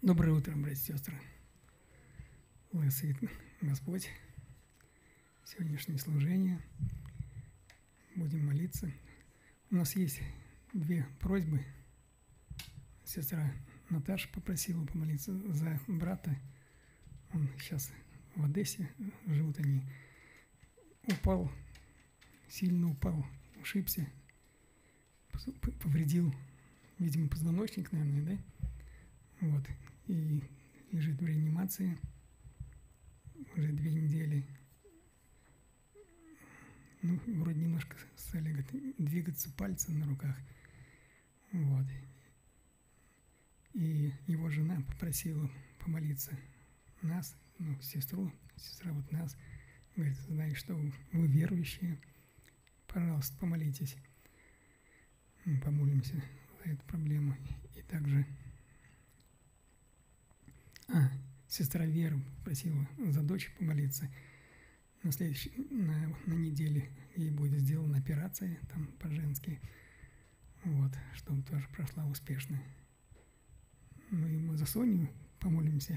Доброе утро, братья и сестры. Благословит Господь сегодняшнее служение. Будем молиться. У нас есть две просьбы. Сестра Наташа попросила помолиться за брата. Он сейчас в Одессе, живут они. Сильно упал, ушибся, повредил, видимо, позвоночник, наверное, да? Вот. И лежит в реанимации уже 2 недели. Вроде немножко стали двигаться пальцы на руках. Вот. И его жена попросила помолиться нас, сестра вот нас. Говорит, знаю, что вы верующие, пожалуйста, помолитесь. Мы помолимся за эту проблему. И также сестра Вера просила за дочь помолиться. На неделе ей будет сделана операция, там по-женски, вот, чтобы тоже прошла успешно. И мы за Соню помолимся.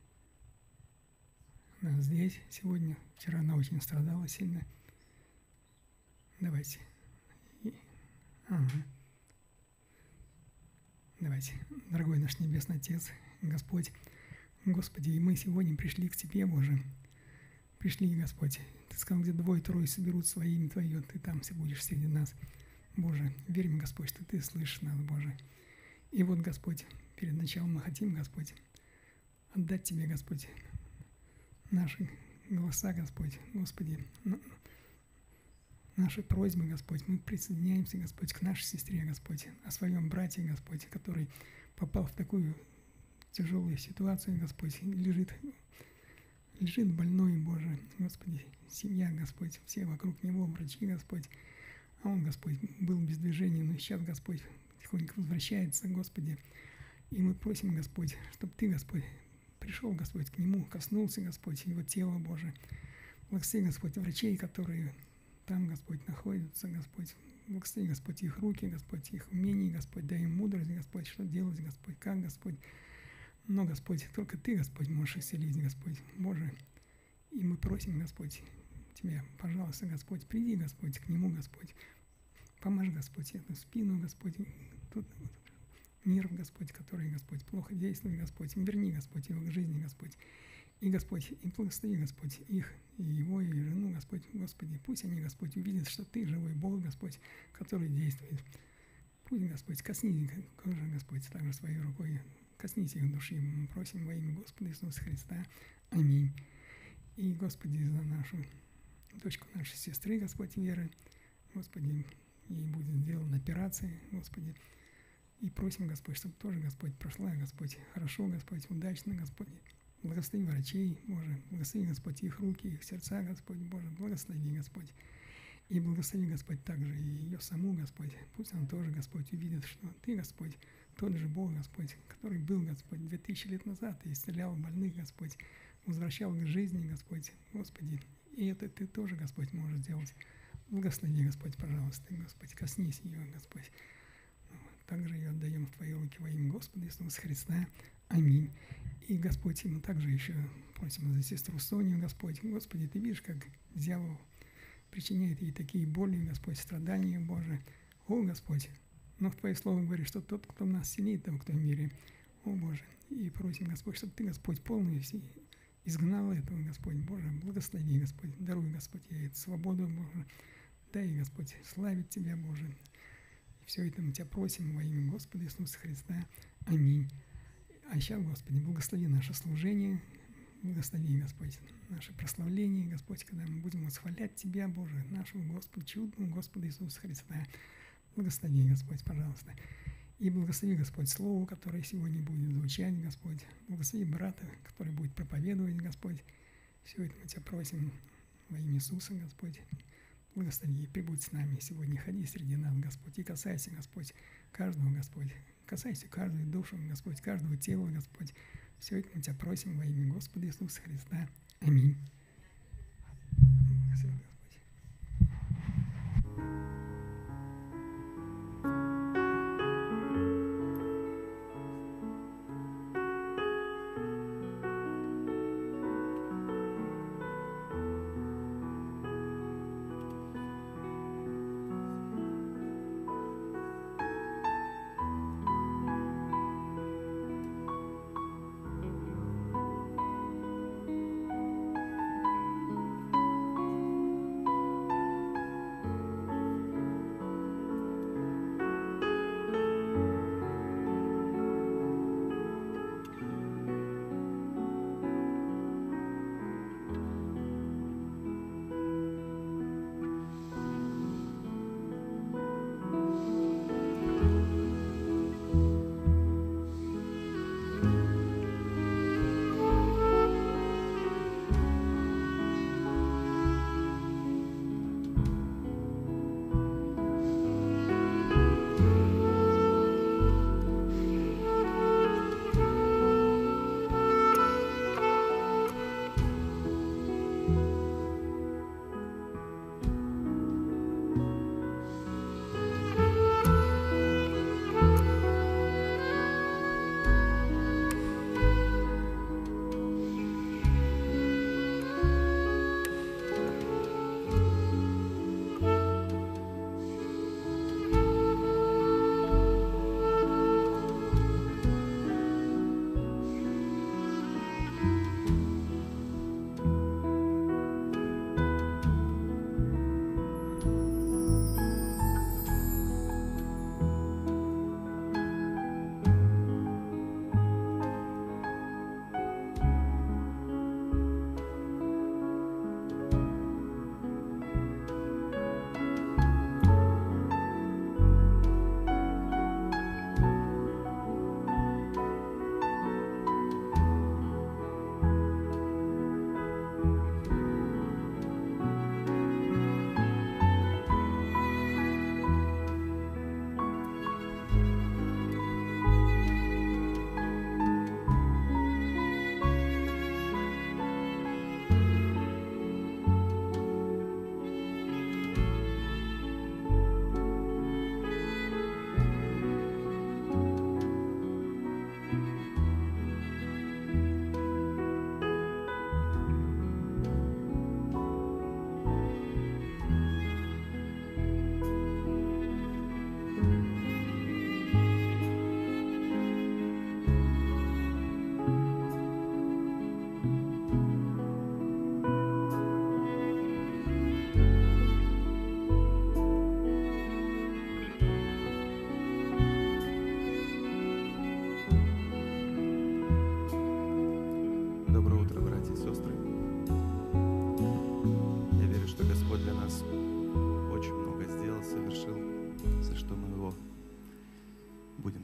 Она здесь сегодня. Вчера она очень страдала сильно. Давайте. Давайте. Дорогой наш Небесный Отец, Господь, Господи, и мы сегодня пришли к Тебе, Боже. Пришли, Господь. Ты сказал, где 2-3 соберут свое имя Твое, Ты там все будешь среди нас. Боже, верим, Господь, что Ты слышишь нас, Боже. И вот, Господь, перед началом мы хотим, Господь, отдать Тебе, Господь, наши голоса, Господь, Господи, наши просьбы, Господь. Мы присоединяемся, Господь, к нашей сестре, Господь, о своем брате, Господь, который попал в такую тяжелую ситуацию, Господь, лежит больной, Боже, Господи, семья, Господь, все вокруг него, врачи, Господь, а он, Господь, был без движения, но сейчас, Господь, тихонько возвращается, Господи, и мы просим, Господь, чтобы Ты, Господь, пришел, Господь, к нему, коснулся, Господь, его тела, Боже, благослови, Господь, врачей, которые там, Господь, находятся, Господь, благослови, Господь, их руки, Господь, их умения, Господь, дай им мудрость, Господь, что делать, Господь, как, Господь. Но, Господь, только Ты, Господь, можешь исцелить, Господь, Боже. И мы просим, Господь, Тебя, пожалуйста, Господь, приди, Господь, к нему, Господь. Помажь, Господь, эту спину, Господь, тут нерв, Господь, который, Господь, плохо действует, Господь. Верни, Господь, его к жизни, Господь. И, Господь, и благослови, Господь, их, и его, и жену, Господь, Господи. Пусть они, Господь, увидят, что Ты живой Бог, Господь, который действует. Пусть, Господь, коснись кожи, Господь, также своей рукой. Коснись их души, мы просим во имя Господа Иисуса Христа. Аминь. И, Господи, за нашу дочку нашей сестры, Господь, Веры, Господи, ей будет сделана операция, Господи. И просим, Господь, чтобы тоже, Господь, прошла, Господь, хорошо, Господь, удачно, Господь. Благослови врачей, Боже, благослови, Господь, их руки, их сердца, Господь, Боже, благослови, Господь. И благослови, Господь, также и ее саму, Господь. Пусть она тоже, Господь, увидит, что Ты, Господь, тот же Бог, Господь, который был, Господь, 2000 лет назад и исцелял больных, Господь, возвращал к жизни, Господь, Господи. И это Ты тоже, Господь, можешь сделать. Благослови, Господь, пожалуйста, Господь, коснись ее, Господь. Также ее отдаем в Твои руки во имя Господа Иисуса Христа. Аминь. И, Господь, мы также еще просим за сестру Соню, Господь. Господи, Ты видишь, как дьявол причиняет ей такие боли, Господь, страдания, Боже. О, Господь, но в Твое Слово говорит, что тот, кто нас сильнее того, кто в мире. О, Боже, и просим, Господь, чтобы Ты, Господь, полностью изгнал этого, Господь, Боже, благослови, Господь, даруй, Господь, ей эту свободу, Боже. Дай, Господь, славить Тебя, Боже. И все это мы Тебя просим во имя Господа Иисуса Христа. Аминь. А сейчас, Господи, благослови наше служение, благослови, Господь, наше прославление, Господь, когда мы будем восхвалять Тебя, Боже, нашего Господа, чудного Господа Иисуса Христа. Благослови, Господь, пожалуйста. И благослови, Господь, Слово, которое сегодня будет звучать, Господь. Благослови брата, который будет проповедовать, Господь. Все это мы Тебя просим во имя Иисуса, Господь. Благослови и прибудь с нами сегодня. Ходи среди нас, Господь, и касайся, Господь, каждого, Господь. Касайся каждую душу, Господь, каждого тела, Господь. Все это мы Тебя просим во имя Господа Иисуса Христа. Аминь. Спасибо, Господь.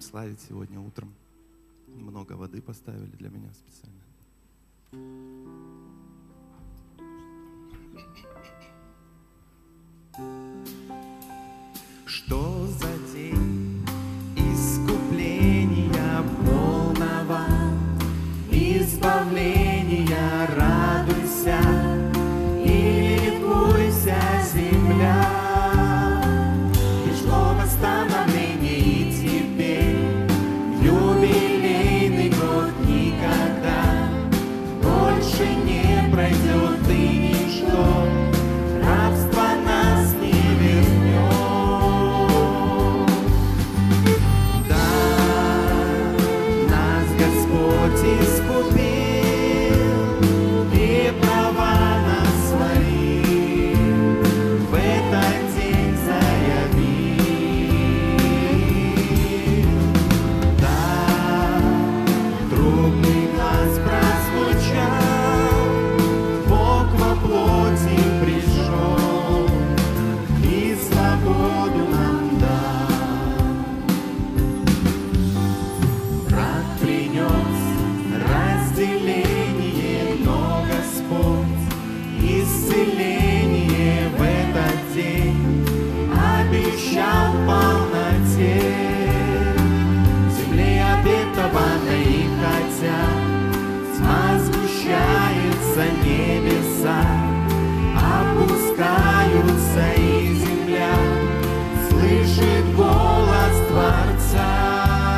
славить сегодня утром. Много воды поставили для меня специально. Что за день искупления полного, избавления, радуйся и ликуйся, земля. Пришло восстановление, и теперь юбилейный год никогда больше не пройдет, и ничто рабство нас не вернет. Искупил и права на свои в этот день заявил. Да, трубный глас прозвучал, Бог во плоти пришел и свободу нам дал. Враг принес разделение, но Господь исцеление в этот день обещал в полноте. Земле обетованной, и хотя тьма сгущается, небеса опускаются, и земля слышит голос Творца.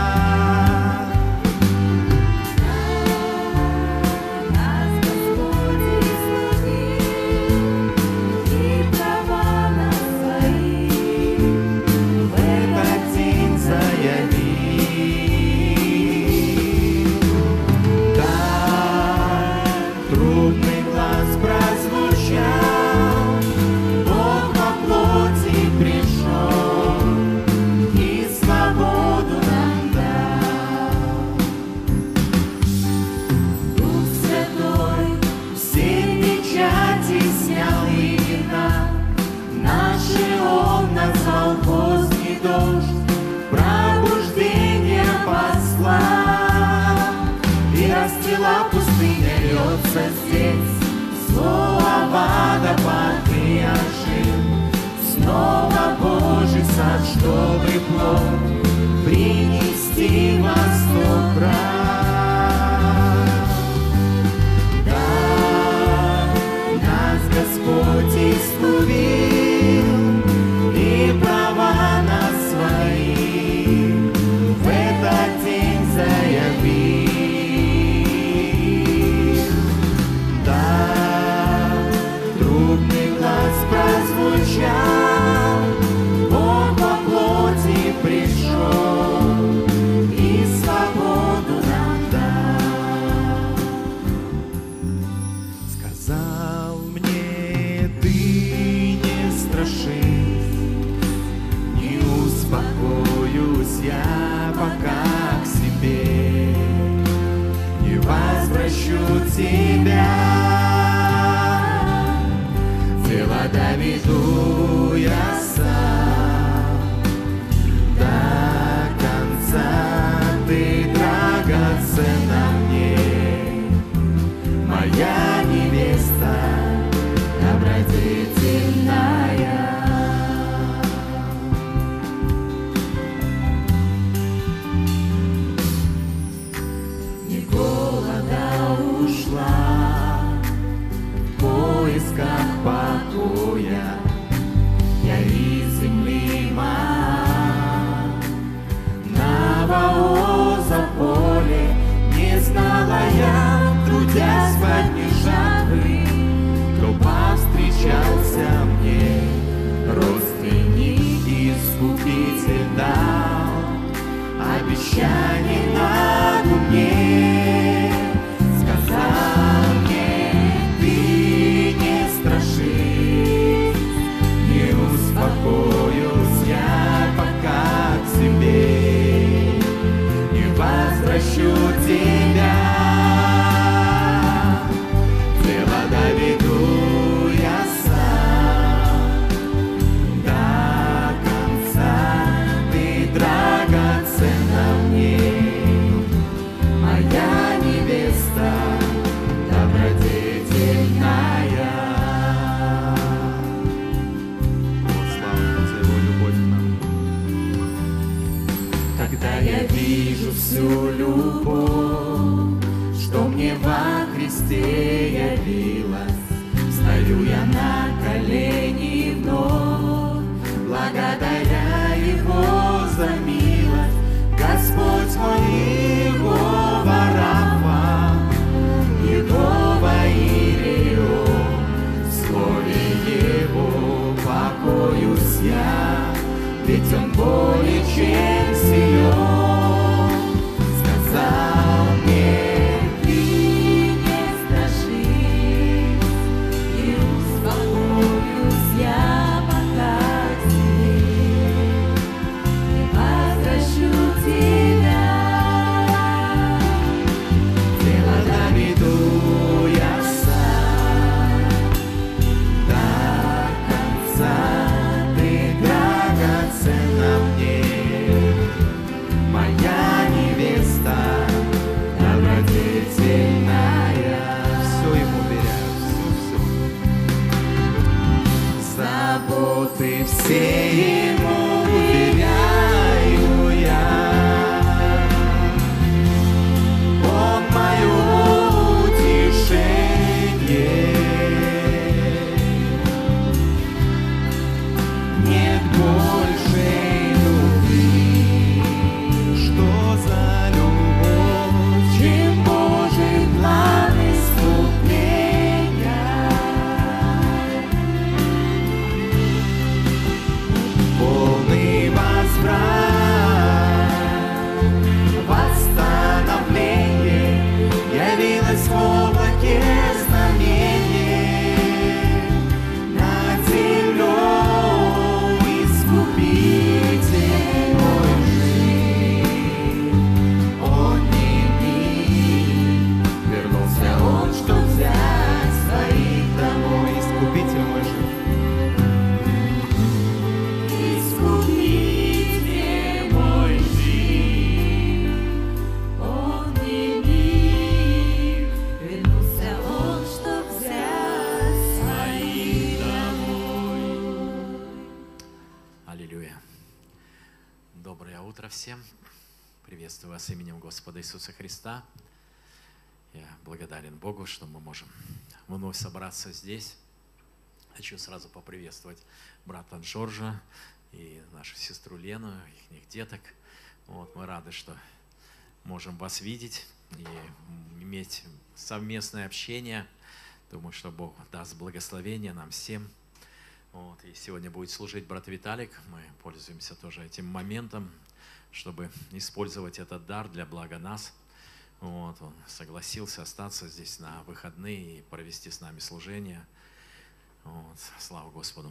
Пустыня льется здесь, слово водопады ожил. Снова Божий сад, чтобы плод принести во 100 крат. Да, нас Господь искупил и права на свои в этот день заявил. Прозвучал, Бог во плоти пришел и свободу нам дал. Сказал мне, ты не страшись, не успокоюсь я пока к себе, не возвращу тебя. Доведу я сам до конца, ты драгоценна мне, моя невеста добродетельная. Не голода ушла в поисках покоя, я из земли Наваоза поле, не знала я, трудясь в дни жатвы, кто повстречался мне, родственник, искупитель дал обещание на губе, сказал мне, ты не страшись, не успокоюсь я пока к себе, не возвращу тебя, дело доведу я сам до конца, ты драгоценна Христе явилась, стою я на колени вновь, благодаря Его за милость. Господь мой Иегова Рафа, Иегова Ирио, в слове Его покоюсь я, ведь Он более чем силен. Сказал мне: ты не страшись, и успокоюсь я пока тебе, и возвращу тебя. Дело доведу я сам до конца, ты драгоценна мне, моя невеста добродетельная. Все ему веряю, все. Заботы все ему веряю я. Он мое утешение. Нет большей любви, Что за любовь? чем Божий план искупления. Полный возврат, восстановление явилось в облаке знамение. Над землей Искупитель мой жив. Он не миг, вернулся Он, чтоб взять своих домой. Искупитель мой жив. Искупитель мой жив. Он не миг, вернулся Он, чтоб взять своих домой. Аллилуйя. Доброе утро всем. Приветствую вас именем Господа Иисуса Христа. Я благодарен Богу, что мы можем вновь собраться здесь. Хочу сразу поприветствовать брата Джорджа и нашу сестру Лену, их деток. Вот, мы рады, что можем вас видеть и иметь совместное общение. Думаю, что Бог даст благословение нам всем. Вот, и сегодня будет служить брат Виталик. Мы пользуемся тоже этим моментом, чтобы использовать этот дар для блага нас. Вот, он согласился остаться здесь на выходные и провести с нами служение. Вот, слава Господу.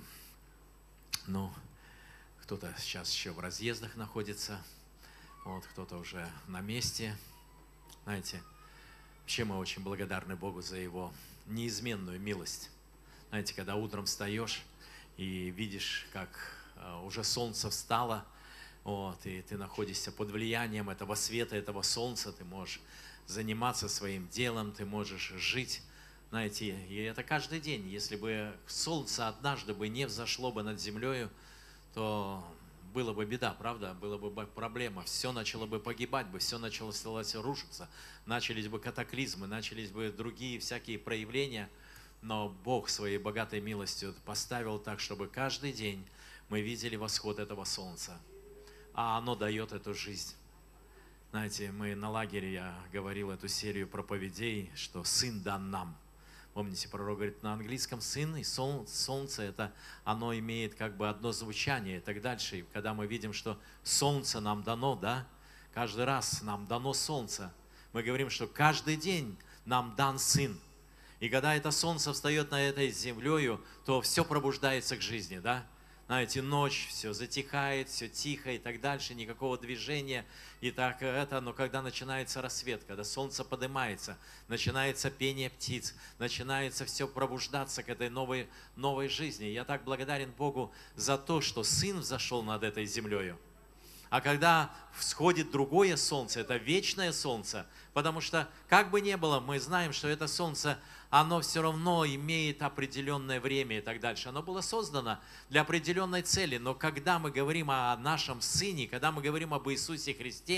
Ну, кто-то сейчас еще в разъездах находится, вот, кто-то уже на месте. Знаете, вообще мы очень благодарны Богу за Его неизменную милость. Знаете, когда утром встаешь и видишь, как уже солнце встало, вот, и ты находишься под влиянием этого света, этого солнца, ты можешь заниматься своим делом, ты можешь жить, знаете, и это каждый день. Если бы солнце однажды бы не взошло бы над землей, то была бы беда, правда? Была бы проблема, все начало бы погибать, все начало рушиться, начались бы катаклизмы, начались бы другие всякие проявления. Но Бог своей богатой милостью поставил так, чтобы каждый день мы видели восход этого солнца. А оно дает эту жизнь. Знаете, мы на лагере, я говорил эту серию проповедей, что Сын дан нам. Помните, пророк говорит на английском «сын» и «солнце» это оно имеет как бы одно звучание и так дальше. И когда мы видим, что солнце нам дано, да, каждый раз нам дано солнце, мы говорим, что каждый день нам дан Сын. И когда это солнце встает над этой землею, то все пробуждается к жизни, да? Знаете, ночь, все затихает, все тихо и так дальше, никакого движения. И так это, но когда начинается рассвет, когда солнце поднимается, начинается пение птиц, начинается все пробуждаться к этой новой жизни. Я так благодарен Богу за то, что Сын взошел над этой землею. А когда всходит другое солнце, это вечное солнце, потому что, как бы ни было, мы знаем, что это солнце, оно все равно имеет определенное время и так дальше. Оно было создано для определенной цели, но когда мы говорим о нашем Сыне, когда мы говорим об Иисусе Христе,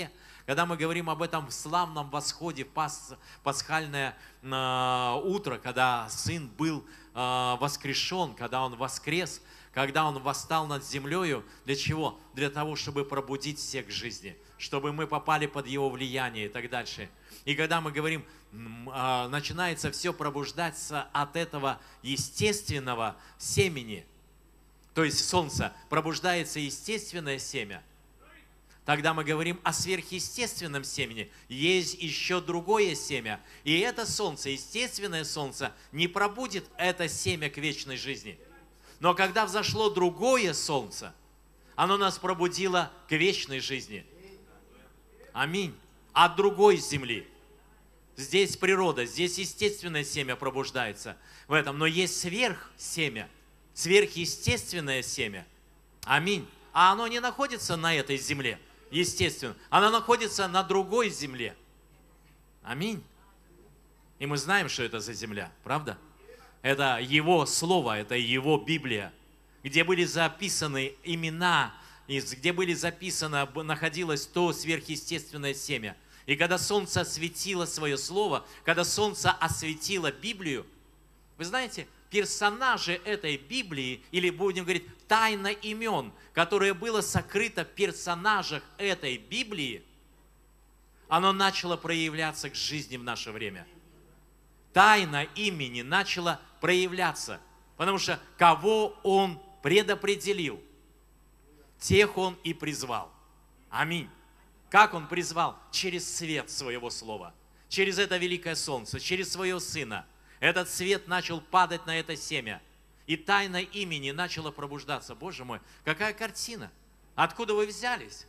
когда мы говорим об этом славном восходе, пасхальное утро, когда Сын был воскрешен, когда Он воскрес, когда Он восстал над землею, для чего? Для того, чтобы пробудить всех к жизни, чтобы мы попали под Его влияние и так дальше. И когда мы говорим, начинается все пробуждаться от этого естественного семени, то есть солнца, пробуждается естественное семя, тогда мы говорим о сверхъестественном семени. Есть еще другое семя. И это солнце, естественное солнце, не пробудит это семя к вечной жизни. Но когда взошло другое солнце, оно нас пробудило к вечной жизни. Аминь. От другой земли. Здесь природа, здесь естественное семя пробуждается в этом. Но есть сверхсемя, сверхъестественное семя. Аминь. А оно не находится на этой земле, естественно. Оно находится на другой земле. Аминь. И мы знаем, что это за земля, правда? Это Его Слово, это Его Библия, где были записаны имена, где были записано, находилось то сверхъестественное семя. И когда солнце осветило свое Слово, когда солнце осветило Библию, вы знаете, персонажи этой Библии, или будем говорить, тайна имен, которое было сокрыто в персонажах этой Библии, оно начало проявляться к жизни в наше время. Тайна имени начала проявляться, потому что кого Он предопределил, тех Он и призвал. Аминь. Как Он призвал? Через свет Своего Слова, через это великое солнце, через Своего Сына. Этот свет начал падать на это семя, и тайна имени начала пробуждаться. Боже мой, какая картина! Откуда вы взялись?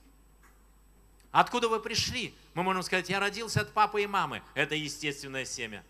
Откуда вы пришли? Мы можем сказать, я родился от папы и мамы. Это естественное семя.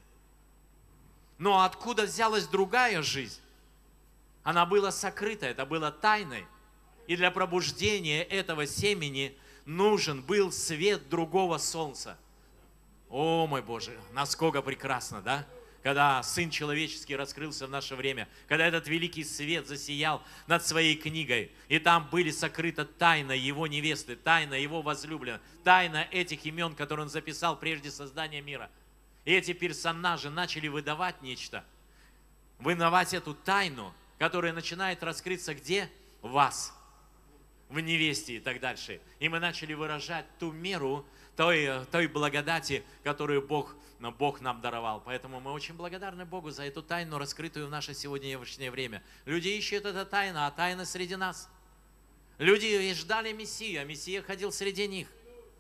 Но откуда взялась другая жизнь? Она была сокрыта, это было тайной. И для пробуждения этого семени нужен был свет другого солнца. О, мой Боже, насколько прекрасно, да? Когда Сын Человеческий раскрылся в наше время, когда этот великий свет засиял над Своей книгой, и там были сокрыта тайна Его невесты, тайна Его возлюбленной, тайна этих имен, которые Он записал прежде создания мира. И эти персонажи начали выдавать нечто, выдавать эту тайну, которая начинает раскрыться где? В вас, в невесте и так дальше. И мы начали выражать ту меру, той благодати, которую Бог нам даровал. Поэтому мы очень благодарны Богу за эту тайну, раскрытую в наше сегодняшнее время. Люди ищут эту тайну, а тайна среди нас. Люди ждали Мессию, а Мессия ходил среди них.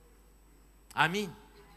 Аминь.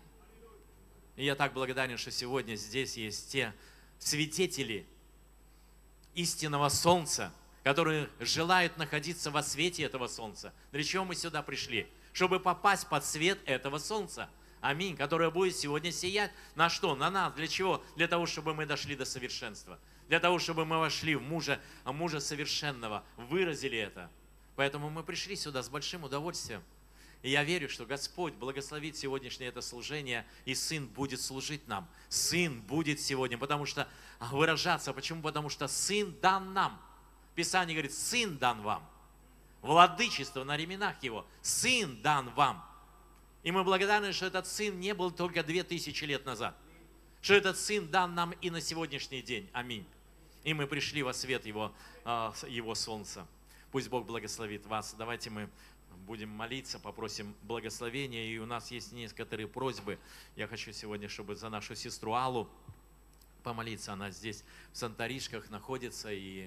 И я так благодарен, что сегодня здесь есть те свидетели истинного солнца, которые желают находиться во свете этого солнца. Для чего мы сюда пришли? Чтобы попасть под свет этого солнца. Аминь. Которое будет сегодня сиять на что? На нас. Для чего? Для того, чтобы мы дошли до совершенства. Для того, чтобы мы вошли в мужа совершенного. Выразили это. Поэтому мы пришли сюда с большим удовольствием. И я верю, что Господь благословит сегодняшнее это служение, и Сын будет служить нам. Сын будет сегодня, потому что выражаться. Почему? Потому что Сын дан нам. Писание говорит, Сын дан вам. Владычество на ременах Его. Сын дан вам. И мы благодарны, что этот Сын не был только 2000 лет назад. Что этот Сын дан нам и на сегодняшний день. Аминь. И мы пришли во свет Его солнца. Пусть Бог благословит вас. Давайте мы будем молиться, попросим благословения. И у нас есть некоторые просьбы. Я хочу сегодня, чтобы за нашу сестру Аллу помолиться. Она здесь в Санторишках находится, и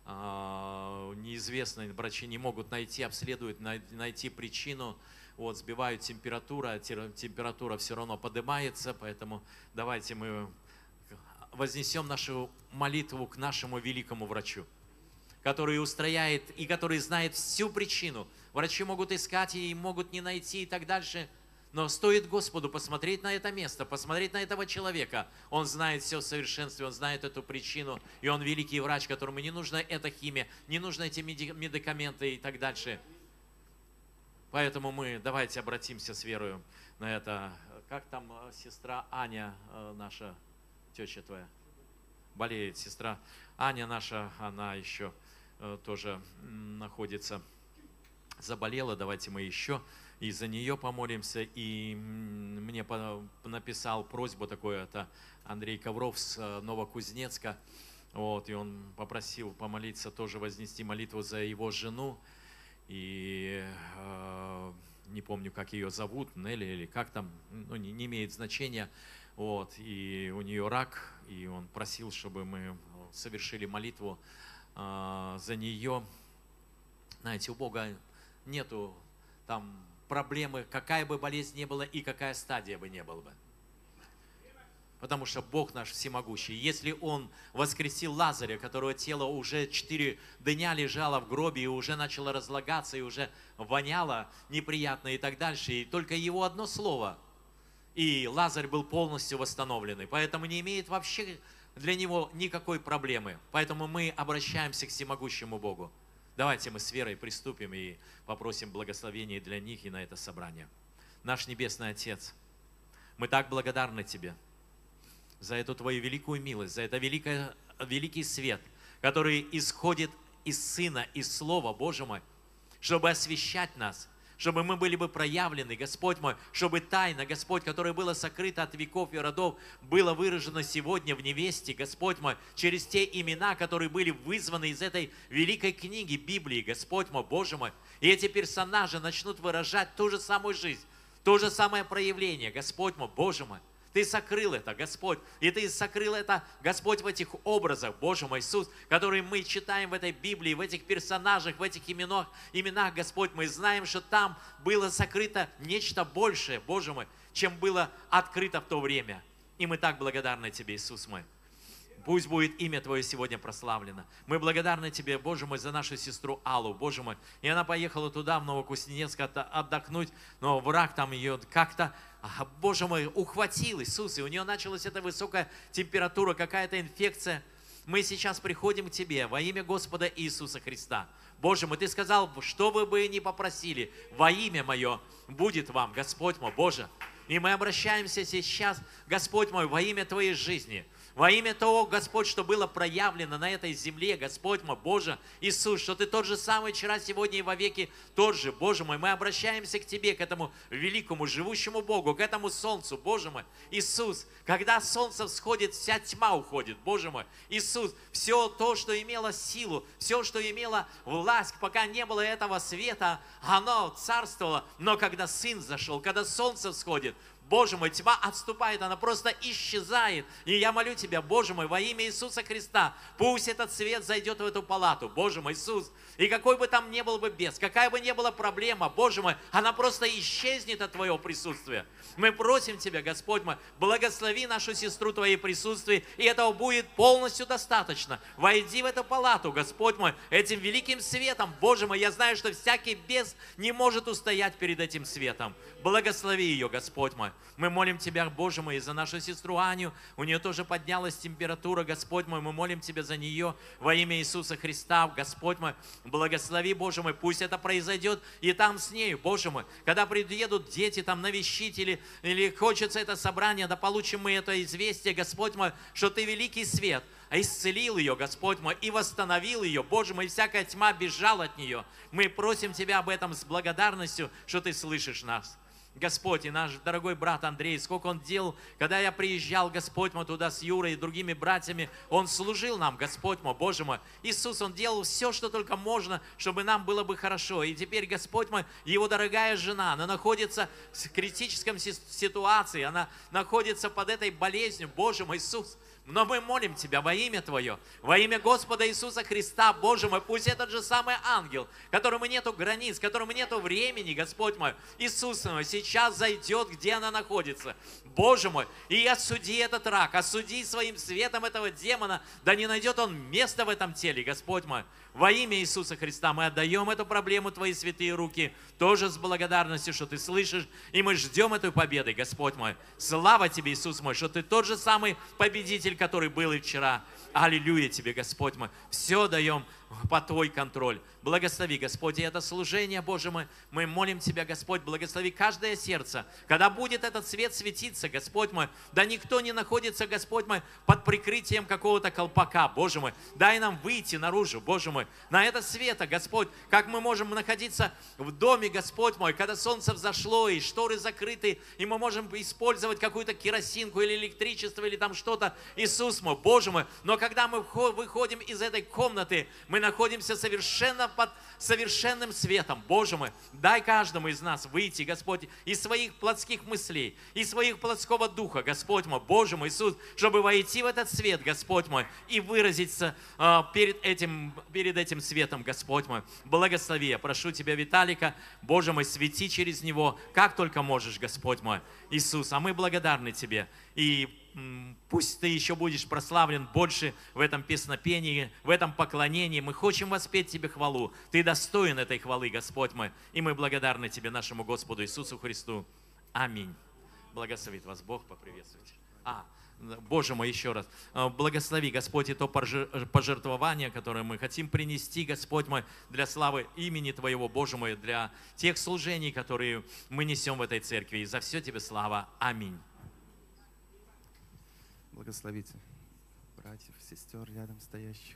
неизвестно, врачи не могут обследовать, найти причину. Вот, сбивают температуру, температура все равно поднимается, поэтому давайте мы вознесем нашу молитву к нашему великому врачу, который устрояет и который знает всю причину. Врачи могут искать и могут не найти и так дальше, но стоит Господу посмотреть на это место, посмотреть на этого человека. Он знает все в совершенстве, он знает эту причину, и он великий врач, которому не нужна эта химия, не нужны эти медикаменты и так дальше. Поэтому давайте обратимся с верою на это. Как там сестра Аня, наша теща твоя, болеет? Сестра Аня наша, она еще тоже находится заболела, давайте мы еще и за нее помолимся. И мне написал просьбу такую, это Андрей Ковров с Новокузнецка. Вот, и он попросил помолиться, тоже вознести молитву за его жену. И не помню, как ее зовут, Нелли или как там, ну, не имеет значения. Вот, и у нее рак, и он просил, чтобы мы совершили молитву за нее. Знаете, у Бога нету там проблемы, какая бы болезнь ни была и какая стадия бы ни была бы. Потому что Бог наш всемогущий. Если Он воскресил Лазаря, которого тело уже 4 дня лежало в гробе и уже начало разлагаться, и уже воняло неприятно и так дальше, и только Его одно слово, и Лазарь был полностью восстановленный. Поэтому не имеет вообще для него никакой проблемы. Поэтому мы обращаемся к всемогущему Богу. Давайте мы с верой приступим и попросим благословения для них и на это собрание. Наш Небесный Отец, мы так благодарны Тебе за эту Твою великую милость, за это великий свет, который исходит из Сына, из Слова, Боже мой, чтобы освещать нас, чтобы мы были бы проявлены, Господь мой, чтобы тайна, Господь, которая была сокрыта от веков и родов, была выражена сегодня в невесте, Господь мой, через те имена, которые были вызваны из этой великой книги Библии, Господь мой, Боже мой. И эти персонажи начнут выражать ту же самую жизнь, то же самое проявление, Господь мой, Боже мой. Ты сокрыл это, Господь. И Ты сокрыл это, Господь, в этих образах, Боже мой Иисус, которые мы читаем в этой Библии, в этих персонажах, в этих именах, Господь. Мы знаем, что там было сокрыто нечто большее, Боже мой, чем было открыто в то время. И мы так благодарны Тебе, Иисус мой. Пусть будет имя Твое сегодня прославлено. Мы благодарны Тебе, Боже мой, за нашу сестру Аллу, Боже мой. И она поехала туда, в Новокузнецк, отдохнуть, но враг там ее как-то, Боже мой, ухватил, Иисус, и у нее началась эта высокая температура, какая-то инфекция. Мы сейчас приходим к Тебе во имя Господа Иисуса Христа. Боже мой, Ты сказал, что вы бы ни попросили, во имя Мое будет вам, Господь мой, Боже. И мы обращаемся сейчас, Господь мой, во имя Твоей жизни. Во имя того, Господь, что было проявлено на этой земле, Господь мой, Боже, Иисус, что Ты тот же самый вчера, сегодня и вовеки тот же, Боже мой, мы обращаемся к Тебе, к этому великому, живущему Богу, к этому солнцу, Боже мой, Иисус, когда солнце всходит, вся тьма уходит, Боже мой, Иисус, все то, что имело силу, все, что имело власть, пока не было этого света, оно царствовало, но когда Сын зашел, когда солнце всходит, Боже мой, тьма отступает, она просто исчезает. И я молю Тебя, Боже мой, во имя Иисуса Христа, пусть этот свет зайдет в эту палату, Боже мой, Иисус. И какой бы там ни был бы бес, какая бы ни была проблема, Боже мой, она просто исчезнет от Твоего присутствия. Мы просим Тебя, Господь мой, благослови нашу сестру Твоей присутствии, и этого будет полностью достаточно. Войди в эту палату, Господь мой, этим великим светом, Боже мой, я знаю, что всякий бес не может устоять перед этим светом. Благослови ее, Господь мой. Мы молим Тебя, Боже мой, за нашу сестру Аню. У нее тоже поднялась температура, Господь мой. Мы молим Тебя за нее во имя Иисуса Христа, Господь мой. Благослови, Боже мой, пусть это произойдет и там с нею, Боже мой. Когда приедут дети там навещить или хочется это собрание, да получим мы это известие, Господь мой, что Ты великий свет, исцелил ее, Господь мой, и восстановил ее, Боже мой, всякая тьма бежала от нее. Мы просим Тебя об этом с благодарностью, что Ты слышишь нас. Господь, и наш дорогой брат Андрей, сколько он делал, когда я приезжал, Господь мой, туда с Юрой и другими братьями, он служил нам, Господь мой, Боже мой. Иисус, он делал все, что только можно, чтобы нам было бы хорошо. И теперь, Господь мой, его дорогая жена, она находится в критической ситуации, она находится под этой болезнью, Боже мой, Иисус. Но мы молим Тебя во имя Твое, во имя Господа Иисуса Христа, Боже мой, пусть этот же самый ангел, которому нету границ, которому нету времени, Господь мой, Иисус мой, сейчас зайдет, где она находится. Боже мой, и осуди этот рак, осуди своим светом этого демона, да не найдет он места в этом теле, Господь мой. Во имя Иисуса Христа мы отдаем эту проблему в Твои святые руки, тоже с благодарностью, что Ты слышишь, и мы ждем этой победы, Господь мой. Слава Тебе, Иисус мой, что Ты тот же самый победитель, который был и вчера. Аллилуйя Тебе, Господь мой. Все даем под Твой контроль. Благослови, Господь, и это служение, Боже мой. Мы молим Тебя, Господь, благослови каждое каждое сердце. Когда будет этот свет светиться, Господь мой, да никто не находится, Господь мой, под прикрытием какого-то колпака, Боже мой. Дай нам выйти наружу, Боже мой, на это света, Господь, как мы можем находиться в доме, Господь мой, когда солнце взошло и шторы закрыты, и мы можем использовать какую-то керосинку или электричество, или там что-то, Иисус мой, Боже мой. Но когда мы выходим из этой комнаты, мы находимся совершенно под совершенным светом, Боже мой. Дай каждому из нас выйти, Господь, из своих плотских мыслей, из своих плотского духа, Господь мой, Боже мой, Иисус, чтобы войти в этот свет, Господь мой, и выразиться перед этим светом, Господь мой. Благослови, я прошу Тебя, Виталика, Боже мой, свети через него, как только можешь, Господь мой, Иисус. А мы благодарны Тебе. И пусть Ты еще будешь прославлен больше в этом песнопении, в этом поклонении. Мы хотим воспеть Тебе хвалу. Ты достоин этой хвалы, Господь мой. И мы благодарны Тебе, нашему Господу Иисусу Христу. Аминь. Благословит вас Бог, поприветствуйте. Боже мой, еще раз. Благослови, Господь, и то пожертвование, которое мы хотим принести, Господь мой, для славы имени Твоего, Боже мой, для тех служений, которые мы несем в этой церкви. И за все Тебе слава. Аминь. Благословите братьев, сестер рядом стоящих.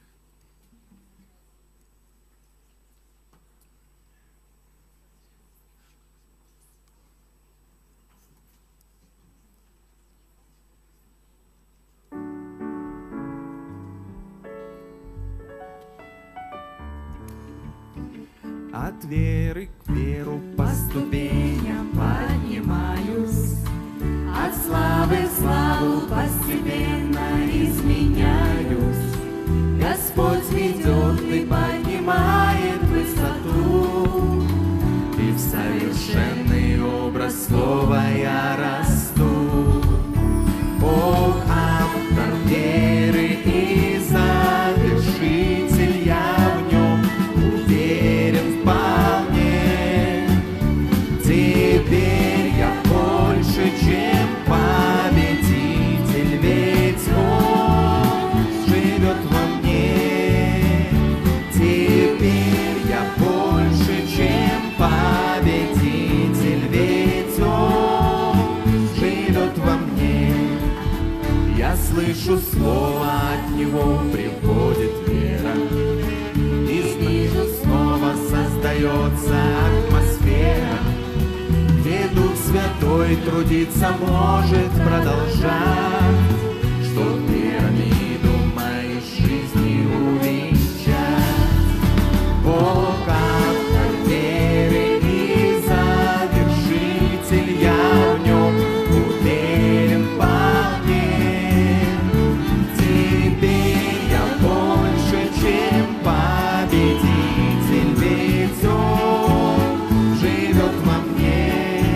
От веры к веру по ступеням поднимаюсь, от славы в славу постепенно изменяюсь. Господь ведет и поднимает в высоту, и в совершенный образ слова я расту. Бог автор веры и завершитель, я в нем уверен вполне. Теперь я больше, чем победитель, ведь Он живет во мне. Теперь я больше, чем победитель, ведь Он живет во мне. Я слышу слово от Него, приходит вера, и снизу снова создается атмосфера, где Дух Святой трудиться может продолжать, чтоб пирамиду моей жизни увенчать. Бог автор веры и завершитель, я в нем уверен вполне. Теперь я больше, чем победитель, ведь Он живет во мне.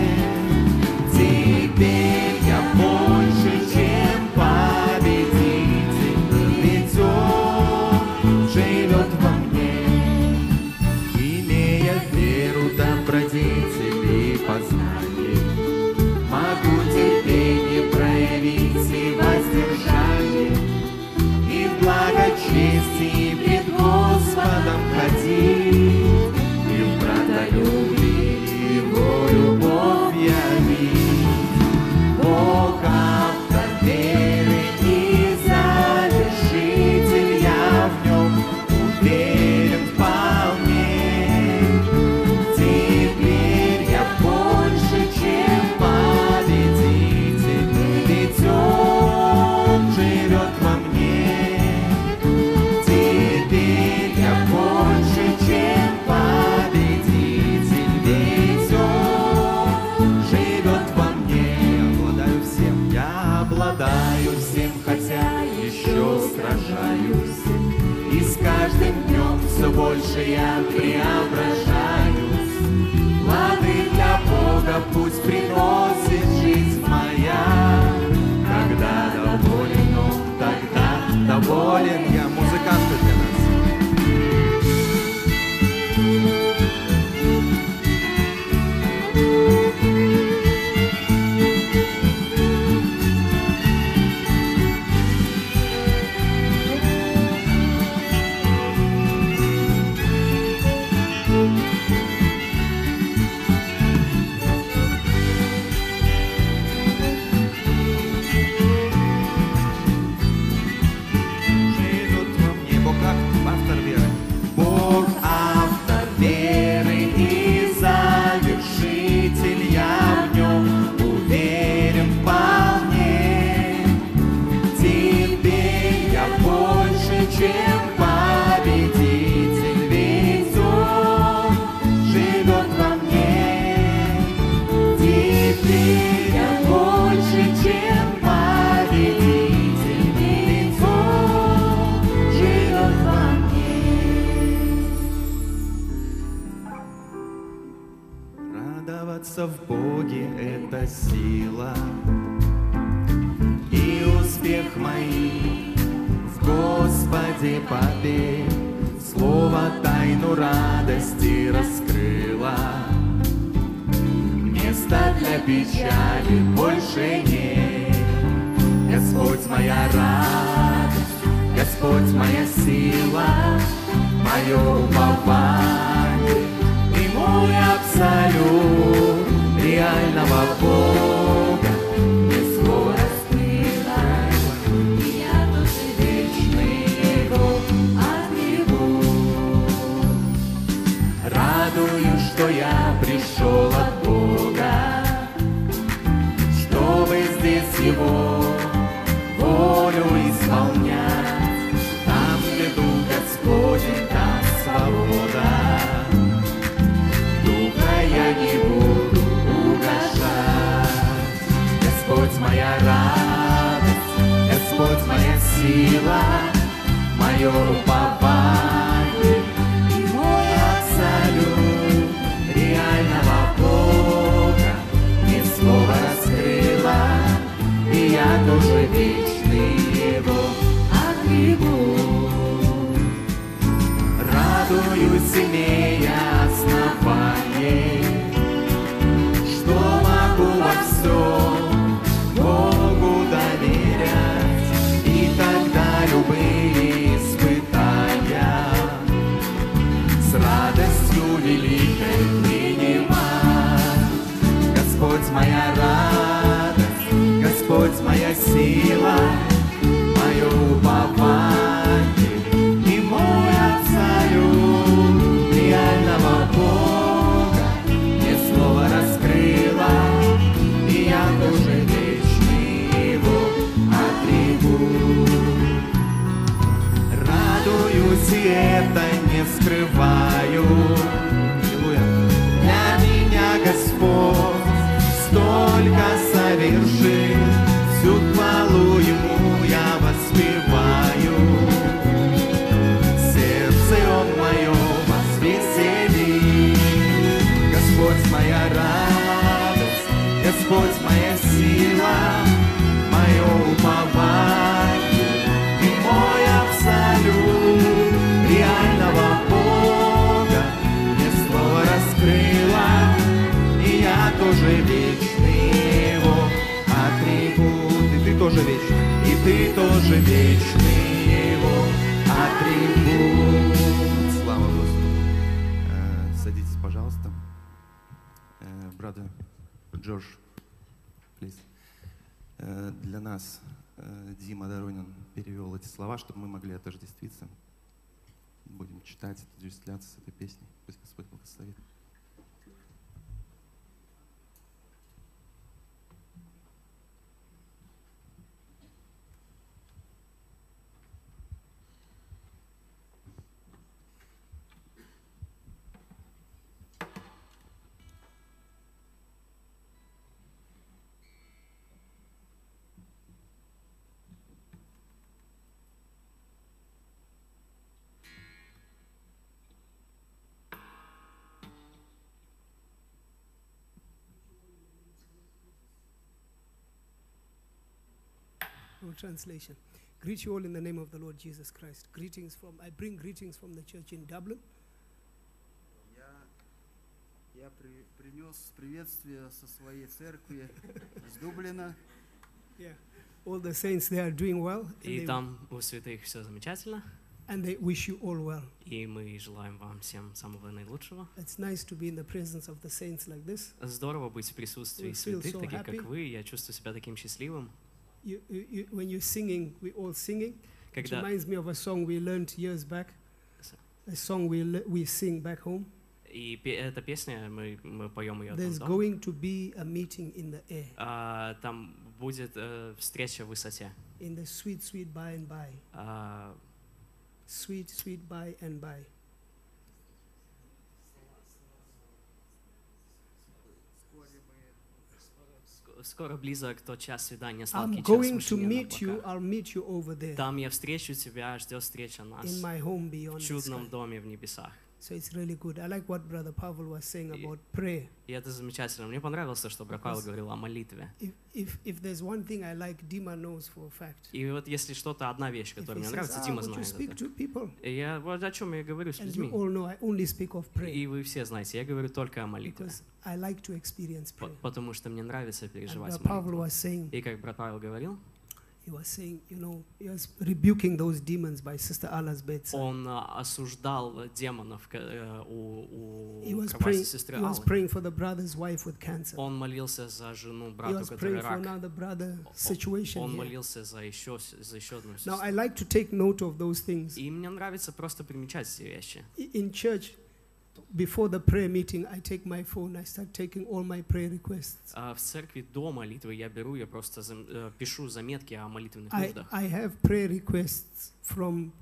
Теперь я больше, чем победитель, ведь Он живет во мне. Имея веру, добродетель и познание, могу терпение проявить и воздержание, и в благочестии пред Господом ходить, и в братолюбии Его любовь явить. Бог автор веры и завершитель, я в нем уверен вполне. Теперь я больше, чем победитель, ведь Он живет во мне. Теперь я больше, чем победитель, ведь Он живет во мне. Я обладаю всем, хотя еще сражаюсь, и с каждым днем все больше я преображаюсь. Планы для Бога пусть приносит жизнь моя. Когда доволен Он, тогда доволен я. Музыканты для нас. Надеяться в Боге — это сила, и успех мой в Господе побед. Слово тайну радости раскрыла. Места для печали больше нет. Господь моя радость, Господь моя сила, мое упование и мой абсолют. Реального Бога мне слово раскрыло, и я тоже вечный Его атрибут. Радуюсь, что я пришел от Бога, чтобы здесь Его волю исполнять. Там, где Дух Господень, там свобода. Духа я не буду угошать. Господь моя радость, Господь моя сила, мое упование и мой абсолют. Реального Бога мне слово раскрыло, и я тоже вечный Его атрибут. Радуюсь, имея основание, что могу во всем Богу доверять, и тогда любые испытания с радостью великой принимать. Господь моя радость, Господь моя сила, мое упование и мой абсолют. Реального Бога мне слово раскрыло, и я тоже вечный Его атрибут. Радуюсь, и это не скрываю. Аллилуйя. Для меня Господь столько совершил, всю хвалу Ему я воспеваю. Сердце Он мое возвеселит. Господь моя радость, Господь моя сила, мое упование и мой абсолют. Реального Бога мне слово раскрыло, и я тоже вечный Его атрибут. И ты тоже вечный, и ты тоже вечный Его атрибут. Слава Господу. Садитесь, пожалуйста. Брат Джордж, please. Для нас Дима Доронин перевел эти слова, чтобы мы могли отождествиться. Будем читать, отождествляться с этой песней. Пусть Господь благословит. Full translation. Greet you all in the name of the Lord Jesus Christ. I bring greetings from the church in Dublin. Я принес приветствие со своей церкви из Дублина. Yeah. All the saints, they are doing well. И там у святых все замечательно. And they wish you all well. И мы желаем вам всем самого наилучшего. It's nice to be in the presence of the saints like this. Здорово быть в присутствии святых, таких как вы. Я чувствую себя таким счастливым. When you're singing, we're all singing. It Когда reminds me of a song we learned years back. A song we sing back home. И эта песня, мы поем ее There's там дома. going to be a meeting in the air. Там будет встреча в высоте. In the sweet, sweet by and by. Sweet, sweet by and by. Скоро близок тот час свидания, сладкий I'm час going to вышли на meet you. облака. I'll meet you over there. Там я встречу тебя, ждет встреча нас In my home beyond в the чудном sky. доме в небесах. So it's really good. I like what Brother Pavel was saying about prayer. И это замечательно. Мне понравилось то, что брат Павел говорил о молитве. If there's one thing I like, Dima knows for a fact. И вот если что-то, одна вещь, If которая he мне says, нравится, Дима would you знает speak это. to people? И я вот о чем я говорю с And you людьми. all know I only speak of prayer И вы все знаете, я говорю только о молитве. because I like to experience prayer. Потому что мне нравится And переживать Brother Pavel молитву. was saying, И как брат Павел говорил, he was saying, you know, he was rebuking those demons by Sister Allah's bedside. он осуждал демонов у He was кровати praying. сестры He was Аллы. praying for the brother's wife with cancer. Он молился за жену He брату, was который praying for рак. another brother situation Он here. молился за еще одну Now I сестру. like to take note of those things. И мне нравится просто примечать эти вещи. In church, before the prayer meeting, I take my phone, I start taking all my prayer requests. В церкви до молитвы я просто пишу заметки о молитвенных I нуждах. have prayer requests from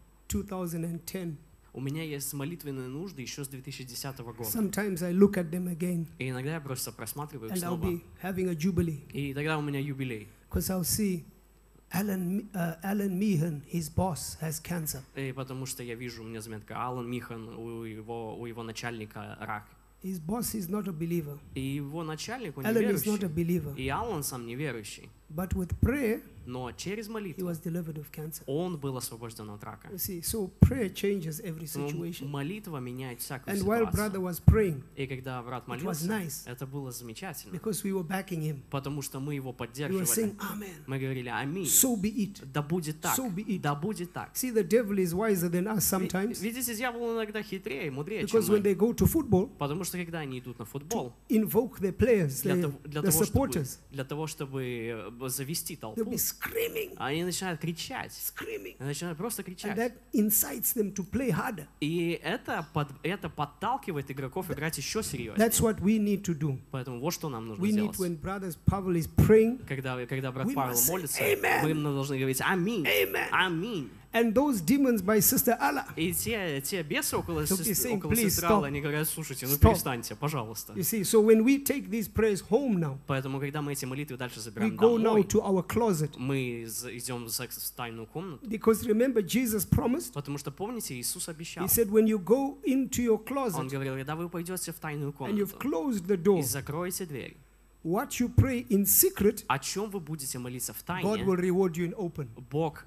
2010. У меня есть молитвенные нужды еще с 2010 года. Sometimes I look at them again И иногда я просто просматриваю их and I'll снова. be having a jubilee И тогда у меня юбилей. because I'll see Alan Meehan, his boss, has cancer. И потому что я вижу, у меня заметка Алан Михан, у его начальника рак. His boss is not a believer. И его начальник, он Alan is not a неверующий. believer. И Алан сам неверующий. But with prayer, Но через he молитву was delivered of cancer. он был освобожден от рака. You see, so prayer changes every Но situation. молитва меняет всякую And while brother ситуацию. was praying, И когда брат it was молился, nice это было замечательно. because we were backing him. Потому что мы его We were поддерживали. saying, Amen. Мы говорили аминь. So be it. Да будет так. So be it. Да будет так. See, the devil is wiser than us sometimes Видите, дьявол иногда хитрее, мудрее, чем because when мы. they go to football, Потому что когда они идут на футбол, invoke their players, the supporters, для того, чтобы завести they'll толпу, be screaming, они начинают кричать. screaming. Они начинают просто And кричать. that incites them to play harder. И это подталкивает игроков играть еще серьезнее. That's what we need to do. Поэтому вот что нам нужно We need, делать. when Brother Pavel is praying, Когда брат we Павел must say, молится, «Amen». мы должны говорить аминь. Amen. Аминь. and those demons by Sister Allah, И те бесы около They'll be saying, сестры "Please Аллы, stop. они говорят, слушайте, ну Stop. перестаньте, пожалуйста. you see, so when we take these prayers home now, Поэтому, когда мы эти молитвы дальше we забираем go now домой, to our closet. мы идем в тайную комнату. Because remember, Jesus promised, Потому что, помните, Иисус обещал. He said, when you go into your Он closet говорил, когда вы пойдете в тайную and you've комнату closed the и door, закроете дверь, what you pray in secret, о чем вы будете молиться в God тайне, will reward you in open. Бог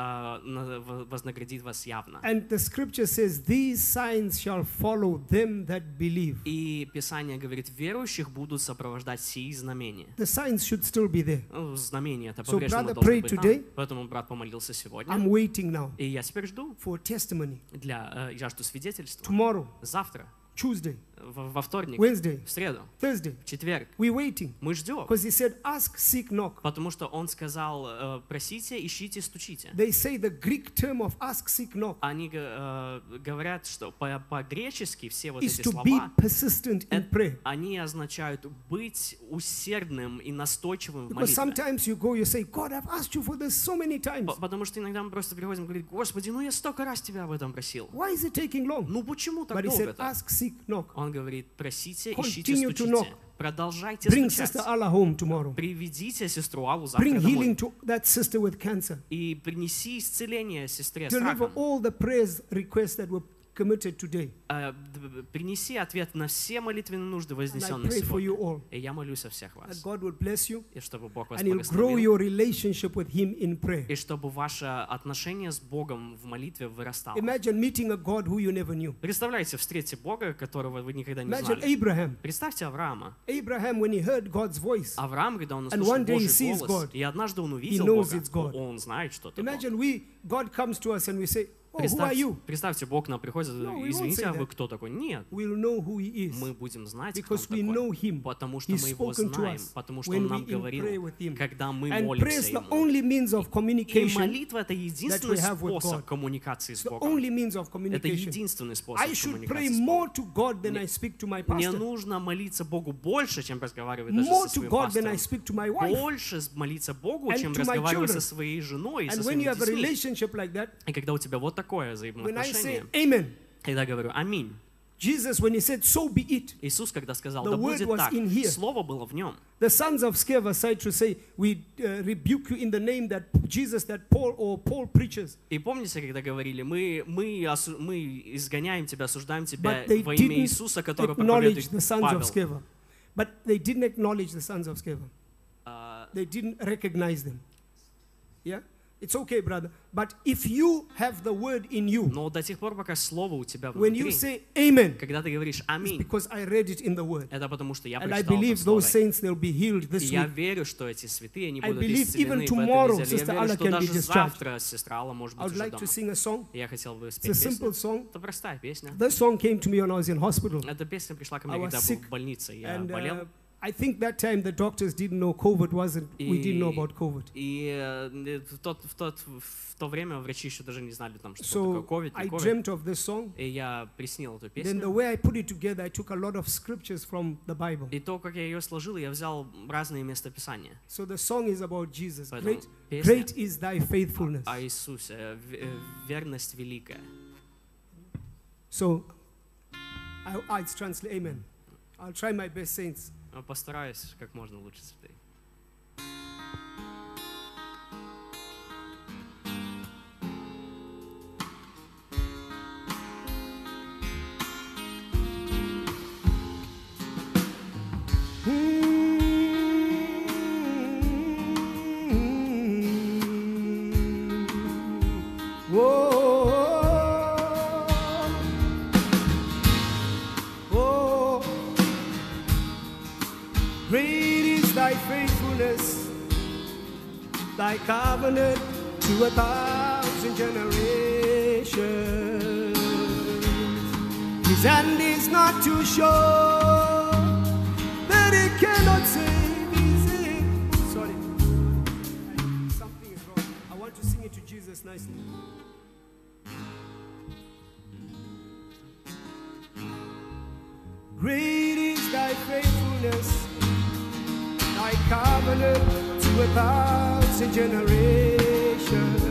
вознаградит вас явно. And the scripture says, these signs shall follow them that believe. И Писание говорит, верующих будут сопровождать сии знамения. The signs should still be there. Ну, знамения это So, по-прежнему brother должны prayed быть today. там. Поэтому брат помолился сегодня. I'm waiting now И я теперь жду for testimony. я жду свидетельства. Tomorrow, Завтра, Tuesday, во вторник, Wednesday, в среду, Thursday. в четверг. We're waiting. Мы ждем. Because He said, ask, seek, knock. Потому что он сказал, просите, ищите, стучите. They say the Greek term of ask, seek, knock Они говорят, что по-гречески все вот is эти to be слова, persistent in prayer. они означают быть усердным и настойчивым в Because молитве. sometimes you go, you say, God, I've asked you for this so many times. Потому что иногда мы просто приходим и говорим, Господи, ну я столько раз тебя об этом просил. Why is it taking long? Ну почему так But He said, долго-то? ask, seek, knock. Он говорит, просите, ищите, Continue to стучите. knock. Продолжайте Bring стучать. Sister Allah home tomorrow. Приведите сестру Аллу Bring завтра healing домой. to that sister with cancer. И принеси исцеление сестре с Deliver раком. all the prayers requests that were committed today. Принеси ответ на все молитвенные нужды, And I вознесенные pray for you сегодня. all И я молюсь о всех that вас. God would bless you И чтобы Бог вас and He'll grow благословил. your relationship with Him in prayer. И чтобы ваше отношение с Богом в молитве вырастало. Imagine meeting a God who you never knew. Представляете, встретите Бога, которого вы никогда не Imagine знали. Abraham. Представьте Авраама. Abraham, when he heard God's voice. Авраам, когда он And услышал one day he Божий sees голос, God. и однажды он увидел knows Бога, it's God. он знает, что это Бог. Imagine God comes to us and we say, oh, who are you? Представьте, Бог нам приходит, No, we won't извините, say а вы that. кто такой? Нет, We'll know who He is. мы будем знать, кто он Because we know такой. Him. Потому что He's мы его spoken to знаем, us потому что when он нам we in prayer говорил, with Him. когда мы And prayer молимся is the Ему. only means of И communication. молитва — это единственный have with способ God. коммуникации с The Богом. only means of Это communication. единственный способ I should pray коммуникации с Богом. more to God than I speak to my Мне pastor. нужно молиться Богу больше, чем разговаривать даже More со to своим God than I пастором. speak to my wife. Больше молиться Богу, And чем to my разговаривать children. со своей женой и со And when своими you have a детьми. relationship like that, И когда у тебя вот такое when I say взаимоотношение, Amen, когда я говорю «Аминь», Jesus, when he said, so be it, Иисус, когда сказал, The да word будет was так, in here. Слово было в нем. the sons of Sceva said to say, we rebuke you in the name that Jesus, that Paul preaches. И помните, когда говорили, мы изгоняем тебя, осуждаем тебя But they во имя didn't Иисуса, который acknowledge проповедует the sons of Павел. Sceva. But they didn't acknowledge the sons of Sceva. А, They didn't recognize them. Yeah? It's okay, brother. But if you have the word in you, Но до тех пор, пока Слово у тебя when you внутри, say amen, когда ты говоришь it's «Аминь», because I read it in the word. это потому, что я And I прочитал это believe Слово. those saints, they'll be healed И this я week. верю, что эти святые, они I будут believe исцелены even в tomorrow, этой неделе. Sister Я верю, Alla что can be даже discharged. завтра сестра Алла может I быть would уже like to дома. sing a song. Я хотел бы It's спеть a песню. simple song. Это простая песня. This song came to me when I was in hospital. Эта песня пришла ко I мне, was когда я был sick, в больнице. Я And болел. I think that time the doctors didn't know COVID wasn't, we didn't know И- about COVID. И в то время врачи еще даже не знали, там, что So такое COVID, I не COVID. dreamt of this song. И я приснил эту Then the песню. way I put it together, I took a lot of scriptures from the Bible. И то, как я ее сложил, я взял разные местописания. So the song is about Jesus. Поэтому Great, песня great is thy faithfulness. о Иисусе, верность великая. So it's translate. Amen. I'll try my best, saints. Но постараюсь как можно лучше, святые. Great is thy faithfulness, thy covenant to 1,000 generations. His hand is not too short that it cannot save. Is it? Sorry, something is wrong. I want to sing it to Jesus nicely. Great is thy faithfulness, thy covenant to 1,000 generations.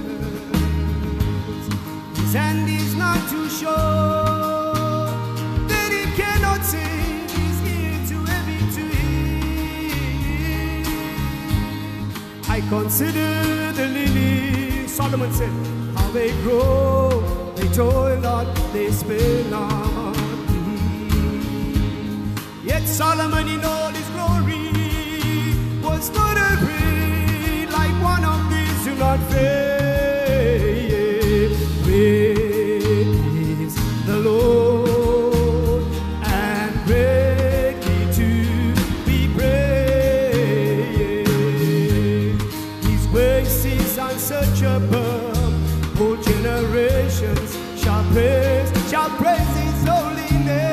His hand is not too short that it cannot save. His ear too heavy to hear. I consider the lilies, Solomon said, how they grow, they toil not, they spare not. Yet Solomon in all his glory was not afraid, like one of these do not fail. Great is the Lord, and greatly to be praised. His grace is unsearchable, all generations shall praise His holy name.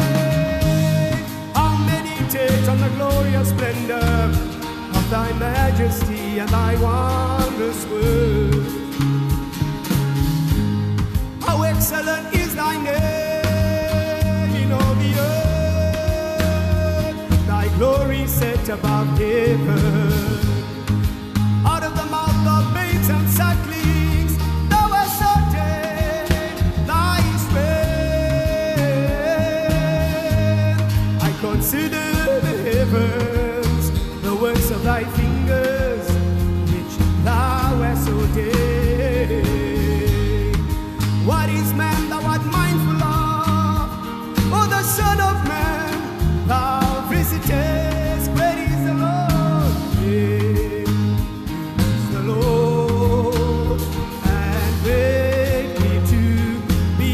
On the glorious splendor of thy majesty and thy wondrous word. How excellent is thy name in all the earth, thy glory set above heaven. Out of the mouth of babes and sucklings thou hast ordained thy strength. I consider heavens, the works of thy fingers, which thou hast ordained. What is man thou art mindful of? O the Son of Man, thou visitest. Great is the Lord, great is the Lord, and greatly to be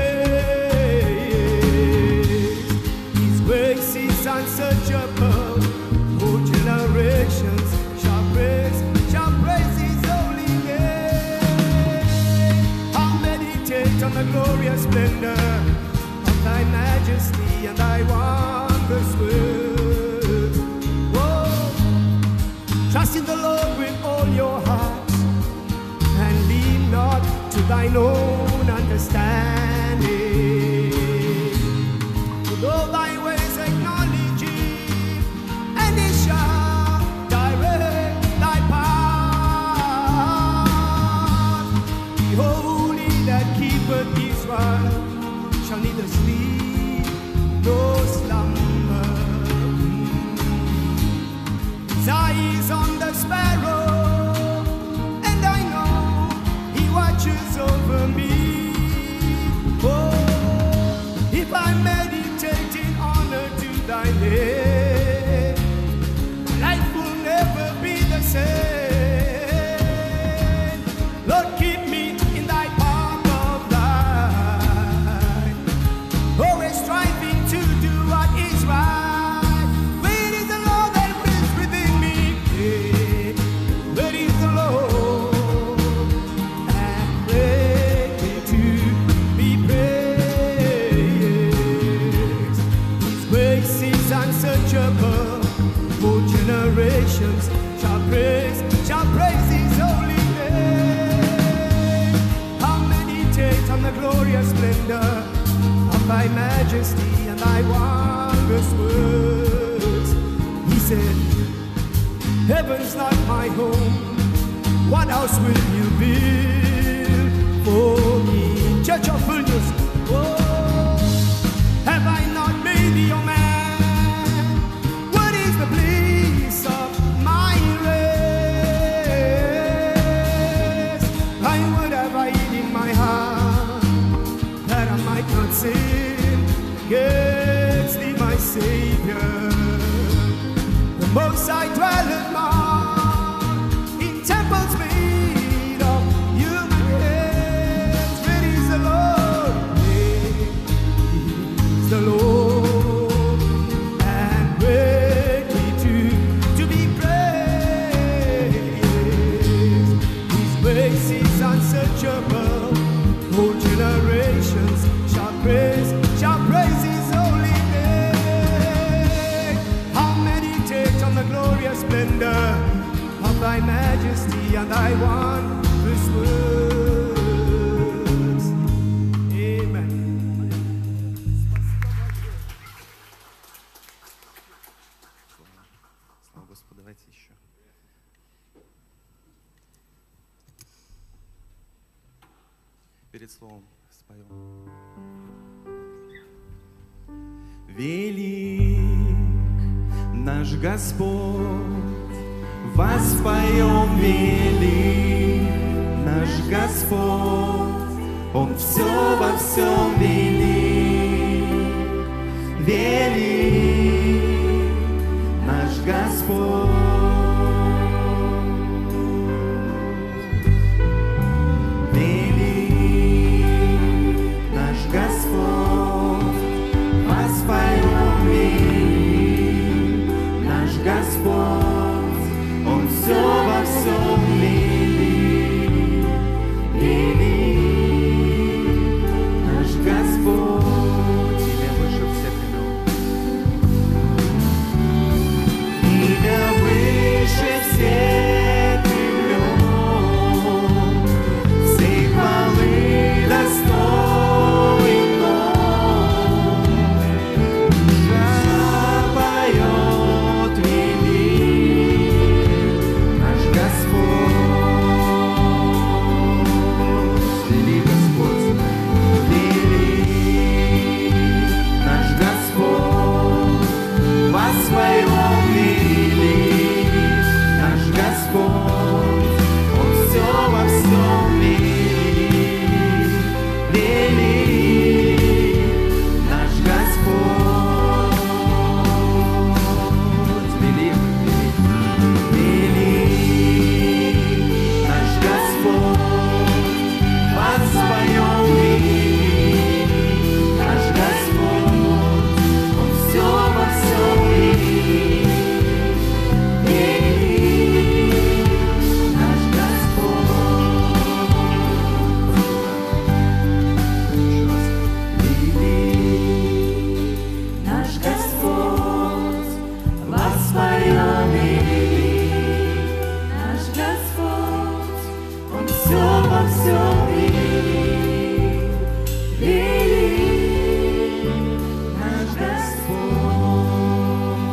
praised. His grace is unsearchable, all generations shall praise His holy name. I'll meditate on the glorious splendor of thy majesty and thy wondrous word. Whoa. Trust in the Lord with all your heart, and lean not to thine own understanding. With all thy ways acknowledge Him, and He shall direct thy path. Be holy that keepeth Israel, shall neither sleep no slumber. His eyes on the sparrow, and I know he watches over me. Oh, if I meditate in honor to thy name, life will never be the same. Lord, keep me in thy path of life, always striving to do what is right. Where is the Lord that lives within me? Where is the Lord? And ready to be praised. His grace is unsearchable. For generations shall praise his holy name. I'll meditate on the glorious splendor of thy majesty and thy wondrous works. He said, heaven's not my home, what else will you build for me? Church of fullness, oh, have I not made thee your man? What is the place of my rest? Thy word have I hid in my heart, that I might not sin against thee, my Savior. The Most High dwelleth not in temples made of human hands. Where is the Lord? Where is the Lord? And ready to be praised. His grace is unsearchable. All generations shall praise his holy name. I'll meditate on the glorious splendor of thy majesty and thy wondrous works. Amen. Слава Господу, давайте еще. Перед словом споем. Велик наш Господь, воспоем велик наш Господь, Он все во всем велик. Велик наш Господь. Господь, Он все во всем велик, велик наш Господь. Имя выше всех имен. Имя выше всех имен, всей хвалы достоин Он. Душа поет велик наш Господь. Велик Господь, велик наш Господь, воспоем велик наш Господь, Он все во всем велик, велик наш Господь, велик, велик наш Господь, воспоем велик наш Господь, Он все во всем велик, велик наш Господь. Еще раз. Велик Наш Господь, воспоем велик, наш Господь, Он все во всем велик, велик наш Господь.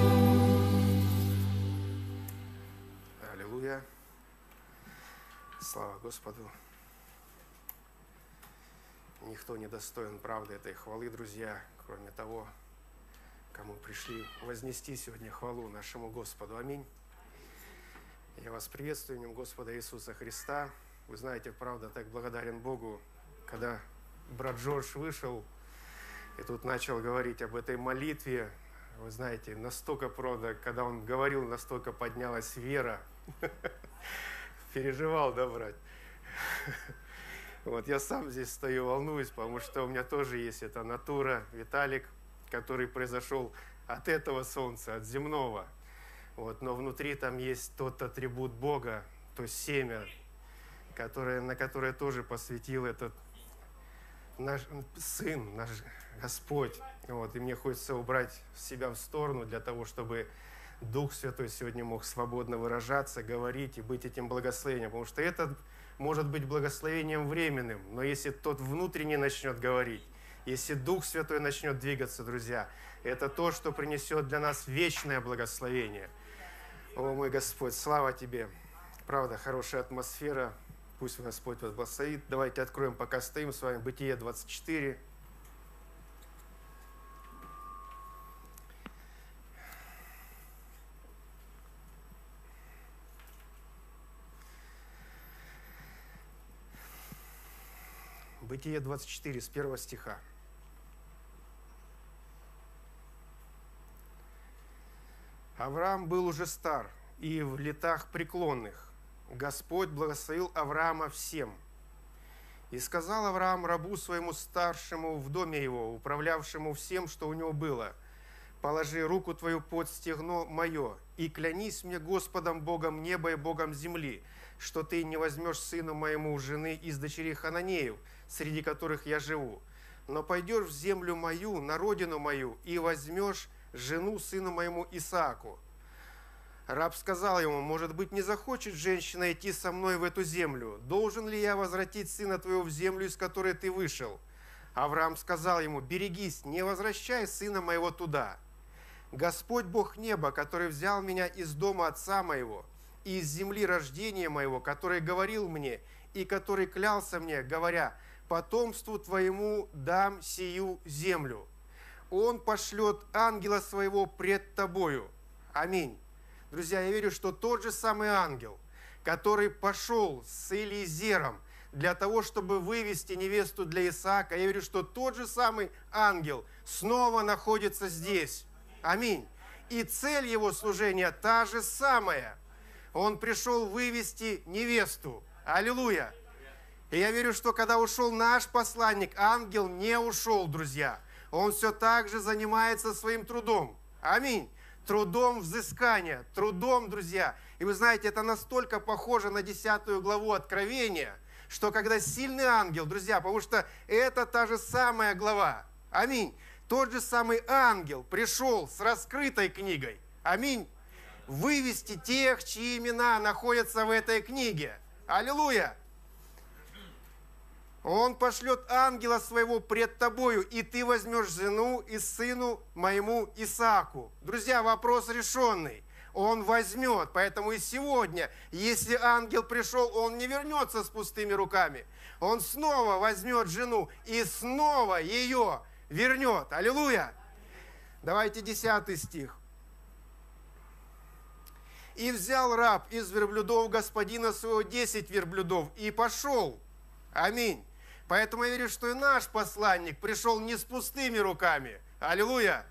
Аллилуйя. Слава Господу. Никто не достоин правды этой хвалы, друзья, кроме того, кому пришли вознести сегодня хвалу нашему Господу. Аминь. Я вас приветствую в имени Господа Иисуса Христа. Вы знаете, правда, так благодарен Богу, когда брат Джордж вышел и тут начал говорить об этой молитве. Вы знаете, настолько, правда, когда он говорил, настолько поднялась вера. Переживал, да, брат? Вот я сам здесь стою, волнуюсь, потому что у меня тоже есть эта натура, Виталик, который произошел от этого солнца, от земного. Вот, но внутри там есть тот атрибут Бога, то семя, на которое тоже посвятил этот наш Сын, наш Господь. Вот, и мне хочется убрать себя в сторону для того, чтобы Дух Святой сегодня мог свободно выражаться, говорить и быть этим благословением. Потому что это может быть благословением временным, но если тот внутренний начнет говорить, если Дух Святой начнет двигаться, друзья, это то, что принесет для нас вечное благословение. О, мой Господь, слава Тебе! Правда, хорошая атмосфера. Пусть Господь вас благословит. Давайте откроем, пока стоим с вами, Бытие 24. Бытие 24, с 1 стиха. Авраам был уже стар и в летах преклонных. Господь благословил Авраама всем. И сказал Авраам рабу своему старшему в доме его, управлявшему всем, что у него было: «Положи руку твою под стегно мое, и клянись мне Господом Богом неба и Богом земли, что ты не возьмешь сыну моему жены из дочерей Хананеев, среди которых я живу, но пойдешь в землю мою, на родину мою, и возьмешь жену сыну моему Исааку». Раб сказал ему: «Может быть, не захочет женщина идти со мной в эту землю? Должен ли я возвратить сына твоего в землю, из которой ты вышел?» Авраам сказал ему: «Берегись, не возвращай сына моего туда. Господь Бог неба, который взял меня из дома отца моего и из земли рождения моего, который говорил мне и который клялся мне, говоря: потомству твоему дам сию землю. Он пошлет ангела своего пред тобою». Аминь. Друзья, я верю, что тот же самый ангел, который пошел с Элиезером для того, чтобы вывести невесту для Исаака, я верю, что тот же самый ангел снова находится здесь. Аминь. И цель его служения та же самая. Он пришел вывести невесту. Аллилуйя. И я верю, что когда ушел наш посланник, ангел не ушел, друзья. Он все так же занимается своим трудом. Аминь. Трудом взыскания, трудом, друзья. И вы знаете, это настолько похоже на 10 главу Откровения, что когда сильный ангел, друзья, потому что это та же самая глава. Аминь. Тот же самый ангел пришел с раскрытой книгой. Аминь. Вывести тех, чьи имена находятся в этой книге. Аллилуйя. Он пошлет ангела своего пред тобою, и ты возьмешь жену и сыну моему Исааку. Друзья, вопрос решенный. Он возьмет. Поэтому и сегодня, если ангел пришел, он не вернется с пустыми руками. Он снова возьмет жену и снова ее вернет. Аллилуйя! Давайте 10 стих. «И взял раб из верблюдов господина своего 10 верблюдов и пошел». Аминь. Поэтому я верю, что и наш посланник пришел не с пустыми руками. Аллилуйя!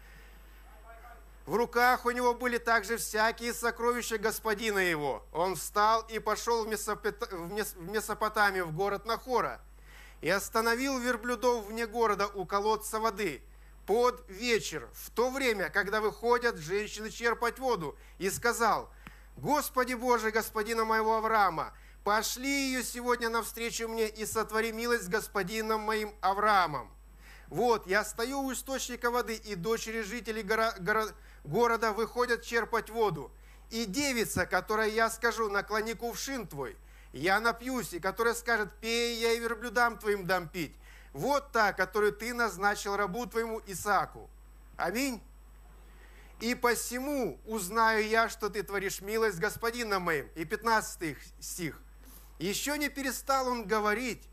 В руках у него были также всякие сокровища господина его. Он встал и пошел в Месопотамию, в город Нахора, и остановил верблюдов вне города у колодца воды под вечер, в то время, когда выходят женщины черпать воду, и сказал: «Господи Боже, господина моего Авраама, пошли ее сегодня навстречу мне и сотвори милость с господином моим Авраамом. Вот, я стою у источника воды, и дочери жителей города выходят черпать воду. И девица, которой я скажу: наклони кувшин твой, я напьюсь, и которая скажет: пей, я и верблюдам твоим дам пить. Вот та, которую ты назначил рабу твоему Исааку». Аминь. «И посему узнаю я, что ты творишь милость с господином моим». И 15 стих. «Еще не перестал он говорить,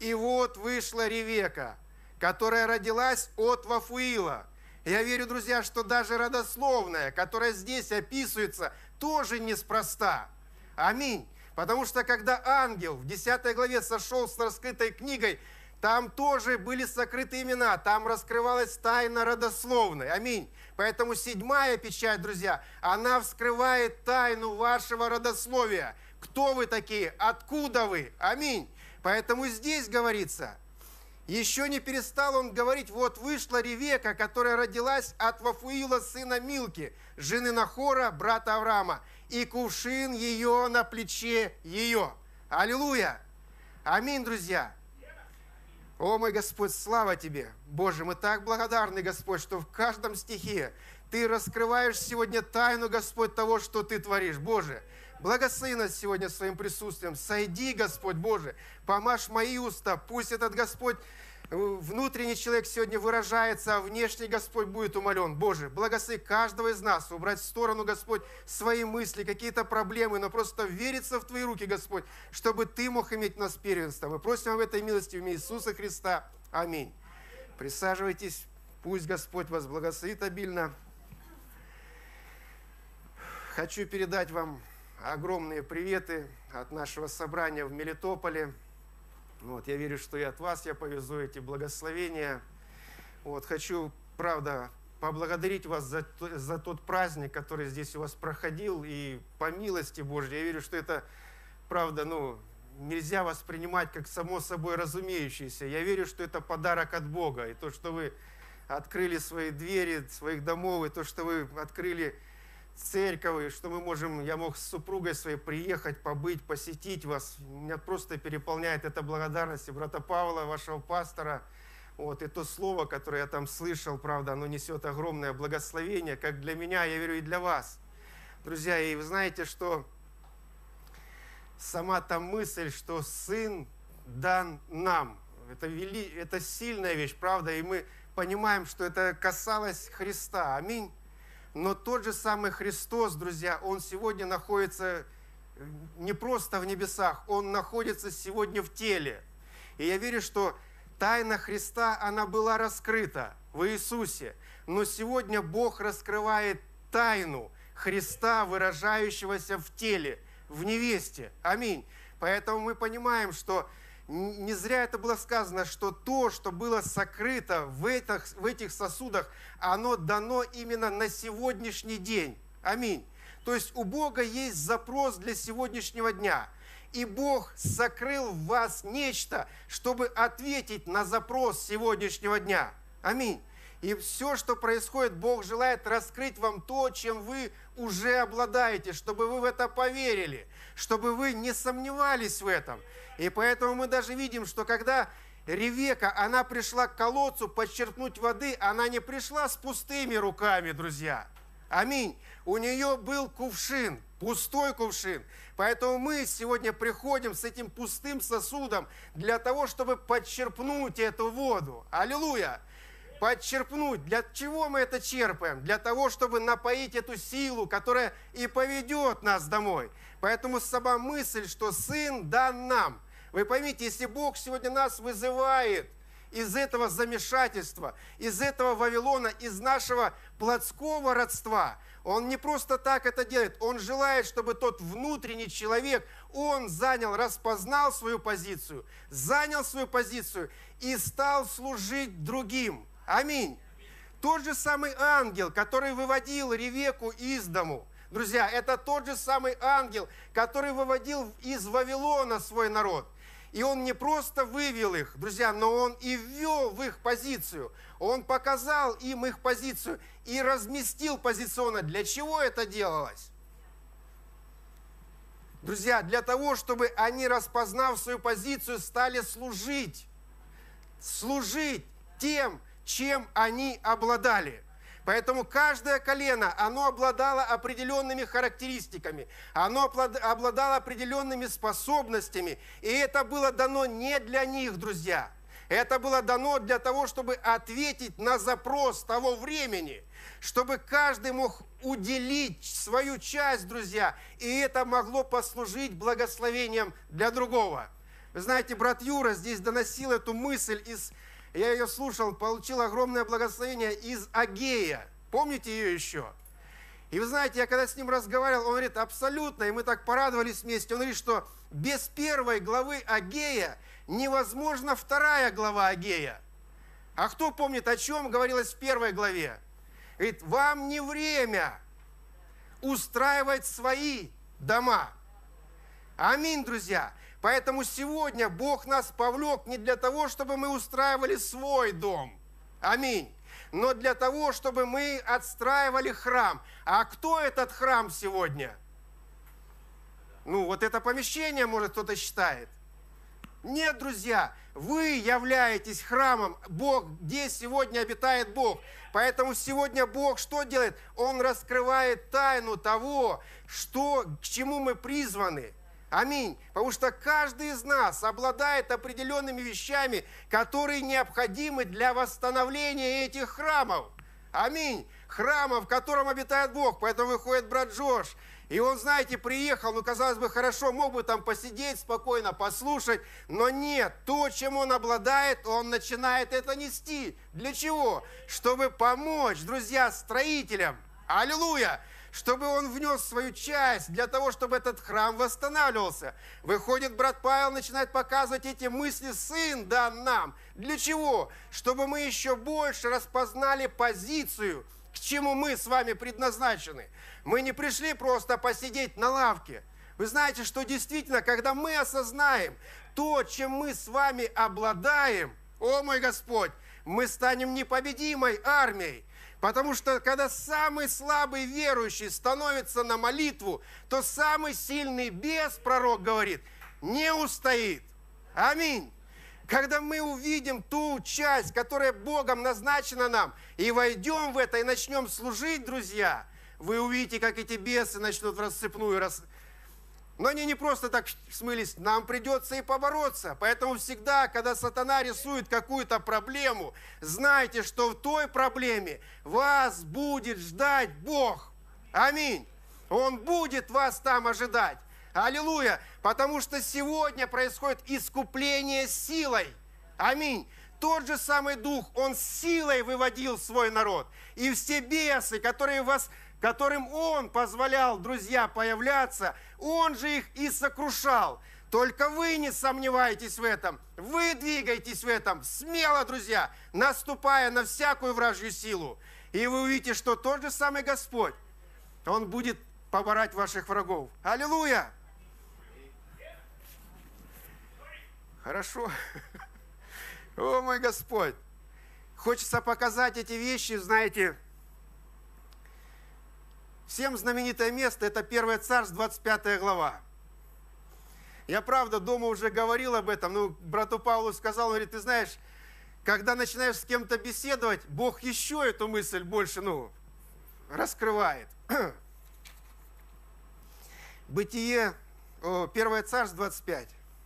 И вот вышла Ревека, которая родилась от Вафуила. Я верю, друзья, что даже родословная, которая здесь описывается, тоже неспроста. Аминь. Потому что когда ангел в 10 главе сошел с раскрытой книгой, там тоже были сокрыты имена, там раскрывалась тайна родословной. Аминь. Поэтому 7-я печать, друзья, она вскрывает тайну вашего родословия. Кто вы такие? Откуда вы? Аминь. Поэтому здесь говорится, еще не перестал он говорить, вот вышла Ревека, которая родилась от Вафуила, сына Милки, жены Нахора, брата Авраама, и кувшин ее на плече ее. Аллилуйя! Аминь, друзья! О, мой Господь, слава Тебе! Боже, мы так благодарны, Господь, что в каждом стихе Ты раскрываешь сегодня тайну, Господь, того, что Ты творишь. Боже, благослови нас сегодня своим присутствием. Сойди, Господь Боже, помажь мои уста. Пусть этот, Господь, внутренний человек сегодня выражается, а внешний, Господь, будет умолен. Боже, благослови каждого из нас, убрать в сторону, Господь, свои мысли, какие-то проблемы, но просто вериться в Твои руки, Господь, чтобы Ты мог иметь у нас первенство. Мы просим об этой милости в имя Иисуса Христа. Аминь. Присаживайтесь. Пусть Господь вас благословит обильно. Хочу передать вам огромные приветы от нашего собрания в Мелитополе. Вот, я верю, что и от вас я повезу эти благословения. Вот, хочу, правда, поблагодарить вас за тот праздник, который здесь у вас проходил. И по милости Божьей, я верю, что это, правда, нельзя воспринимать как само собой разумеющееся. Я верю, что это подарок от Бога. И то, что вы открыли свои двери своих домов, и то, что вы открыли церковь, и что я мог с супругой своей приехать, побыть, посетить вас. Меня просто переполняет эта благодарность и брата Павла, вашего пастора. Вот, и то слово, которое я там слышал, правда, оно несет огромное благословение, как для меня, я верю, и для вас. Друзья, и вы знаете, что сама та мысль, что Сын дан нам, это сильная вещь, правда, и мы понимаем, что это касалось Христа. Аминь. Но тот же самый Христос, друзья, Он сегодня находится не просто в небесах, Он находится сегодня в теле. И я верю, что тайна Христа, она была раскрыта в Иисусе. Но сегодня Бог раскрывает тайну Христа, выражающегося в теле, в невесте. Аминь. Поэтому мы понимаем, что не зря это было сказано, что то, что было сокрыто в этих сосудах, оно дано именно на сегодняшний день. Аминь. То есть у Бога есть запрос для сегодняшнего дня. И Бог сокрыл в вас нечто, чтобы ответить на запрос сегодняшнего дня. Аминь. И все, что происходит, Бог желает раскрыть вам то, чем вы уже обладаете, чтобы вы в это поверили, чтобы вы не сомневались в этом. И поэтому мы даже видим, что когда Ревека, она пришла к колодцу почерпнуть воды, она не пришла с пустыми руками, друзья. Аминь. У нее был кувшин, пустой кувшин. Поэтому мы сегодня приходим с этим пустым сосудом для того, чтобы подчерпнуть эту воду. Аллилуйя! Подчерпнуть. Для чего мы это черпаем? Для того, чтобы напоить эту силу, которая и поведет нас домой. Поэтому сама мысль, что Сын дан нам. Вы поймите, если Бог сегодня нас вызывает из этого замешательства, из этого Вавилона, из нашего плотского родства, Он не просто так это делает. Он желает, чтобы тот внутренний человек, он распознал свою позицию, занял свою позицию и стал служить другим. Аминь. Тот же самый ангел, который выводил Ревеку из дому. Друзья, это тот же самый ангел, который выводил из Вавилона свой народ. И он не просто вывел их, друзья, но он и ввел в их позицию. Он показал им их позицию и разместил позиционно. Для чего это делалось? Друзья, для того, чтобы они, распознав свою позицию, стали служить. Служить тем, чем они обладали. Поэтому каждое колено, оно обладало определенными характеристиками, оно обладало определенными способностями, и это было дано не для них, друзья. Это было дано для того, чтобы ответить на запрос того времени, чтобы каждый мог уделить свою часть, друзья, и это могло послужить благословением для другого. Вы знаете, брат Юра здесь доносил эту мысль я ее слушал, получил огромное благословение из Агея. Помните ее еще? И вы знаете, я когда с ним разговаривал, он говорит, абсолютно, и мы так порадовались вместе, он говорит, что без первой главы Агея невозможна вторая глава Агея. А кто помнит, о чем говорилось в первой главе? Говорит, вам не время устраивать свои дома. Аминь, друзья. Поэтому сегодня Бог нас повлек не для того, чтобы мы устраивали свой дом. Аминь. Но для того, чтобы мы отстраивали храм. А кто этот храм сегодня? Ну, вот это помещение, может, кто-то считает. Нет, друзья, вы являетесь храмом. Бог, где сегодня обитает Бог. Поэтому сегодня Бог что делает? Он раскрывает тайну того, к чему мы призваны. Аминь. Потому что каждый из нас обладает определенными вещами, которые необходимы для восстановления этих храмов. Аминь. Храма, в котором обитает Бог. Поэтому выходит брат Джордж. И он, знаете, приехал, ну, казалось бы, хорошо, мог бы там посидеть спокойно, послушать. Но нет, то, чем он обладает, он начинает это нести. Для чего? Чтобы помочь, друзья, строителям. Аллилуйя! Чтобы он внес свою часть для того, чтобы этот храм восстанавливался. Выходит брат Павел, начинает показывать эти мысли, Сын дан нам. Для чего? Чтобы мы еще больше распознали позицию, к чему мы с вами предназначены. Мы не пришли просто посидеть на лавке. Вы знаете, что действительно, когда мы осознаем то, чем мы с вами обладаем, о мой Господь, мы станем непобедимой армией. Потому что, когда самый слабый верующий становится на молитву, то самый сильный бес, пророк говорит, не устоит. Аминь. Когда мы увидим ту часть, которая Богом назначена нам, и войдем в это, и начнем служить, друзья, вы увидите, как эти бесы начнут в рассыпную. Но они не просто так смылись, нам придется и побороться. Поэтому всегда, когда сатана рисует какую-то проблему, знайте, что в той проблеме вас будет ждать Бог. Аминь. Он будет вас там ожидать. Аллилуйя. Потому что сегодня происходит искупление силой. Аминь. Тот же самый Дух, Он силой выводил свой народ. И все бесы, которым Он позволял, друзья, появляться, Он же их и сокрушал. Только вы не сомневайтесь в этом. Вы двигаетесь в этом смело, друзья, наступая на всякую вражью силу. И вы увидите, что тот же самый Господь, Он будет побороть ваших врагов. Аллилуйя! Хорошо. О, мой Господь! Хочется показать эти вещи, знаете. Всем знаменитое место – это 1 Царств, 25 глава. Я, правда, дома уже говорил об этом, но брату Павлу сказал, он говорит, ты знаешь, когда начинаешь с кем-то беседовать, Бог еще эту мысль больше, раскрывает. Бытие, 1 Царств, 25.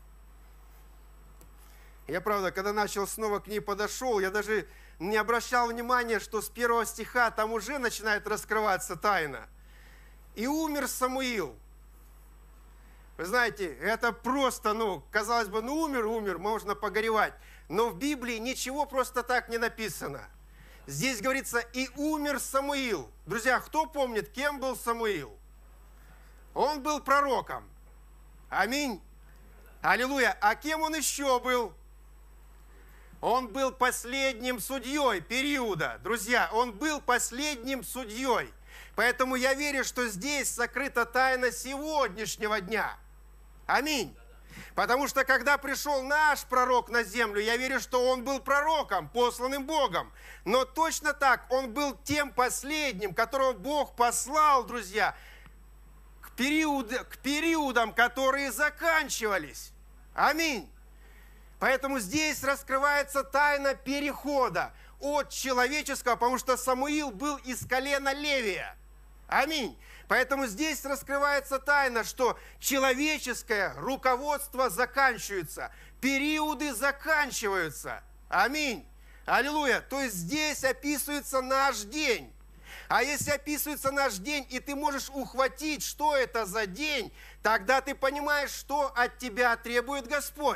Я, правда, когда начал снова к ней подошел, я даже не обращал внимания, что с 1 стиха там уже начинает раскрываться тайна. И умер Самуил. Вы знаете, это просто, казалось бы, умер, можно погоревать. Но в Библии ничего просто так не написано. Здесь говорится, и умер Самуил. Друзья, кто помнит, кем был Самуил? Он был пророком. Аминь. Аллилуйя. А кем он еще был? Он был последним судьей периода. Друзья, он был последним судьей. Поэтому я верю, что здесь сокрыта тайна сегодняшнего дня. Аминь. Потому что когда пришел наш пророк на землю, я верю, что он был пророком, посланным Богом. Но точно так, он был тем последним, которого Бог послал, друзья, к периодам, которые заканчивались. Аминь. Поэтому здесь раскрывается тайна перехода от человеческого, потому что Самуил был из колена Левия. Аминь. Поэтому здесь раскрывается тайна, что человеческое руководство заканчивается, периоды заканчиваются. Аминь. Аллилуйя. То есть здесь описывается наш день. А если описывается наш день, и ты можешь ухватить, что это за день, тогда ты понимаешь, что от тебя требует Господь.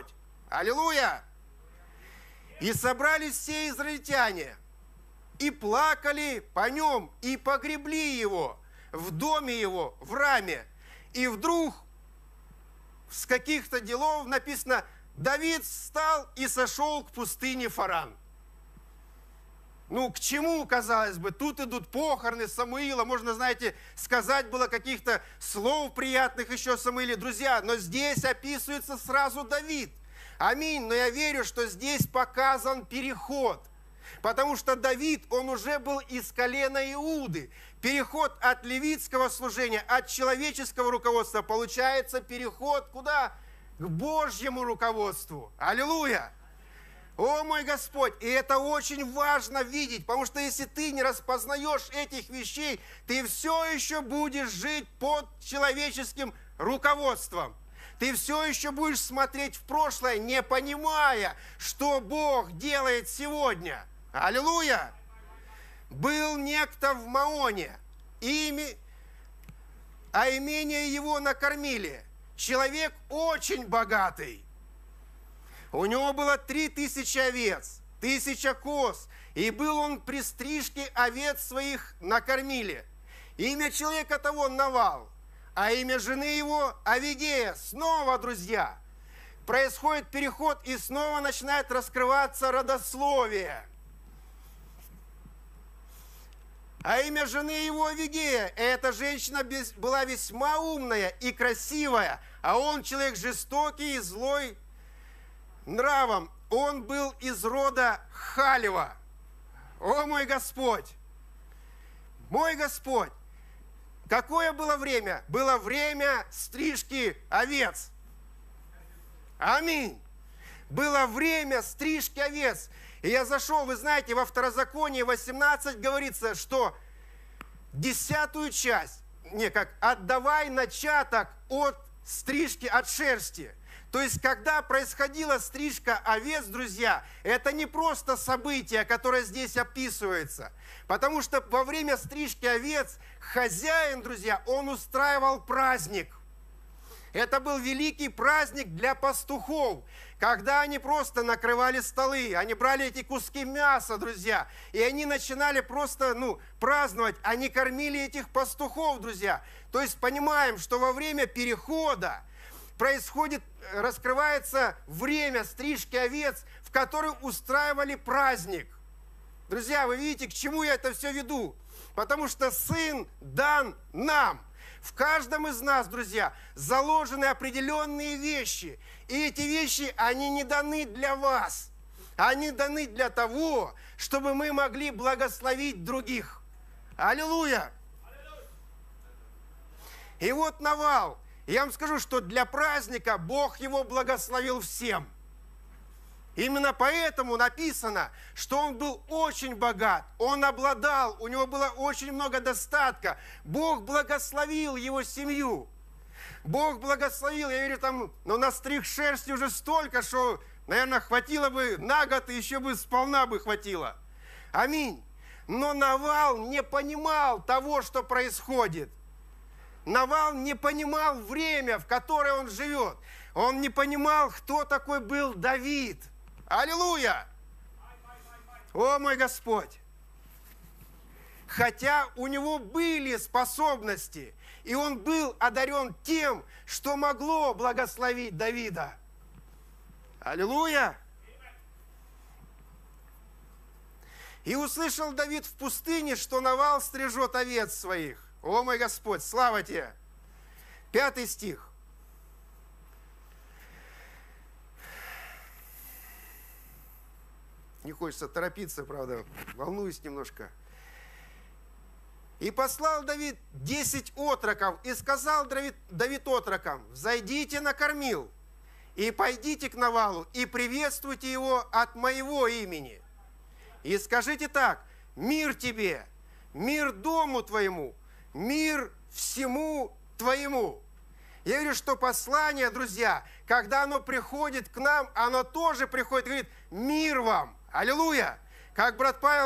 Аллилуйя! И собрались все израильтяне, и плакали по нем, и погребли его в доме его, в Раме. И вдруг с каких-то делов написано, Давид встал и сошел к пустыне Фаран. Ну, к чему, казалось бы, тут идут похороны Самуила, можно, знаете, сказать было каких-то слов приятных еще Самуиле, друзья, но здесь описывается сразу Давид. Аминь, но я верю, что здесь показан переход, потому что Давид, он уже был из колена Иуды. Переход от левитского служения, от человеческого руководства, получается переход куда? К Божьему руководству. Аллилуйя! О мой Господь! И это очень важно видеть, потому что если ты не распознаешь этих вещей, ты все еще будешь жить под человеческим руководством. Ты все еще будешь смотреть в прошлое, не понимая, что Бог делает сегодня. Аллилуйя! Был некто в Маоне, а имение его накормили. Человек очень богатый. У него было 3000 овец, 1000 коз, и был он при стрижке овец своих накормили. Имя человека того Навал, а имя жены его Авигея. Снова, друзья, происходит переход, и снова начинает раскрываться родословие. А имя жены его Авигея. Эта женщина была весьма умная и красивая, а он человек жестокий и злой нравом. Он был из рода Халева. О мой Господь! Мой Господь! Какое было время? Было время стрижки овец. Аминь. Было время стрижки овец. И я зашел, вы знаете, во Второзаконии 18 говорится, что 10-ю часть, отдавай начаток от стрижки, от шерсти. То есть, когда происходила стрижка овец, друзья, это не просто событие, которое здесь описывается. Потому что во время стрижки овец хозяин, друзья, он устраивал праздник. Это был великий праздник для пастухов, когда они просто накрывали столы, они брали эти куски мяса, друзья, и они начинали просто, праздновать, они кормили этих пастухов, друзья. То есть понимаем, что во время перехода раскрывается время стрижки овец, в которой устраивали праздник. Друзья, вы видите, к чему я это все веду? Потому что Сын дан нам. В каждом из нас, друзья, заложены определенные вещи. И эти вещи, они не даны для вас. Они даны для того, чтобы мы могли благословить других. Аллилуйя! И вот Навал. Я вам скажу, что для праздника Бог его благословил всем. Именно поэтому написано, что он был очень богат, он обладал, у него было очень много достатка. Бог благословил его семью. Бог благословил, я верю, на стриг шерсти уже столько, что, наверное, хватило бы на год, и еще бы сполна бы хватило. Аминь. Но Навал не понимал того, что происходит. Навал не понимал время, в которое он живет. Он не понимал, кто такой был Давид. Аллилуйя! О, мой Господь! Хотя у него были способности, и он был одарен тем, что могло благословить Давида. Аллилуйя! И услышал Давид в пустыне, что Навал стрижет овец своих. О, мой Господь, слава Тебе! 5 стих. Не хочется торопиться, правда, волнуюсь немножко. «И послал Давид 10 отроков, и сказал Давид отрокам, взойдите на кормил, и пойдите к Навалу, и приветствуйте его от моего имени. И скажите так, мир тебе, мир дому твоему, мир всему твоему». Я говорю, что послание, друзья, когда оно приходит к нам, оно тоже приходит и говорит, мир вам. Аллилуйя! Как брат Павел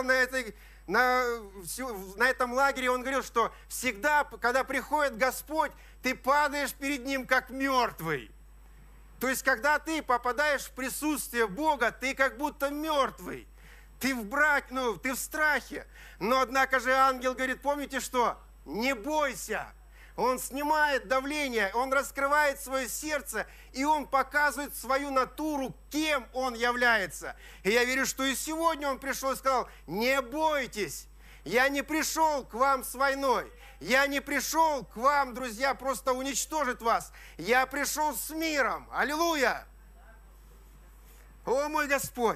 на этом лагере, он говорил, что всегда, когда приходит Господь, ты падаешь перед Ним как мертвый. То есть, когда ты попадаешь в присутствие Бога, ты как будто мертвый. Ты ты в страхе. Но, однако же, ангел говорит, помните что? Не бойся. Он снимает давление, он раскрывает свое сердце, и он показывает свою натуру, кем он является. И я верю, что и сегодня он пришел и сказал, не бойтесь, я не пришел к вам с войной, я не пришел к вам, друзья, просто уничтожить вас, я пришел с миром. Аллилуйя! О, мой Господь!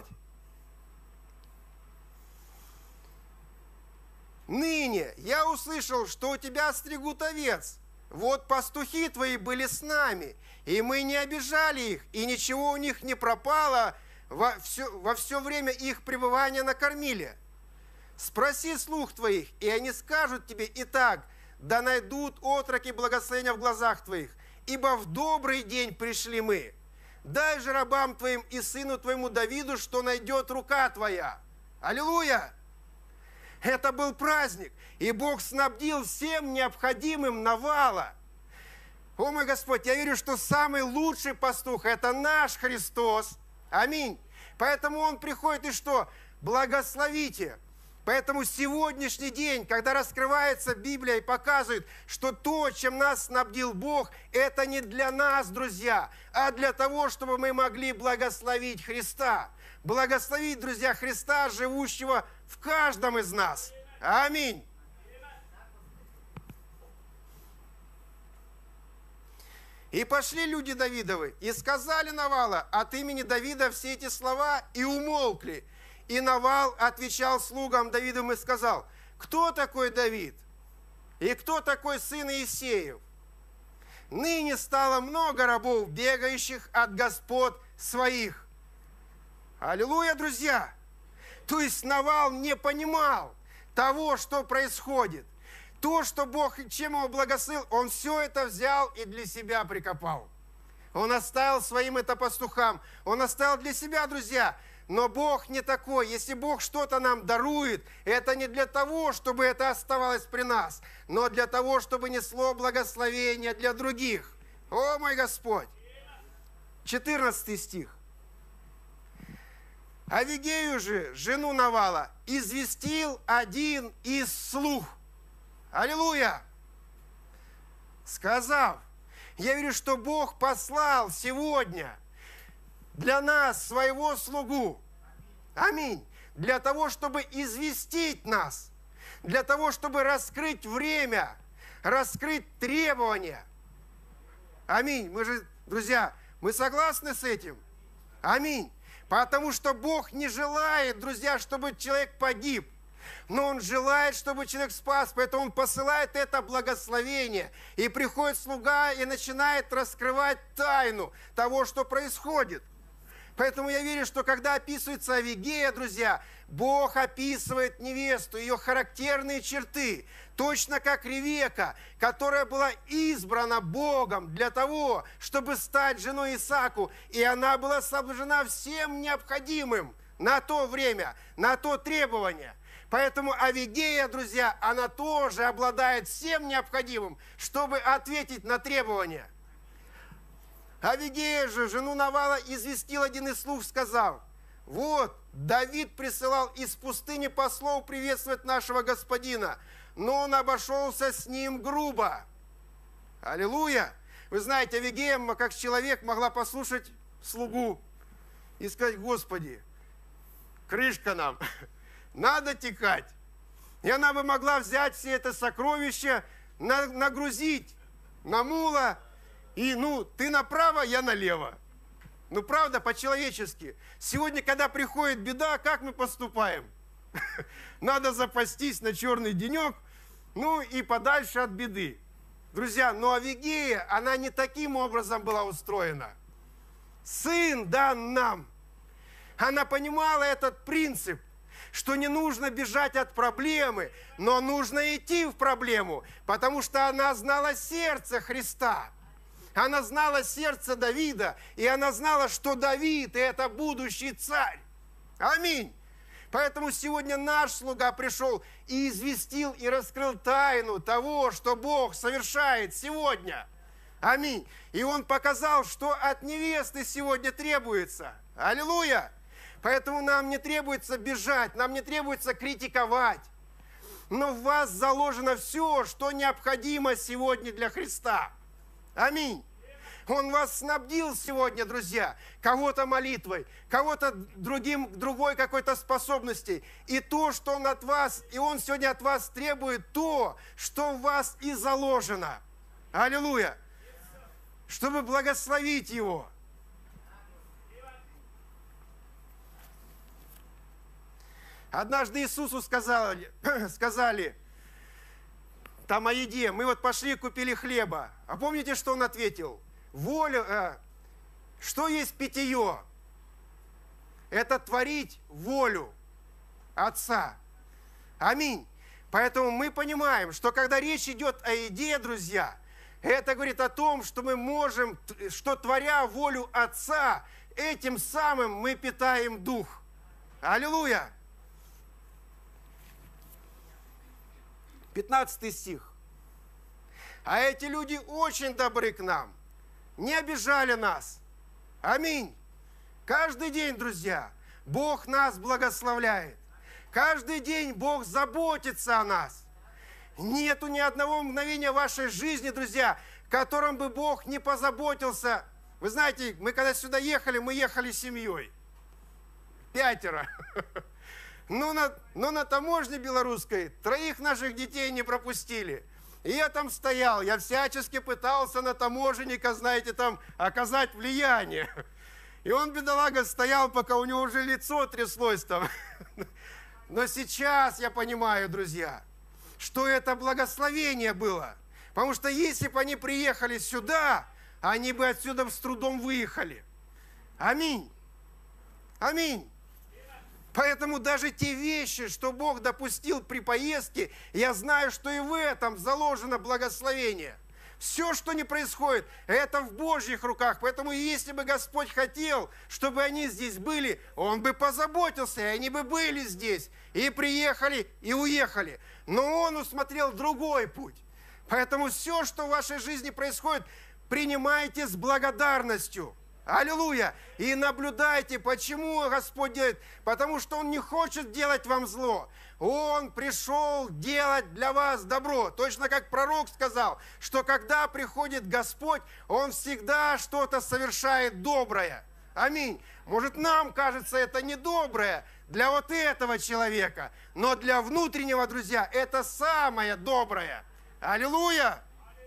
Ныне я услышал, что у тебя стригут овец. Вот пастухи твои были с нами, и мы не обижали их, и ничего у них не пропало, во все время их пребывания накормили. Спроси слух твоих, и они скажут тебе, итак, да найдут отроки благословения в глазах твоих, ибо в добрый день пришли мы. Дай же рабам твоим и сыну твоему Давиду, что найдет рука твоя. Аллилуйя! Это был праздник, и Бог снабдил всем необходимым Навала. О, мой Господь, я верю, что самый лучший пастух – это наш Христос. Аминь. Поэтому Он приходит и что? Благословите. Поэтому сегодняшний день, когда раскрывается Библия и показывает, что то, чем нас снабдил Бог, это не для нас, друзья, а для того, чтобы мы могли благословить Христа. Благословить, друзья, Христа, живущего в каждом из нас. Аминь. И пошли люди Давидовы, и сказали Навала от имени Давида все эти слова, и умолкли. И Навал отвечал слугам Давидовым и сказал, кто такой Давид? И кто такой сын Иисеев? Ныне стало много рабов, бегающих от господ своих. Аллилуйя, друзья! То есть Навал не понимал того, что происходит. То, что Бог, чем его благословил, он все это взял и для себя прикопал. Он оставил своим это пастухам. Он оставил для себя, друзья. Но Бог не такой. Если Бог что-то нам дарует, это не для того, чтобы это оставалось при нас, но для того, чтобы несло благословение для других. О, мой Господь! 14 стих. Авигею же, жену Навала, известил один из слуг. Аллилуйя! Сказав, я верю, что Бог послал сегодня для нас своего слугу. Аминь. Для того, чтобы известить нас. Для того, чтобы раскрыть время, раскрыть требования. Аминь. Мы же, друзья, мы согласны с этим? Аминь. Потому что Бог не желает, друзья, чтобы человек погиб. Но Он желает, чтобы человек спас, поэтому Он посылает это благословение. И приходит слуга и начинает раскрывать тайну того, что происходит. Поэтому я верю, что когда описывается Авигея, друзья, Бог описывает невесту, ее характерные черты, точно как Ревека, которая была избрана Богом для того, чтобы стать женой Исааку, и она была снабжена всем необходимым на то время, на то требование. Поэтому Авигея, друзья, она тоже обладает всем необходимым, чтобы ответить на требования. Авигея же, жену Навала, известил один из слуг, сказав, вот, Давид присылал из пустыни послов приветствовать нашего господина, но он обошелся с ним грубо. Аллилуйя! Вы знаете, Авигея, как человек, могла послушать слугу и сказать, Господи, крышка нам, надо текать. И она бы могла взять все это сокровище, нагрузить на мула, и, ты направо, я налево. Правда, по-человечески. Сегодня, когда приходит беда, как мы поступаем? Надо запастись на черный денек, и подальше от беды. Друзья, но Авигея, она не таким образом была устроена. Сын дан нам. Она понимала этот принцип, что не нужно бежать от проблемы, но нужно идти в проблему, потому что она знала сердце Христа. Она знала сердце Давида, и она знала, что Давид – это будущий царь. Аминь. Поэтому сегодня наш слуга пришел и известил, и раскрыл тайну того, что Бог совершает сегодня. Аминь. И Он показал, что от невесты сегодня требуется. Аллилуйя. Поэтому нам не требуется бежать, нам не требуется критиковать. Но в вас заложено все, что необходимо сегодня для Христа. Аминь. Он вас снабдил сегодня, друзья, кого-то молитвой, кого-то другой какой-то способностью. И то, что Он от вас, и Он сегодня от вас требует то, что в вас и заложено. Аллилуйя. Чтобы благословить Его. Однажды Иисусу сказали там о еде. Мы вот пошли, купили хлеба. А помните, что Он ответил? Что есть питье? Это творить волю Отца. Аминь. Поэтому мы понимаем, что когда речь идет о еде, друзья, это говорит о том, что мы можем, что творя волю Отца, этим самым мы питаем Дух. Аллилуйя. 15 стих. А эти люди очень добры к нам, не обижали нас. Аминь. Каждый день, друзья, Бог нас благословляет. Каждый день Бог заботится о нас. Нету ни одного мгновения в вашей жизни, друзья, которым бы Бог не позаботился. Вы знаете, мы когда сюда ехали, мы ехали семьей. 5. Но на таможне белорусской 3 наших детей не пропустили. И я там стоял, я всячески пытался на таможенника, знаете, там оказать влияние. И он, бедолага, стоял, пока у него уже лицо тряслось там. Но сейчас я понимаю, друзья, что это благословение было. Потому что если бы они приехали сюда, они бы отсюда с трудом выехали. Аминь. Аминь. Поэтому даже те вещи, что Бог допустил при поездке, я знаю, что и в этом заложено благословение. Все, что не происходит, это в Божьих руках. Поэтому если бы Господь хотел, чтобы они здесь были, Он бы позаботился, и они бы были здесь, и приехали, и уехали. Но Он усмотрел другой путь. Поэтому все, что в вашей жизни происходит, принимайте с благодарностью. Аллилуйя! И наблюдайте, почему Господь делает. Потому что Он не хочет делать вам зло. Он пришел делать для вас добро. Точно как пророк сказал, что когда приходит Господь, Он всегда что-то совершает доброе. Аминь. Может, нам кажется это недоброе для вот этого человека, но для внутреннего, друзья, это самое доброе. Аллилуйя!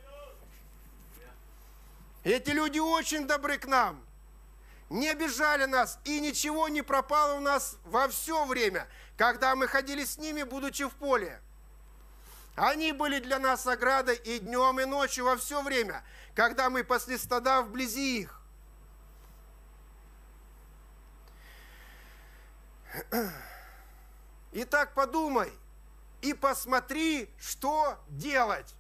Эти люди очень добры к нам. Не обижали нас, и ничего не пропало у нас во все время, когда мы ходили с ними, будучи в поле. Они были для нас оградой и днем, и ночью во все время, когда мы пасли стада вблизи их. Итак, подумай и посмотри, что делать.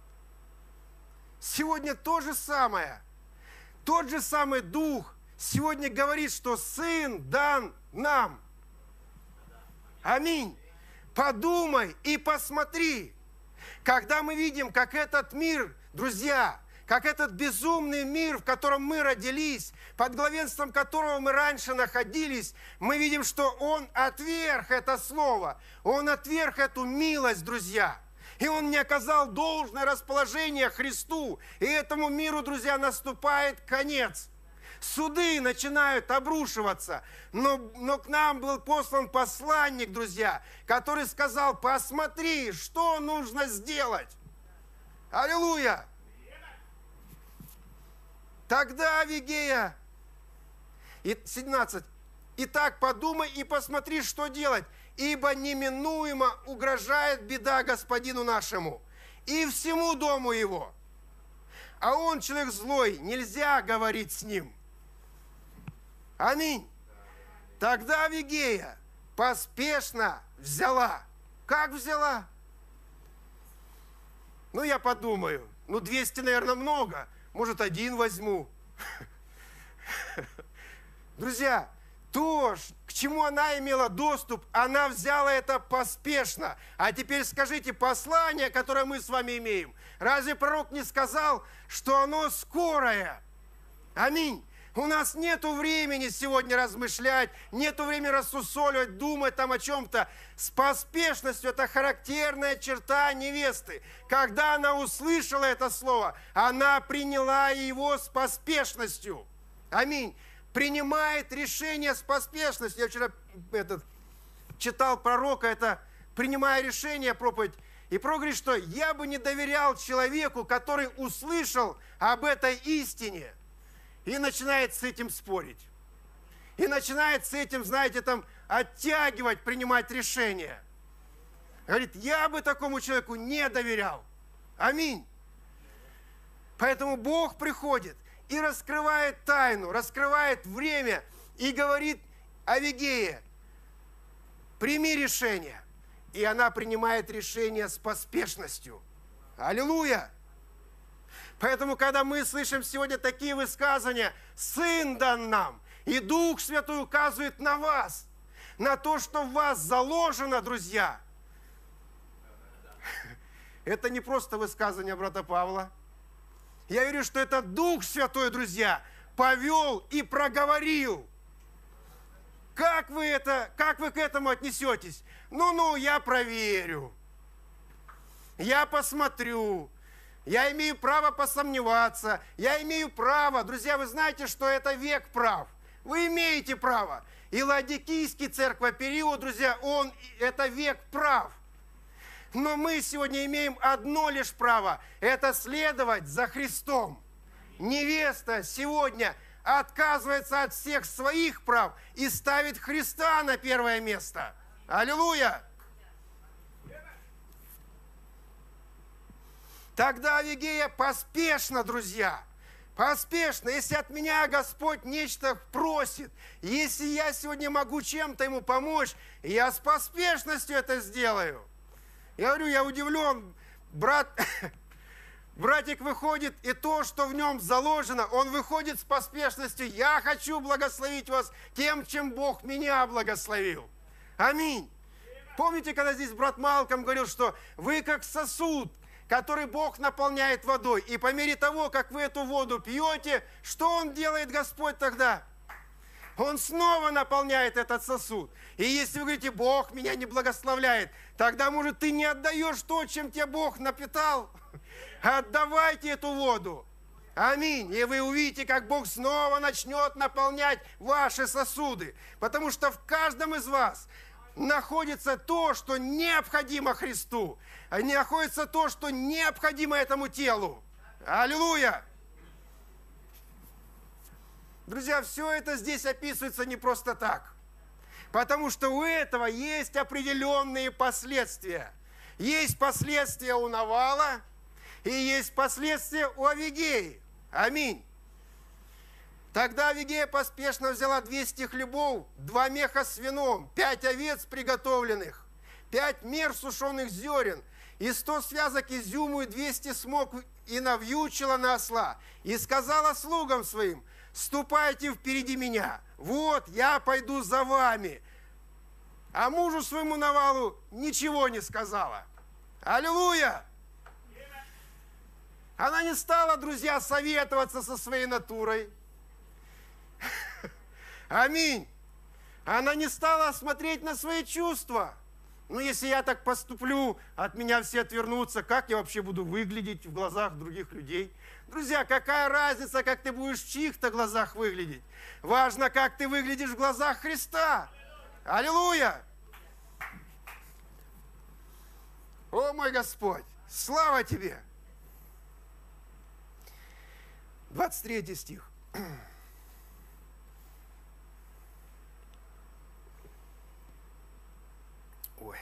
Сегодня то же самое, тот же самый Дух сегодня говорит, что Сын дан нам. Аминь. Подумай и посмотри. Когда мы видим, как этот мир, друзья, как этот безумный мир, в котором мы родились, под главенством которого мы раньше находились, мы видим, что Он отверг это слово, Он отверг эту милость, друзья. И Он не оказал должное расположение Христу. И этому миру, друзья, наступает конец. Суды начинают обрушиваться. Но к нам был послан посланник, друзья, который сказал: посмотри, что нужно сделать. Аллилуйя! Тогда Авигея, 17, «Итак, подумай и посмотри, что делать, ибо неминуемо угрожает беда господину нашему и всему дому его. А он человек злой, нельзя говорить с ним». Аминь. Тогда Авигея поспешно взяла. Как взяла? Ну, я подумаю, 200, наверное, много. Может, 1 возьму. Друзья, то, к чему она имела доступ, она взяла это поспешно. А теперь скажите, послание, которое мы с вами имеем, разве пророк не сказал, что оно скорое? Аминь. У нас нету времени сегодня размышлять, нету времени рассусоливать, думать там о чем-то. С поспешностью это характерная черта невесты. Когда она услышала это слово, она приняла его с поспешностью. Аминь. Принимает решение с поспешностью. Я вчера читал пророка, это принимая решение, проповедь. И пророк говорит, что я бы не доверял человеку, который услышал об этой истине. И начинает с этим спорить. И начинает с этим, знаете, там оттягивать, принимать решения. Говорит, я бы такому человеку не доверял. Аминь. Поэтому Бог приходит и раскрывает тайну, раскрывает время и говорит Авигее, прими решение. И она принимает решение с поспешностью. Аллилуйя! Поэтому, когда мы слышим сегодня такие высказывания, «Сын дан нам», и Дух Святой указывает на вас, на то, что в вас заложено, друзья. Это не просто высказывание брата Павла. Я верю, что это Дух Святой, друзья, повел и проговорил. Как вы к этому отнесетесь? Ну, я проверю. Я посмотрю. Я имею право посомневаться. Я имею право. Друзья, вы знаете, что это век прав. Вы имеете право. И Ладикийский церковь период, друзья, это век прав. Но мы сегодня имеем одно лишь право. Это следовать за Христом. Невеста сегодня отказывается от всех своих прав и ставит Христа на первое место. Аллилуйя! Тогда Авигея поспешно, друзья, поспешно, если от меня Господь нечто просит, если я сегодня могу чем-то Ему помочь, я с поспешностью это сделаю. Я говорю, я удивлен, братик выходит, и то, что в нем заложено, он выходит с поспешностью. Я хочу благословить вас тем, чем Бог меня благословил. Аминь. Помните, когда здесь брат Малком говорил, что вы как сосуд, который Бог наполняет водой. И по мере того, как вы эту воду пьете, что Он делает, Господь, тогда? Он снова наполняет этот сосуд. И если вы говорите, Бог меня не благословляет, тогда, может, ты не отдаешь то, чем тебя Бог напитал. Отдавайте эту воду. Аминь. И вы увидите, как Бог снова начнет наполнять ваши сосуды. Потому что в каждом из вас находится то, что необходимо Христу. Находится то, что необходимо этому телу. Аллилуйя! Друзья, все это здесь описывается не просто так. Потому что у этого есть определенные последствия. Есть последствия у Навала, и есть последствия у Авигеи. Аминь. Тогда Авигея поспешно взяла 200 хлебов, 2 меха с вином, 5 овец приготовленных, 5 мер сушеных зерен, и 100 связок изюму, и 200 смок, и навьючила на осла. И сказала слугам своим, ступайте впереди меня, вот я пойду за вами. А мужу своему Навалу ничего не сказала. Аллилуйя! Она не стала, друзья, советоваться со своей натурой. Аминь. Она не стала смотреть на свои чувства. Ну, если я так поступлю, от меня все отвернутся, как я вообще буду выглядеть в глазах других людей? Друзья, какая разница, как ты будешь в чьих-то глазах выглядеть? Важно, как ты выглядишь в глазах Христа. Аллилуйя! О, мой Господь, слава Тебе! 23 стих. Ой.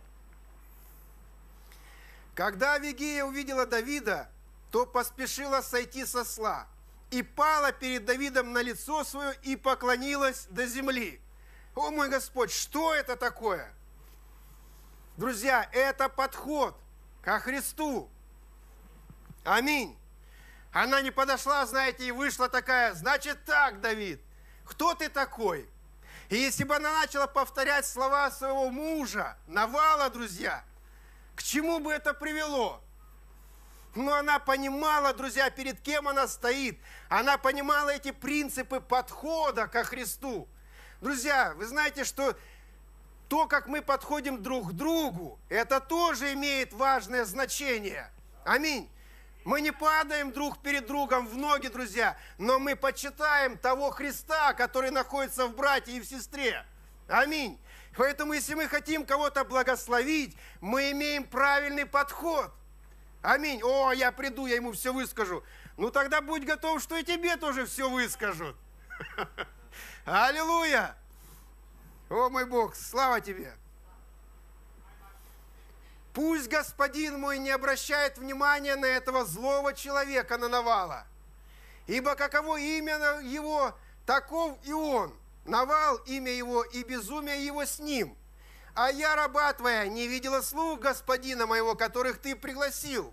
Когда Авигея увидела Давида, то поспешила сойти со осла и пала перед Давидом на лицо свое и поклонилась до земли. О, мой Господь, что это такое? Друзья, это подход ко Христу. Аминь. Она не подошла, знаете, и вышла такая, значит так, Давид, кто ты такой? И если бы она начала повторять слова своего мужа, Навала, друзья, к чему бы это привело? Но она понимала, друзья, перед кем она стоит. Она понимала эти принципы подхода ко Христу. Друзья, вы знаете, что то, как мы подходим друг к другу, это тоже имеет важное значение. Аминь. Мы не падаем друг перед другом в ноги, друзья, но мы почитаем того Христа, который находится в брате и в сестре. Аминь. Поэтому, если мы хотим кого-то благословить, мы имеем правильный подход. Аминь. О, я приду, я ему все выскажу. Ну, тогда будь готов, что и тебе тоже все выскажут. Аллилуйя. О, мой Бог, слава тебе. Пусть господин мой не обращает внимания на этого злого человека, на Навала. Ибо каково имя его, таков и он. Навал имя его, и безумие его с ним. А я, раба твоя, не видела слуг господина моего, которых ты пригласил.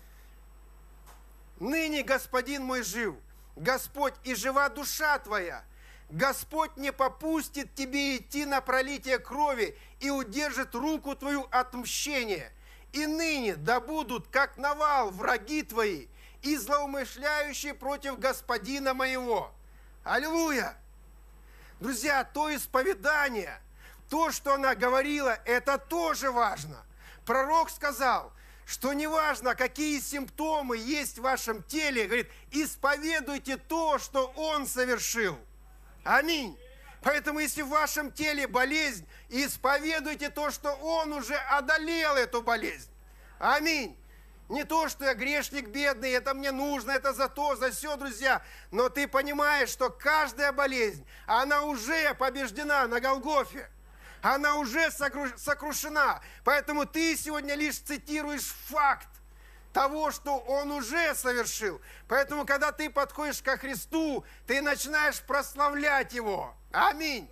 Ныне господин мой жив, Господь, и жива душа твоя. Господь не попустит тебе идти на пролитие крови и удержит руку твою от мщения. И ныне да будут, как Навал, враги твои, и злоумышляющие против господина моего. Аллилуйя! Друзья, то исповедание, то, что она говорила, это тоже важно. Пророк сказал, что неважно, какие симптомы есть в вашем теле, говорит, исповедуйте то, что он совершил. Аминь. Поэтому, если в вашем теле болезнь, исповедуйте то, что он уже одолел эту болезнь. Аминь. Не то, что я грешник бедный, это мне нужно, это за то, за все, друзья. Но ты понимаешь, что каждая болезнь, она уже побеждена на Голгофе. Она уже сокрушена. Поэтому ты сегодня лишь цитируешь факт того, что он уже совершил. Поэтому, когда ты подходишь ко Христу, ты начинаешь прославлять Его. Аминь.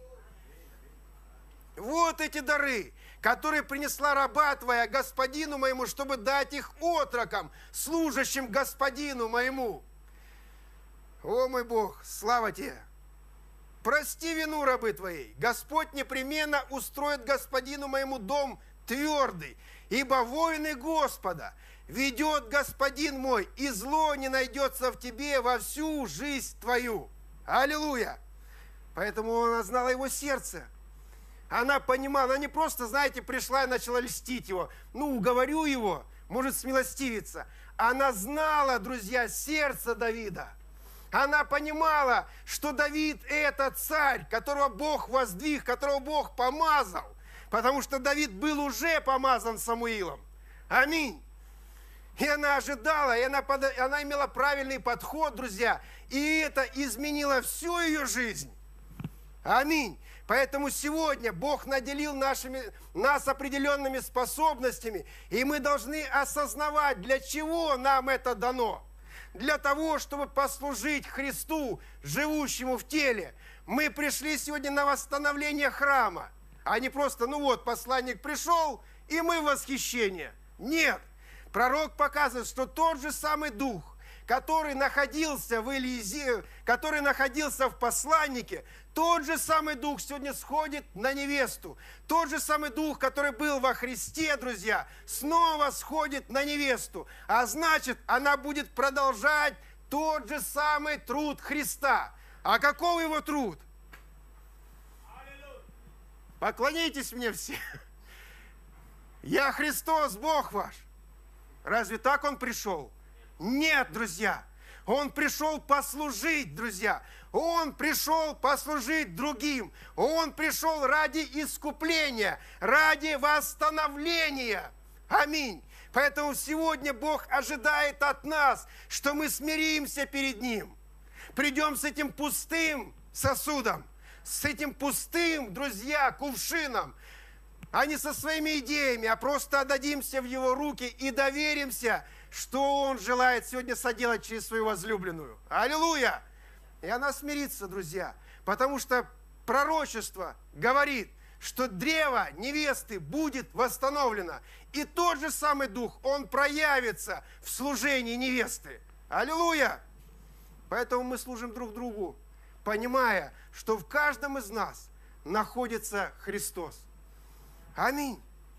Вот эти дары, которые принесла раба твоя господину моему, чтобы дать их отрокам, служащим господину моему. О, мой Бог, слава тебе! Прости вину рабы твоей. Господь непременно устроит господину моему дом твердый, ибо воины Господа ведет господин мой, и зло не найдется в тебе во всю жизнь твою. Аллилуйя! Поэтому она знала его сердце. Она понимала, она не просто, знаете, пришла и начала льстить его. Ну, уговорю его, может смилостивиться. Она знала, друзья, сердце Давида. Она понимала, что Давид – это царь, которого Бог воздвиг, которого Бог помазал. Потому что Давид был уже помазан Самуилом. Аминь. И она ожидала, и она имела правильный подход, друзья. И это изменило всю ее жизнь. Аминь. Поэтому сегодня Бог наделил нас определенными способностями, и мы должны осознавать, для чего нам это дано. Для того, чтобы послужить Христу, живущему в теле. Мы пришли сегодня на восстановление храма, а не просто, ну вот, посланник пришел, и мы в восхищении. Нет. Пророк показывает, что тот же самый дух, который находился в Елизее, который находился в посланнике, тот же самый дух сегодня сходит на невесту. Тот же самый дух, который был во Христе, друзья, снова сходит на невесту. А значит, она будет продолжать тот же самый труд Христа. А каков его труд? Поклонитесь мне все. Я Христос, Бог ваш. Разве так Он пришел? Нет, друзья. Он пришел послужить, друзья. Он пришел послужить другим. Он пришел ради искупления, ради восстановления. Аминь. Поэтому сегодня Бог ожидает от нас, что мы смиримся перед Ним. Придем с этим пустым сосудом, с этим пустым, друзья, кувшином, а не со своими идеями, а просто отдадимся в Его руки и доверимся, что Он желает сегодня соделать через свою возлюбленную. Аллилуйя! И она смирится, друзья, потому что пророчество говорит, что древо невесты будет восстановлено. И тот же самый дух, он проявится в служении невесты. Аллилуйя! Поэтому мы служим друг другу, понимая, что в каждом из нас находится Христос. Аминь.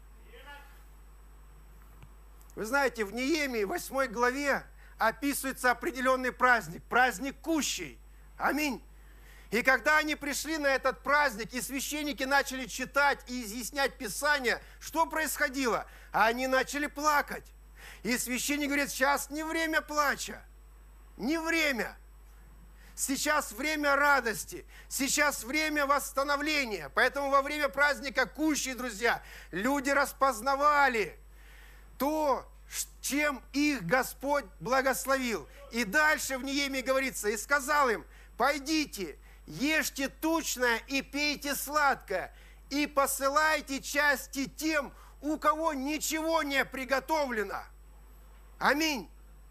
Вы знаете, в Неемии 8 главе описывается определенный праздник, праздник Кущей. Аминь. И когда они пришли на этот праздник, и священники начали читать и изъяснять Писание, что происходило? Они начали плакать. И священник говорит, сейчас не время плача, не время. Сейчас время радости, сейчас время восстановления. Поэтому во время праздника Кущи, друзья, люди распознавали то, чем их Господь благословил. И дальше в Неемии говорится, и сказал им, пойдите, ешьте тучное и пейте сладкое, и посылайте части тем, у кого ничего не приготовлено. Аминь.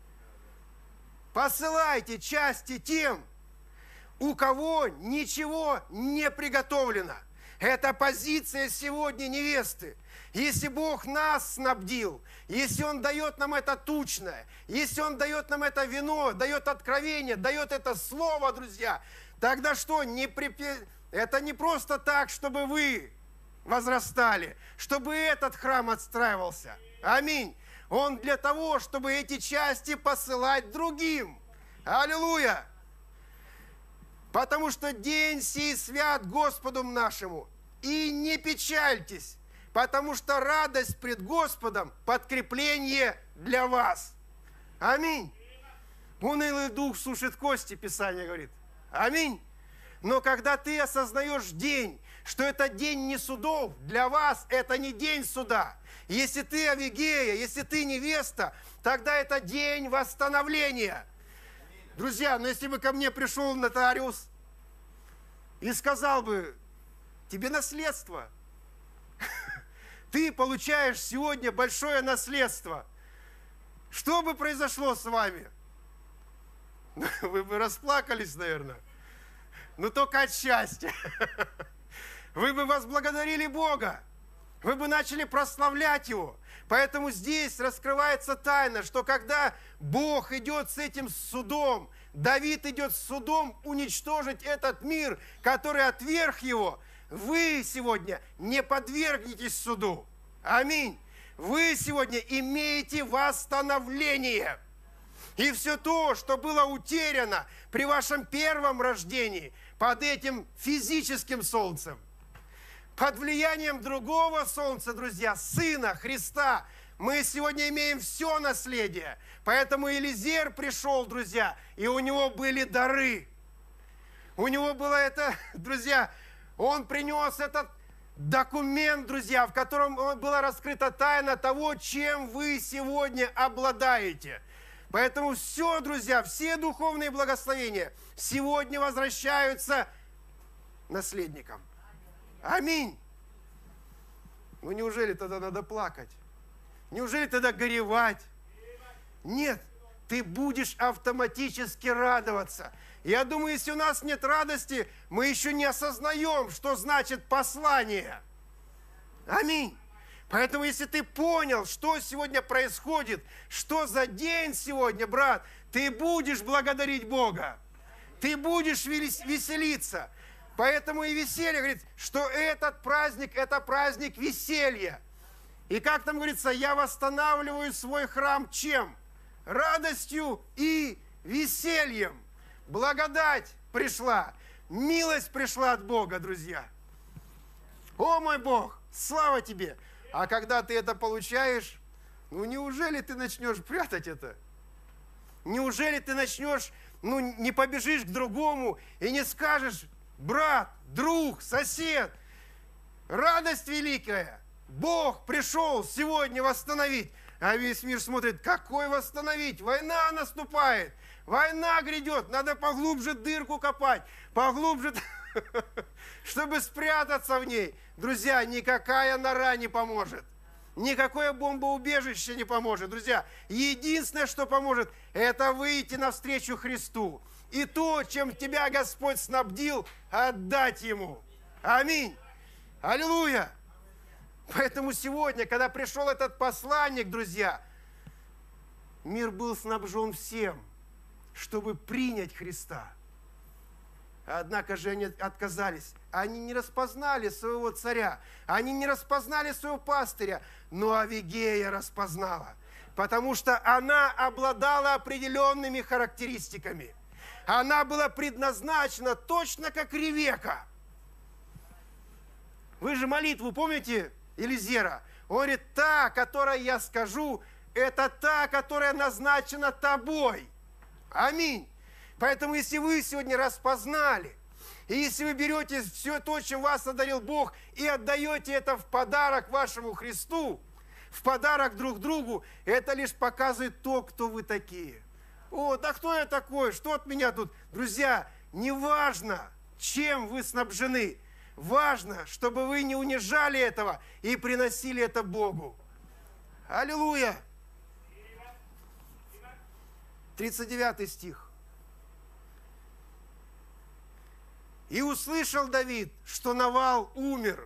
Посылайте части тем, у кого ничего не приготовлено. Это позиция сегодня невесты. Если Бог нас снабдил, если Он дает нам это тучное, если Он дает нам это вино, дает откровение, дает это слово, друзья, тогда что? Это не просто так, чтобы вы возрастали, чтобы этот храм отстраивался. Аминь. Он для того, чтобы эти части посылать другим. Аллилуйя! Потому что день сей свят Господу нашему, и не печальтесь, потому что радость пред Господом – подкрепление для вас. Аминь. Унылый дух сушит кости, Писание говорит. Аминь. Но когда ты осознаешь день, что это день не судов, для вас это не день суда. Если ты Авигея, если ты невеста, тогда это день восстановления. Друзья, но если бы ко мне пришел нотариус и сказал бы, тебе наследство, ты получаешь сегодня большое наследство, что бы произошло с вами? Вы бы расплакались, наверное. Но только от счастья. Вы бы возблагодарили Бога. Вы бы начали прославлять Его. Поэтому здесь раскрывается тайна, что когда Бог идет с этим судом, Давид идет с судом уничтожить этот мир, который отверг его, вы сегодня не подвергнетесь суду. Аминь. Вы сегодня имеете восстановление. И все то, что было утеряно при вашем первом рождении, под этим физическим солнцем, под влиянием другого солнца, друзья, Сына Христа, мы сегодня имеем все наследие. Поэтому Элизер пришел, друзья, и у него были дары. У него было это, друзья, он принес этот документ, друзья, в котором была раскрыта тайна того, чем вы сегодня обладаете. Поэтому все, друзья, все духовные благословения сегодня возвращаются наследникам. Аминь. Ну неужели тогда надо плакать? Неужели тогда горевать? Нет, ты будешь автоматически радоваться. Я думаю, если у нас нет радости, мы еще не осознаем, что значит послание. Аминь. Поэтому, если ты понял, что сегодня происходит, что за день сегодня, брат, ты будешь благодарить Бога. Ты будешь веселиться. Поэтому и веселье говорит, что этот праздник – это праздник веселья. И как там говорится, я восстанавливаю свой храм чем? Радостью и весельем. Благодать пришла, милость пришла от Бога, друзья. О мой Бог, слава Тебе! А когда ты это получаешь, ну неужели ты начнешь прятать это? Неужели ты начнешь, не побежишь к другому и не скажешь, брат, друг, сосед, радость великая, Бог пришел сегодня восстановить. А весь мир смотрит, какой восстановить? Война наступает, война грядет, надо поглубже дырку копать, поглубже, чтобы спрятаться в ней. Друзья, никакая нора не поможет, никакое бомбоубежище не поможет. Друзья, единственное, что поможет, это выйти навстречу Христу. И то, чем тебя Господь снабдил, отдать Ему. Аминь. Аллилуйя. Поэтому сегодня, когда пришел этот посланник, друзья, мир был снабжен всем, чтобы принять Христа. Однако же они отказались. Они не распознали своего царя. Они не распознали своего пастыря. Но Авигея распознала. Потому что она обладала определенными характеристиками. Она была предназначена точно как Ревека. Вы же молитву помните Элизера? Он говорит, та, которой я скажу, это та, которая назначена тобой. Аминь. Поэтому, если вы сегодня распознали, и если вы берете все то, чем вас одарил Бог, и отдаете это в подарок вашему Христу, в подарок друг другу, это лишь показывает то, кто вы такие. О, да кто я такой? Что от меня тут? Друзья, не важно, чем вы снабжены. Важно, чтобы вы не унижали этого и приносили это Богу. Аллилуйя! 39 стих. «И услышал Давид, что Навал умер».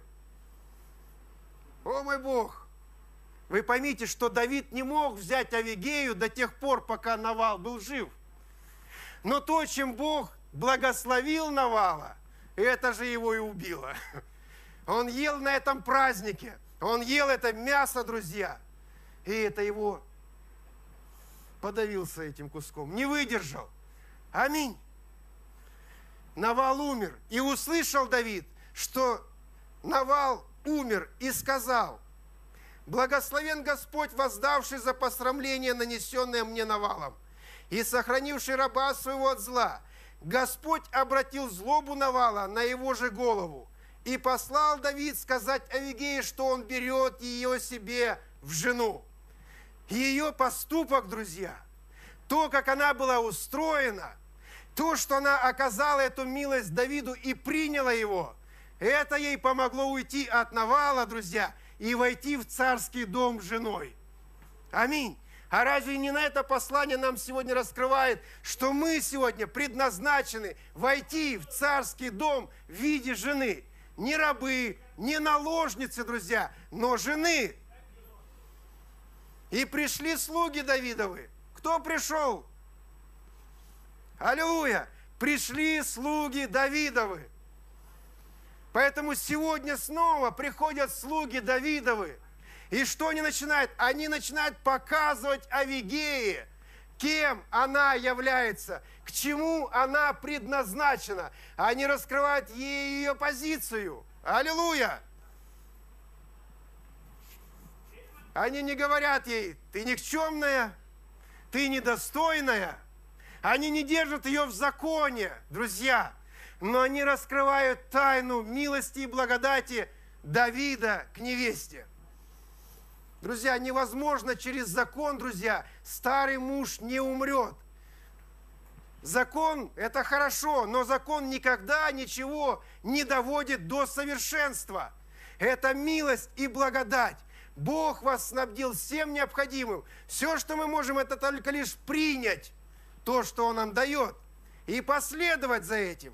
О мой Бог! Вы поймите, что Давид не мог взять Авигею до тех пор, пока Навал был жив. Но то, чем Бог благословил Навала, это же его и убило. Он ел на этом празднике, он ел это мясо, друзья, и это его подавился этим куском, не выдержал. Аминь. Навал умер, и услышал Давид, что Навал умер, и сказал: «Благословен Господь, воздавший за посрамление, нанесенное мне Навалом, и сохранивший раба своего от зла. Господь обратил злобу Навала на его же голову, и послал Давид сказать Авигее, что он берет ее себе в жену». Ее поступок, друзья, то, как она была устроена, то, что она оказала эту милость Давиду и приняла его, это ей помогло уйти от Навала, друзья, и войти в царский дом с женой. Аминь. А разве не на это послание нам сегодня раскрывает, что мы сегодня предназначены войти в царский дом в виде жены? Не рабы, не наложницы, друзья, но жены. И пришли слуги Давидовы. Кто пришел? Аллилуйя! Пришли слуги Давидовы. Поэтому сегодня снова приходят слуги Давидовы. И что они начинают? Они начинают показывать Авигее, кем она является, к чему она предназначена. Они раскрывают ей ее позицию. Аллилуйя! Они не говорят ей: ты никчемная, ты недостойная. Они не держат ее в законе, друзья. Но они раскрывают тайну милости и благодати Давида к невесте. Друзья, невозможно через закон, друзья, старый муж не умрет. Закон – это хорошо, но закон никогда ничего не доводит до совершенства. Это милость и благодать. Бог вас снабдил всем необходимым. Все, что мы можем, это только лишь принять то, что Он нам дает, и последовать за этим.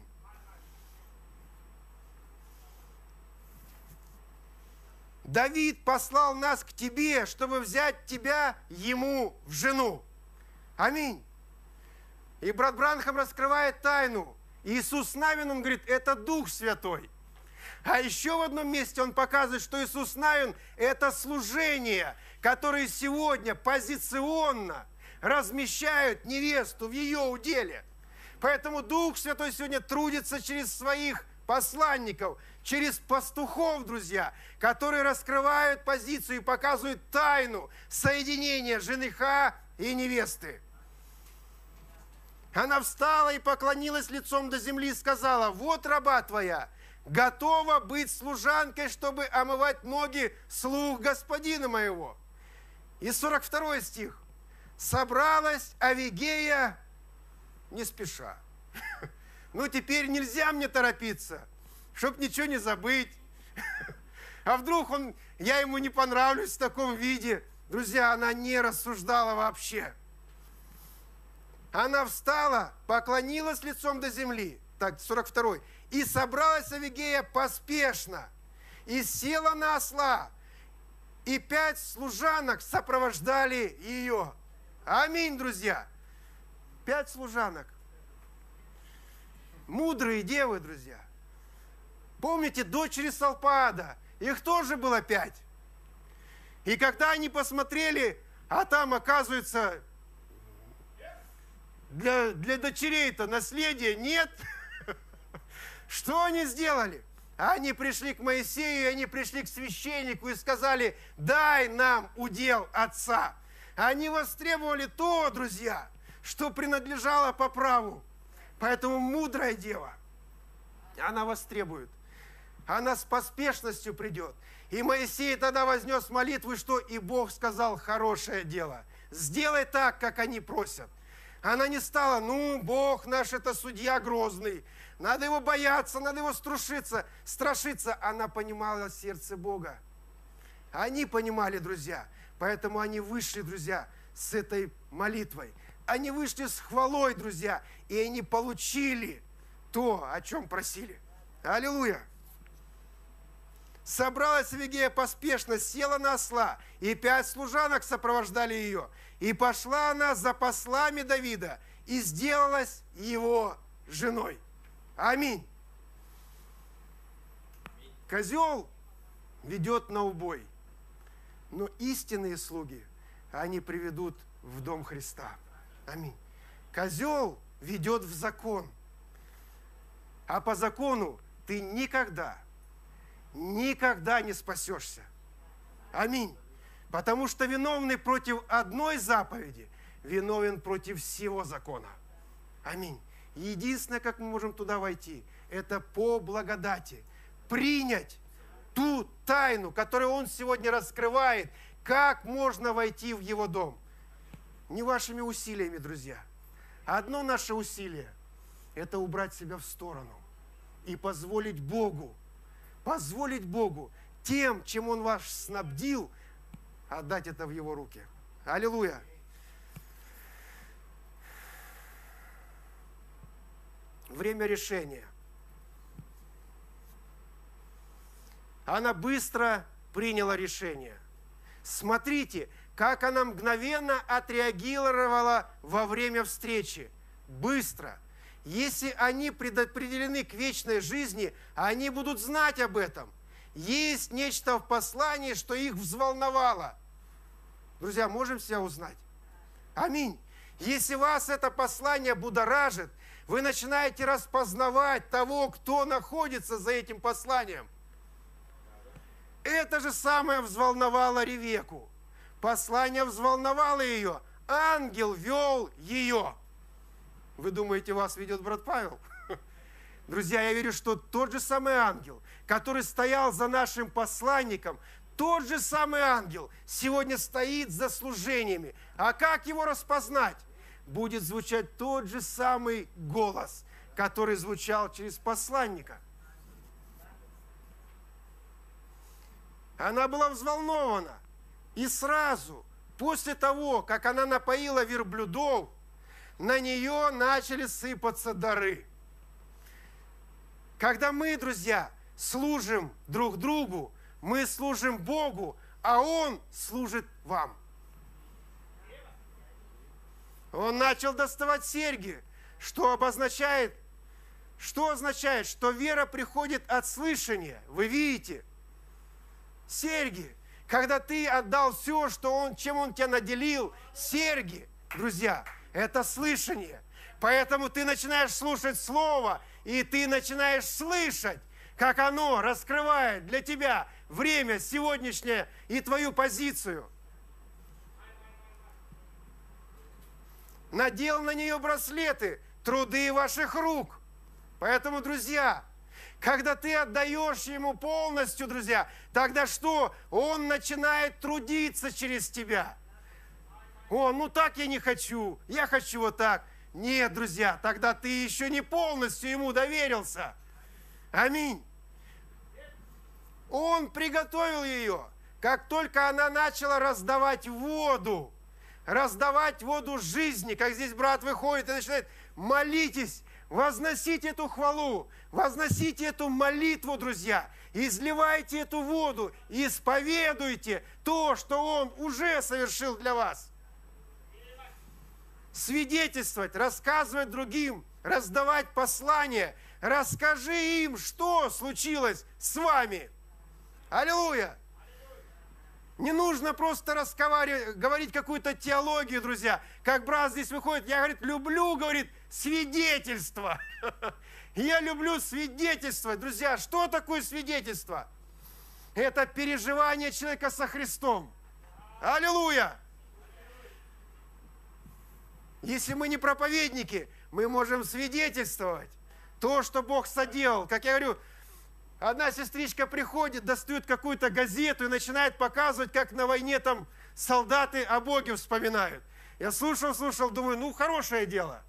Давид послал нас к тебе, чтобы взять тебя ему в жену. Аминь. И брат Бранхам раскрывает тайну. Иисус Навин, он говорит, это Дух Святой. А еще в одном месте он показывает, что Иисус Навин – это служение, которое сегодня позиционно размещают невесту в ее уделе. Поэтому Дух Святой сегодня трудится через своих посланников, через пастухов, друзья, которые раскрывают позицию и показывают тайну соединения жениха и невесты. Она встала и поклонилась лицом до земли и сказала: «Вот раба твоя, готова быть служанкой, чтобы омывать ноги слуг господина моего». И 42 стих. «Собралась Авигея не спеша». Ну, теперь нельзя мне торопиться, чтоб ничего не забыть. А вдруг я ему не понравлюсь в таком виде? Друзья, она не рассуждала вообще. Она встала, поклонилась лицом до земли. Так, 42. «И собралась Авигея поспешно, и села на осла, и 5 служанок сопровождали ее». Аминь, друзья. 5 служанок. мудрые девы, друзья. Помните, дочери Салпаада, их тоже было 5. И когда они посмотрели, а там, оказывается, для дочерей-то наследия нет, что они сделали? Они пришли к Моисею, они пришли к священнику и сказали: дай нам удел отца. Они востребовали то, друзья, что принадлежало по праву. Поэтому мудрая дева, она востребует. Она с поспешностью придет. И Моисей тогда вознес молитву, что и Бог сказал: хорошее дело. Сделай так, как они просят. Она не стала: ну, Бог наш это судья грозный. Надо его бояться, надо его страшиться. Она понимала сердце Бога. Они понимали, друзья. Поэтому они вышли, друзья, с этой молитвой. Они вышли с хвалой, друзья. И они получили то, о чем просили. Аллилуйя! Собралась Авигея поспешно, села на осла, и 5 служанок сопровождали ее. И пошла она за послами Давида, и сделалась его женой. Аминь. Козел ведет на убой, но истинные слуги, они приведут в дом Христа. Аминь. Козел ведет в закон, а по закону ты никогда не спасешься. Аминь. Потому что виновный против одной заповеди виновен против всего закона. Аминь. Единственное, как мы можем туда войти, это по благодати. Принять ту тайну, которую Он сегодня раскрывает, как можно войти в Его дом. Не вашими усилиями, друзья. Одно наше усилие – это убрать себя в сторону и позволить Богу тем, чем Он вас снабдил, отдать это в Его руки. Аллилуйя! Время решения. Она быстро приняла решение. Смотрите, как она мгновенно отреагировала во время встречи. Быстро. Если они предопределены к вечной жизни, они будут знать об этом. Есть нечто в послании, что их взволновало. Друзья, можем себя узнать? Аминь. Если вас это послание будоражит, вы начинаете распознавать того, кто находится за этим посланием. Это же самое взволновало Ревекку. Послание взволновало ее. Ангел вел ее. Вы думаете, вас ведет брат Павел? Друзья, я верю, что тот же самый ангел, который стоял за нашим посланником, тот же самый ангел сегодня стоит за служениями. А как его распознать? Будет звучать тот же самый голос, который звучал через посланника. Она была взволнована. И сразу, после того, как она напоила верблюдов, на нее начали сыпаться дары. Когда мы, друзья, служим друг другу, мы служим Богу, а Он служит вам. Он начал доставать серьги, что означает, что вера приходит от слышания. Вы видите? Серьги. Когда ты отдал все, чем Он тебя наделил, серьги, друзья, это слышание. Поэтому ты начинаешь слушать Слово, и ты начинаешь слышать, как оно раскрывает для тебя время сегодняшнее и твою позицию. Надел на нее браслеты, труды ваших рук. Поэтому, друзья, когда ты отдаешь Ему полностью, друзья, тогда что? Он начинает трудиться через тебя. Ну так я не хочу, я хочу вот так. Нет, друзья, тогда ты еще не полностью Ему доверился. Аминь. Он приготовил ее, как только она начала раздавать воду жизни, как здесь брат выходит и начинает: молитесь, возносите эту хвалу, возносите эту молитву, друзья, изливайте эту воду, исповедуйте то, что Он уже совершил для вас. свидетельствовать, рассказывать другим, раздавать послания. Расскажи им, что случилось с вами. Аллилуйя! Не нужно просто говорить какую-то теологию, друзья. Как брат здесь выходит, я, говорит, люблю, говорит, свидетельство. Я люблю свидетельствовать. Друзья, что такое свидетельство? Это переживание человека со Христом. Аллилуйя! Если мы не проповедники, мы можем свидетельствовать то, что Бог соделал. Как я говорю, одна сестричка приходит, достает какую-то газету и начинает показывать, как на войне там солдаты о Боге вспоминают. Я слушал, думаю, ну, хорошее дело.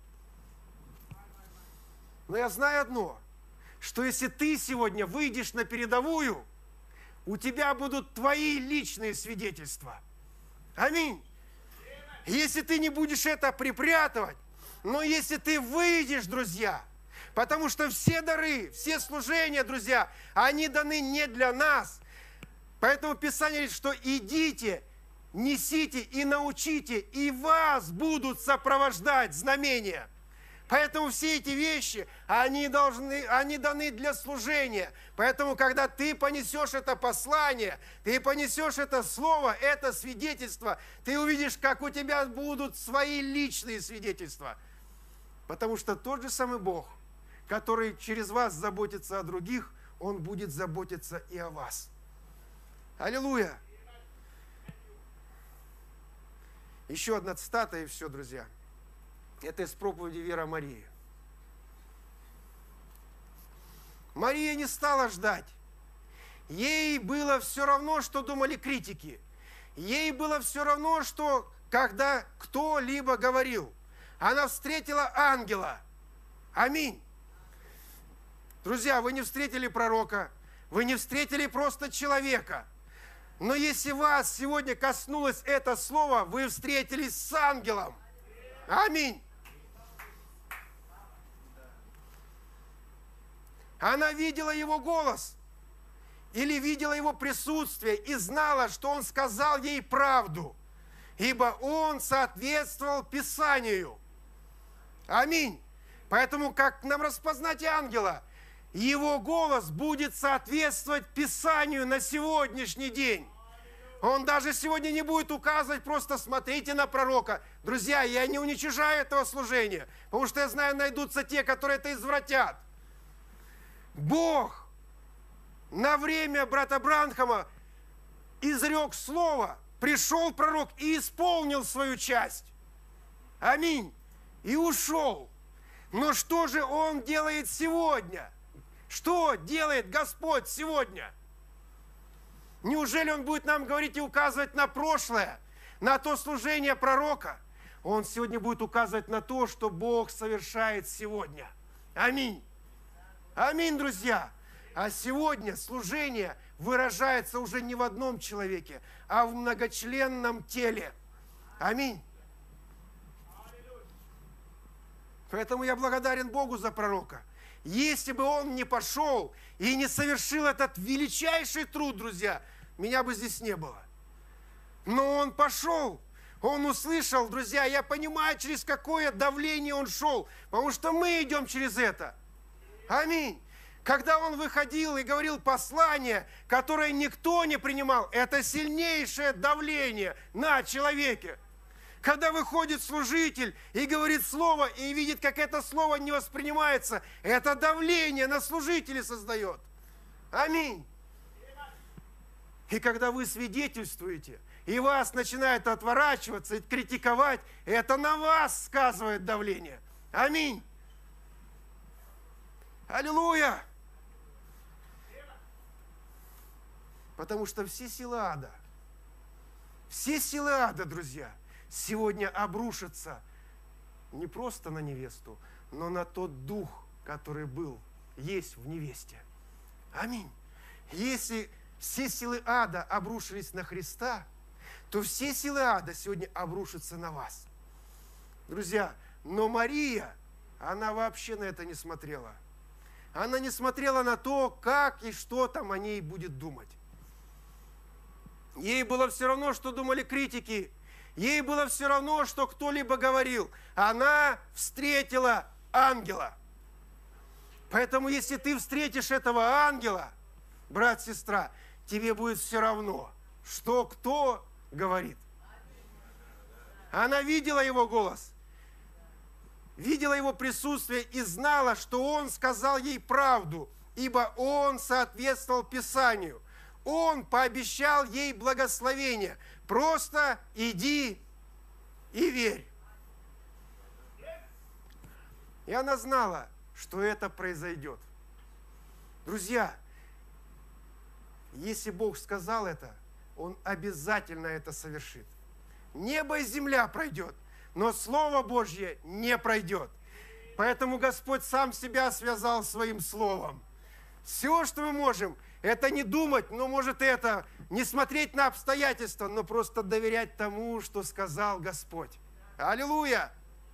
Но я знаю одно, что если ты сегодня выйдешь на передовую, у тебя будут твои личные свидетельства. Аминь. Если ты не будешь это припрятывать, но если ты выйдешь, друзья, потому что все дары, все служения, друзья, они даны не для нас. Поэтому Писание говорит, что идите, несите и научите, и вас будут сопровождать знамения. Поэтому все эти вещи, они даны для служения. Поэтому, когда ты понесешь это послание, ты понесешь это слово, это свидетельство, ты увидишь, как у тебя будут свои личные свидетельства. Потому что тот же самый Бог, который через вас заботится о других, Он будет заботиться и о вас. Аллилуйя! Еще одна цитата, и все, друзья. Это из проповеди Вера Марии. Мария не стала ждать. Ей было все равно, что думали критики. Ей было все равно, что когда кто-либо говорил. Она встретила ангела. Аминь. Друзья, вы не встретили пророка, вы не встретили просто человека. Но если вас сегодня коснулось это слово, вы встретились с ангелом. Аминь. Она видела его голос или видела его присутствие и знала, что он сказал ей правду, ибо он соответствовал Писанию. Аминь. Поэтому, как нам распознать ангела? Его голос будет соответствовать Писанию на сегодняшний день. Он даже сегодня не будет указывать, просто смотрите на пророка. Друзья, я не уничижаю этого служения, потому что я знаю, найдутся те, которые это извратят. Бог на время брата Бранхама изрек слово, пришел пророк и исполнил свою часть. Аминь. И ушел. Но что же он делает сегодня? Что делает Господь сегодня? Неужели Он будет нам говорить и указывать на прошлое, на то служение пророка? Он сегодня будет указывать на то, что Бог совершает сегодня. Аминь. Аминь, друзья. А сегодня служение выражается уже не в одном человеке, а в многочленном теле. Аминь. Поэтому я благодарен Богу за пророка. Если бы он не пошел и не совершил этот величайший труд, друзья, меня бы здесь не было. Но он пошел, он услышал, друзья, я понимаю, через какое давление он шел, потому что мы идем через это. Аминь. Когда он выходил и говорил послание, которое никто не принимал, это сильнейшее давление на человеке. Когда выходит служитель и говорит слово, и видит, как это слово не воспринимается, это давление на служителей создает. Аминь. И когда вы свидетельствуете, и вас начинают отворачиваться и критиковать, это на вас сказывает давление. Аминь. Аллилуйя. Потому что все силы ада, друзья, сегодня обрушится не просто на невесту, но на тот дух, который есть в невесте. Аминь. Если все силы ада обрушились на Христа, то все силы ада сегодня обрушатся на вас. Друзья, но Мария, она вообще на это не смотрела. Она не смотрела на то, как и что там о ней будет думать. Ей было все равно, что думали критики. Ей было все равно, что кто-либо говорил. Она встретила ангела. Поэтому, если ты встретишь этого ангела, брат, сестра, тебе будет все равно, что кто говорит. Она видела его голос, видела его присутствие и знала, что он сказал ей правду, ибо он соответствовал Писанию. Он пообещал ей благословение. Просто иди и верь. И она знала, что это произойдет. Друзья, если Бог сказал это, Он обязательно это совершит. Небо и земля пройдет, но Слово Божье не пройдет. Поэтому Господь сам себя связал своим Словом. Все, что мы можем, это не думать, но может это, не смотреть на обстоятельства, но просто доверять тому, что сказал Господь. Аллилуйя!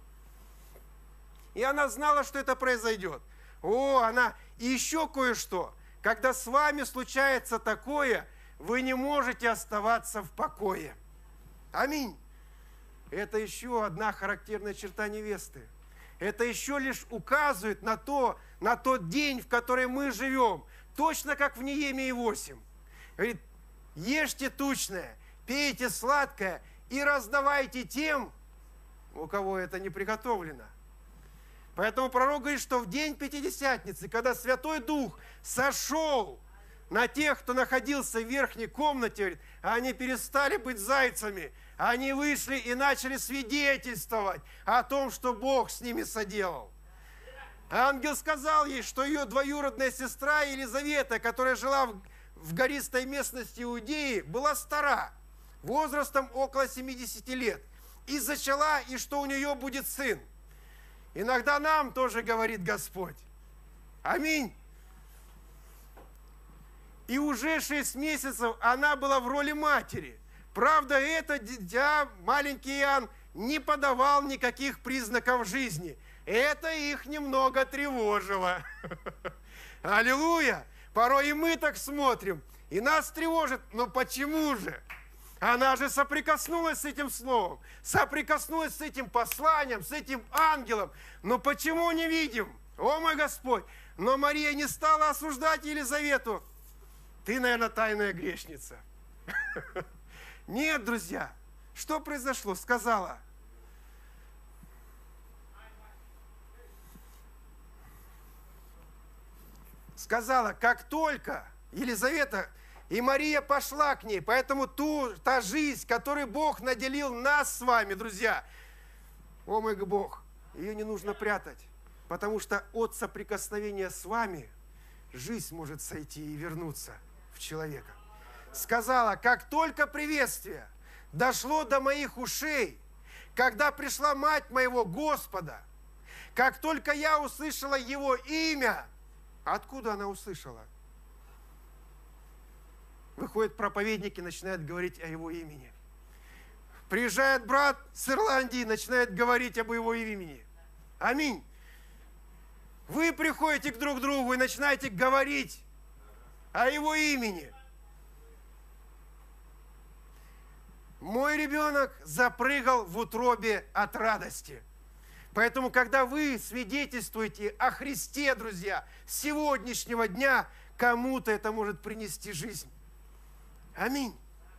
И она знала, что это произойдет. И еще кое-что. Когда с вами случается такое, вы не можете оставаться в покое. Аминь. Это еще одна характерная черта невесты. Это еще лишь указывает на тот день, в который мы живем. Точно как в Неемии 8. Говорит, ешьте тучное, пейте сладкое и раздавайте тем, у кого это не приготовлено. Поэтому пророк говорит, что в день Пятидесятницы, когда Святой Дух сошел на тех, кто находился в верхней комнате, говорит, они перестали быть зайцами, они вышли и начали свидетельствовать о том, что Бог с ними соделал. Ангел сказал ей, что ее двоюродная сестра Елизавета, которая жила в гористой местности Иудеи, была стара, возрастом около 70 лет, и зачала, и что у нее будет сын. Иногда нам тоже говорит Господь. Аминь. И уже 6 месяцев она была в роли матери. Правда, это дитя, маленький Иоанн, не подавал никаких признаков жизни. Это их немного тревожило. Аллилуйя! Порой и мы так смотрим, и нас тревожит. Но почему же? Она же соприкоснулась с этим словом, соприкоснулась с этим посланием, с этим ангелом. Но почему не видим? О мой Господь! Но Мария не стала осуждать Елизавету. Ты, наверное, тайная грешница. Нет, друзья. Что произошло? Сказала. Сказала, как только Елизавета и Мария пошла к ней, поэтому та жизнь, которой Бог наделил нас с вами, друзья, о мой Бог, ее не нужно прятать, потому что от соприкосновения с вами жизнь может сойти и вернуться в человека. Сказала, как только приветствие дошло до моих ушей, когда пришла мать моего Господа, как только я услышала Его имя. Откуда она услышала? Выходят проповедники, начинают говорить о Его имени. Приезжает брат с Ирландии, начинает говорить об Его имени. Аминь. Вы приходите друг к другу и начинаете говорить о Его имени. Мой ребенок запрыгал в утробе от радости. Поэтому, когда вы свидетельствуете о Христе, друзья, с сегодняшнего дня, кому-то это может принести жизнь. Аминь.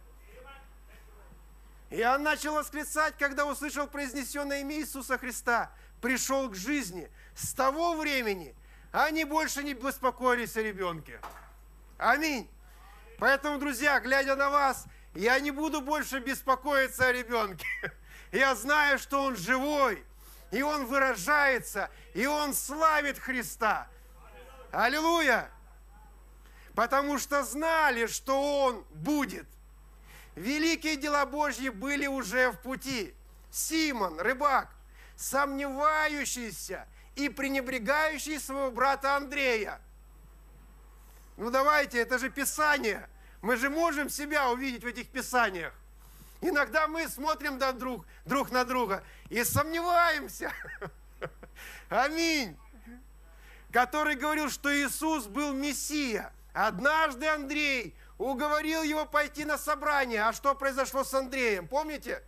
И он начал восклицать, когда услышал произнесенное имя Иисуса Христа, пришел к жизни. С того времени они больше не беспокоились о ребенке. Аминь. Поэтому, друзья, глядя на вас, я не буду больше беспокоиться о ребенке. Я знаю, что он живой, и он выражается, и он славит Христа. Аллилуйя! Потому что знали, что он будет. Великие дела Божьи были уже в пути. Симон, рыбак, сомневающийся и пренебрегающий своего брата Андрея. Ну давайте, это же Писание. Мы же можем себя увидеть в этих Писаниях. Иногда мы смотрим друг на друга и сомневаемся. Аминь. Который говорил, что Иисус был Мессия. Однажды Андрей уговорил его пойти на собрание. А что произошло с Андреем? Помните?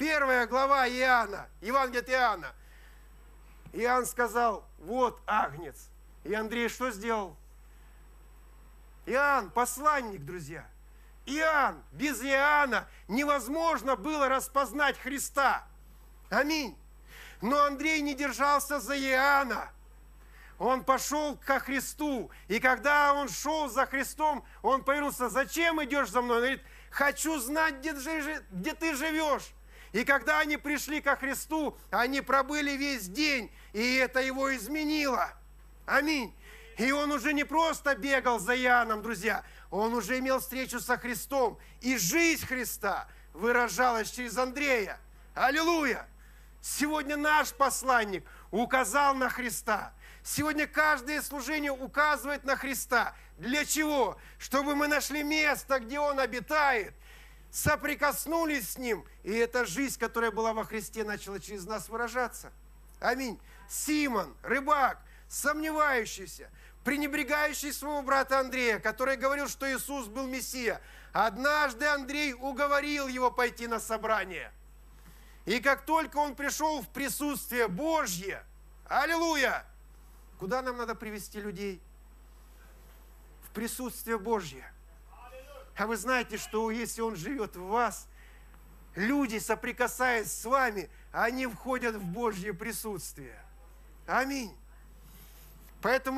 1 глава Иоанна, Евангелие от Иоанна. Иоанн сказал, вот агнец. И Андрей что сделал? Иоанн, посланник, друзья. Иоанн, без Иоанна невозможно было распознать Христа. Аминь. Но Андрей не держался за Иоанна. Он пошел ко Христу. И когда он шел за Христом, он повернулся, зачем идешь за мной? Он говорит, хочу знать, где ты живешь. И когда они пришли ко Христу, они пробыли весь день, и это его изменило. Аминь. И он уже не просто бегал за Иоанном, друзья, он уже имел встречу со Христом. И жизнь Христа выражалась через Андрея. Аллилуйя! Сегодня наш посланник указал на Христа. Сегодня каждое служение указывает на Христа. Для чего? Чтобы мы нашли место, где Он обитает, соприкоснулись с Ним, и эта жизнь, которая была во Христе, начала через нас выражаться. Аминь. Симон, рыбак, сомневающийся, пренебрегающий своего брата Андрея, который говорил, что Иисус был Мессия. Однажды Андрей уговорил его пойти на собрание. И как только он пришел в присутствие Божье, аллилуйя, куда нам надо привести людей? В присутствие Божье. А вы знаете, что если Он живет в вас, люди, соприкасаясь с вами, они входят в Божье присутствие. Аминь. Поэтому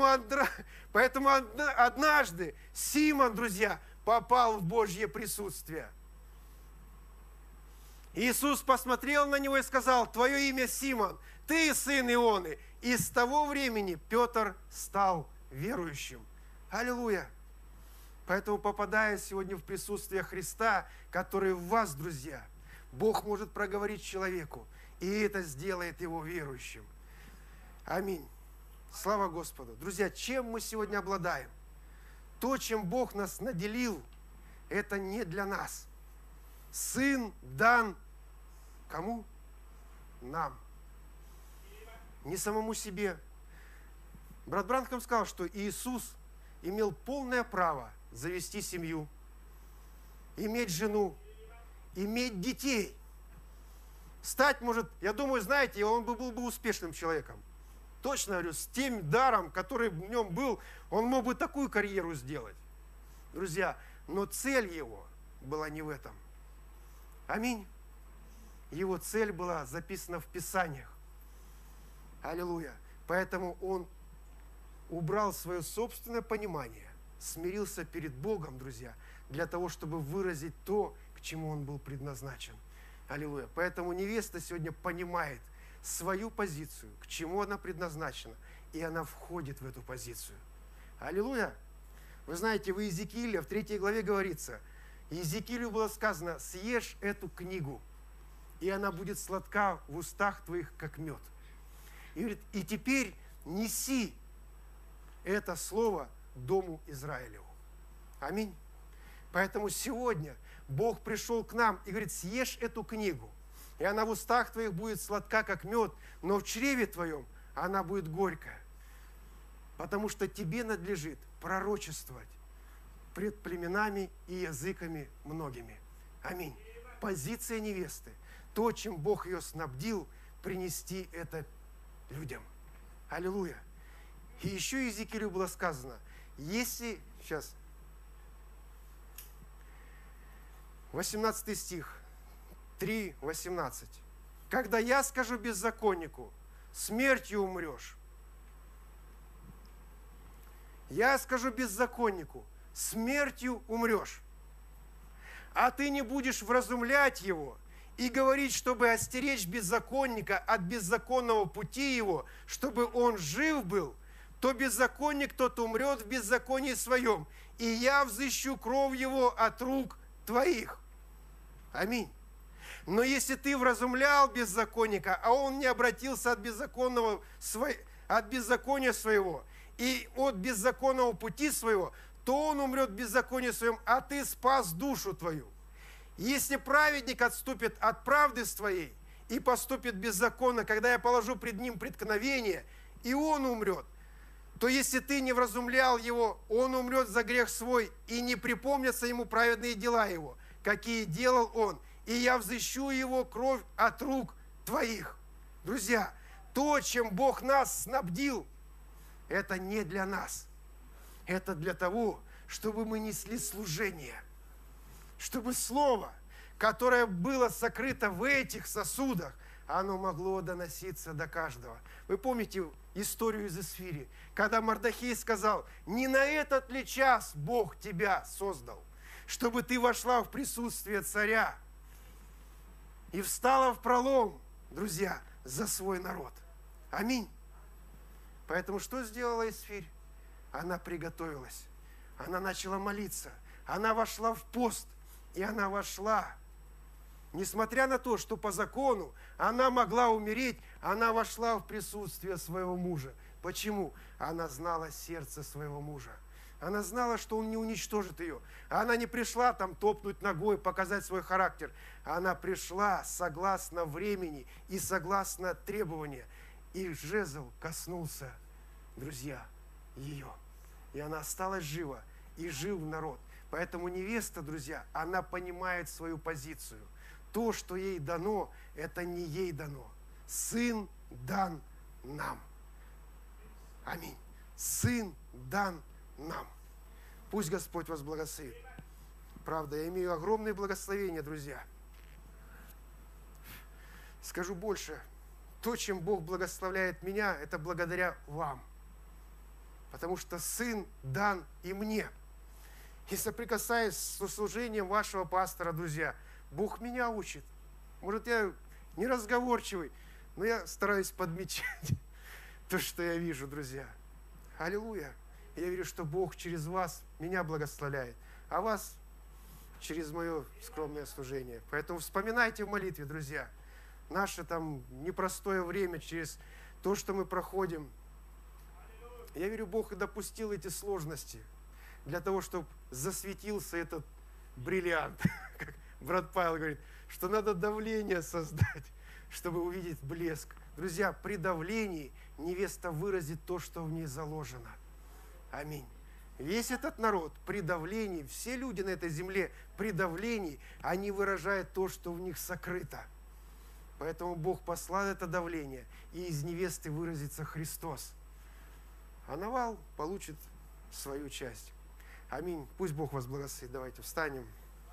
однажды Симон, друзья, попал в Божье присутствие. Иисус посмотрел на него и сказал, твое имя Симон, ты сын Ионы. И с того времени Петр стал верующим. Аллилуйя. Поэтому, попадая сегодня в присутствие Христа, который в вас, друзья, Бог может проговорить человеку, и это сделает его верующим. Аминь. Слава Господу. Друзья, чем мы сегодня обладаем? То, чем Бог нас наделил, это не для нас. Сын дан кому? Нам. Не самому себе. Брат Бранхам сказал, что Иисус имел полное право завести семью, иметь жену, иметь детей. Стать, может, я думаю, знаете, он был бы успешным человеком. Точно говорю, с тем даром, который в нем был, он мог бы такую карьеру сделать. Друзья, но цель его была не в этом. Аминь. Его цель была записана в Писаниях. Аллилуйя. Поэтому он убрал свое собственное понимание, смирился перед Богом, друзья, для того, чтобы выразить то, к чему он был предназначен. Аллилуйя. Поэтому невеста сегодня понимает свою позицию, к чему она предназначена, и она входит в эту позицию. Аллилуйя. Вы знаете, в Иезекииле, в 3 главе говорится, Иезекиилю было сказано, съешь эту книгу, и она будет сладка в устах твоих, как мед. И говорит, и теперь неси это слово дому Израилеву. Аминь. Поэтому сегодня Бог пришел к нам и говорит, съешь эту книгу, и она в устах твоих будет сладка, как мед, но в чреве твоем она будет горькая. Потому что тебе надлежит пророчествовать пред племенами и языками многими. Аминь. Позиция невесты, то, чем Бог ее снабдил, принести это людям. Аллилуйя. И еще Иезекиилю было сказано, если, сейчас, 18 стих, 3:18. Когда я скажу беззаконнику, смертью умрешь. Я скажу беззаконнику, смертью умрешь. А ты не будешь вразумлять его и говорить, чтобы остеречь беззаконника от беззаконного пути его, чтобы он жив был, то беззаконник тот умрет в беззаконии своем, и я взыщу кровь его от рук твоих. Аминь. Но если ты вразумлял беззаконника, а он не обратился от беззакония своего и от беззаконного пути своего, то он умрет в беззаконии своем, а ты спас душу твою. Если праведник отступит от правды своей и поступит беззаконно, когда я положу пред ним преткновение, и он умрет, то если ты не вразумлял его, он умрет за грех свой, и не припомнятся ему праведные дела его, какие делал он, и я взыщу его кровь от рук твоих». Друзья, то, чем Бог нас снабдил, это не для нас. Это для того, чтобы мы несли служение, чтобы слово, которое было сокрыто в этих сосудах, оно могло доноситься до каждого. Вы помните историю из Эсфири, когда Мордохей сказал: «Не на этот ли час Бог тебя создал, чтобы ты вошла в присутствие царя и встала в пролом, друзья, за свой народ». Аминь. Поэтому что сделала Эсфирь? Она приготовилась, она начала молиться, она вошла в пост, и она вошла. Несмотря на то, что по закону она могла умереть, она вошла в присутствие своего мужа. Почему? Она знала сердце своего мужа. Она знала, что он не уничтожит ее. Она не пришла там топнуть ногой, показать свой характер. Она пришла согласно времени и согласно требованию. И жезл коснулся, друзья, ее. И она осталась жива, и жил народ. Поэтому невеста, друзья, она понимает свою позицию. То, что ей дано, это не ей дано. Сын дан нам. Аминь. Сын дан нам. Пусть Господь вас благословит. Правда, я имею огромное благословение, друзья. Скажу больше. То, чем Бог благословляет меня, это благодаря вам. Потому что Сын дан и мне. И соприкасаясь с служением вашего пастора, друзья, Бог меня учит. Может, я неразговорчивый, но я стараюсь подмечать то, что я вижу, друзья. Аллилуйя. Я верю, что Бог через вас меня благословляет, а вас через мое скромное служение. Поэтому вспоминайте в молитве, друзья, наше там непростое время, через то, что мы проходим. Я верю, Бог и допустил эти сложности для того, чтобы засветился этот бриллиант. Как брат Павел говорит, что надо давление создать, чтобы увидеть блеск. Друзья, при давлении невеста выразит то, что в ней заложено. Аминь. Весь этот народ при давлении, все люди на этой земле при давлении, они выражают то, что в них сокрыто. Поэтому Бог послал это давление, и из невесты выразится Христос. А Навал получит свою часть. Аминь. Пусть Бог вас благословит. Давайте встанем.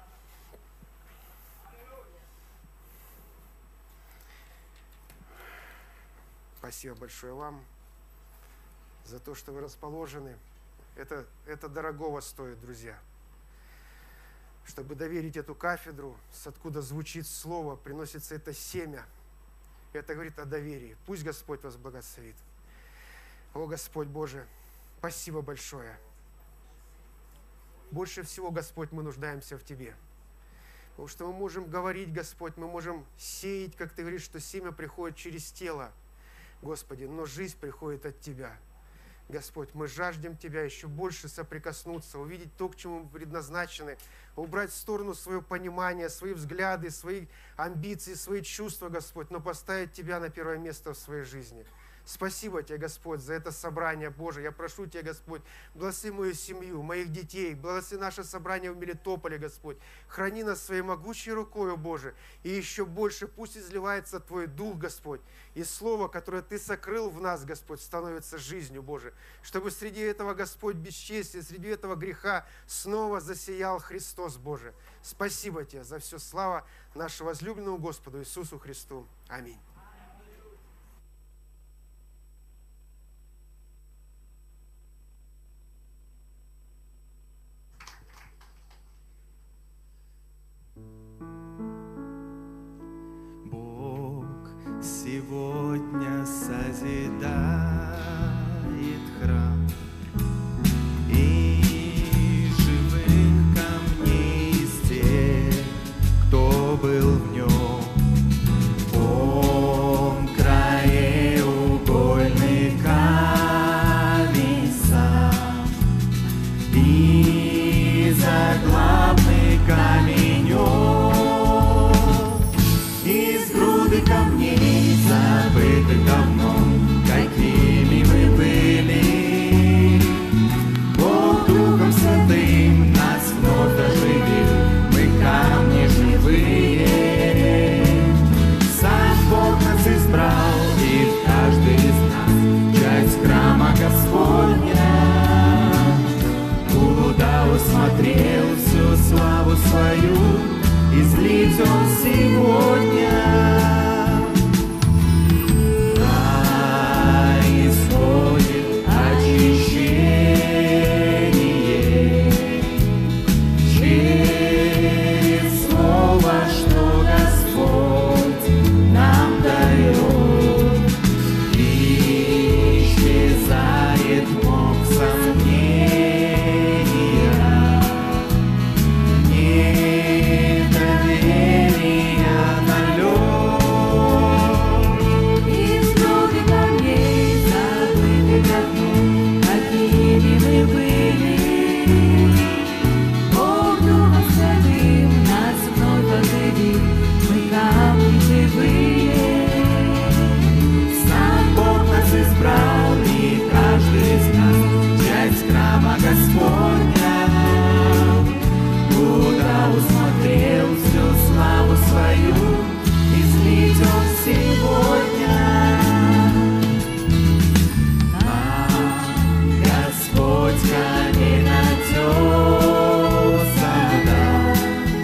Спасибо большое вам за то, что вы расположены. Это дорогого стоит, друзья. Чтобы доверить эту кафедру, с откуда звучит слово, приносится это семя. Это говорит о доверии. Пусть Господь вас благословит. О, Господь Боже, спасибо большое. Больше всего, Господь, мы нуждаемся в Тебе. Потому что мы можем говорить, Господь, мы можем сеять, как Ты говоришь, что семя приходит через тело, Господи, но жизнь приходит от Тебя. Господь, мы жаждем Тебя еще больше соприкоснуться, увидеть то, к чему мы предназначены, убрать в сторону свое понимание, свои взгляды, свои амбиции, свои чувства, Господь, но поставить Тебя на первое место в своей жизни. Спасибо Тебе, Господь, за это собрание, Боже. Я прошу Тебя, Господь, благослови мою семью, моих детей, благослови наше собрание в Мелитополе, Господь. Храни нас своей могучей рукой, Боже. И еще больше пусть изливается Твой Дух, Господь. И Слово, которое Ты сокрыл в нас, Господь, становится жизнью, Боже. Чтобы среди этого, Господь, бесчестия, среди этого греха снова засиял Христос, Боже. Спасибо Тебе за все. Слава нашему возлюбленному Господу Иисусу Христу. Аминь. Сегодня созидает храм, и живых камней из тех, кто был в нем. Он краеугольный камень сам, и заглавный камень он, из груды камней забыл. излить Он сегодня. Происходит очищение через Слово, что Господь нам дает. Исчезает мох сомнения, недоверия, налет. Из груды камней забытых давно, какими мы были, Бог Духом Святым нас вновь возродил, мы камни живые. Сам Бог нас избрал, и каждый из нас часть храма Господня, куда усмотрел всю славу свою, излить Он сегодня. Нам Господь камень отёсан дал,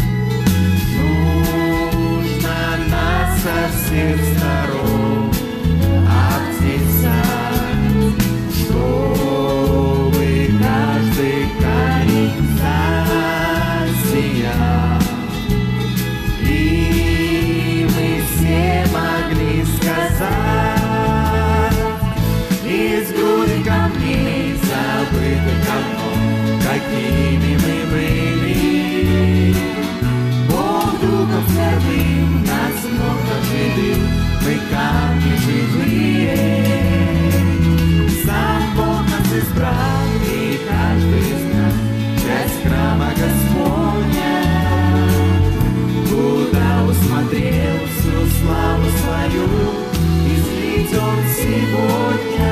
нужно нас со всех сторон обтесать, чтобы каждый камень засиял, и мы все могли сказать: из груды камней забытых давно, какими мы были, Бог Духом Святым нас вновь оживил, мы камни живые. Сам Бог нас избрал, и каждый из нас часть храма Господня, куда усмотрел всю славу свою, излить Он сегодня.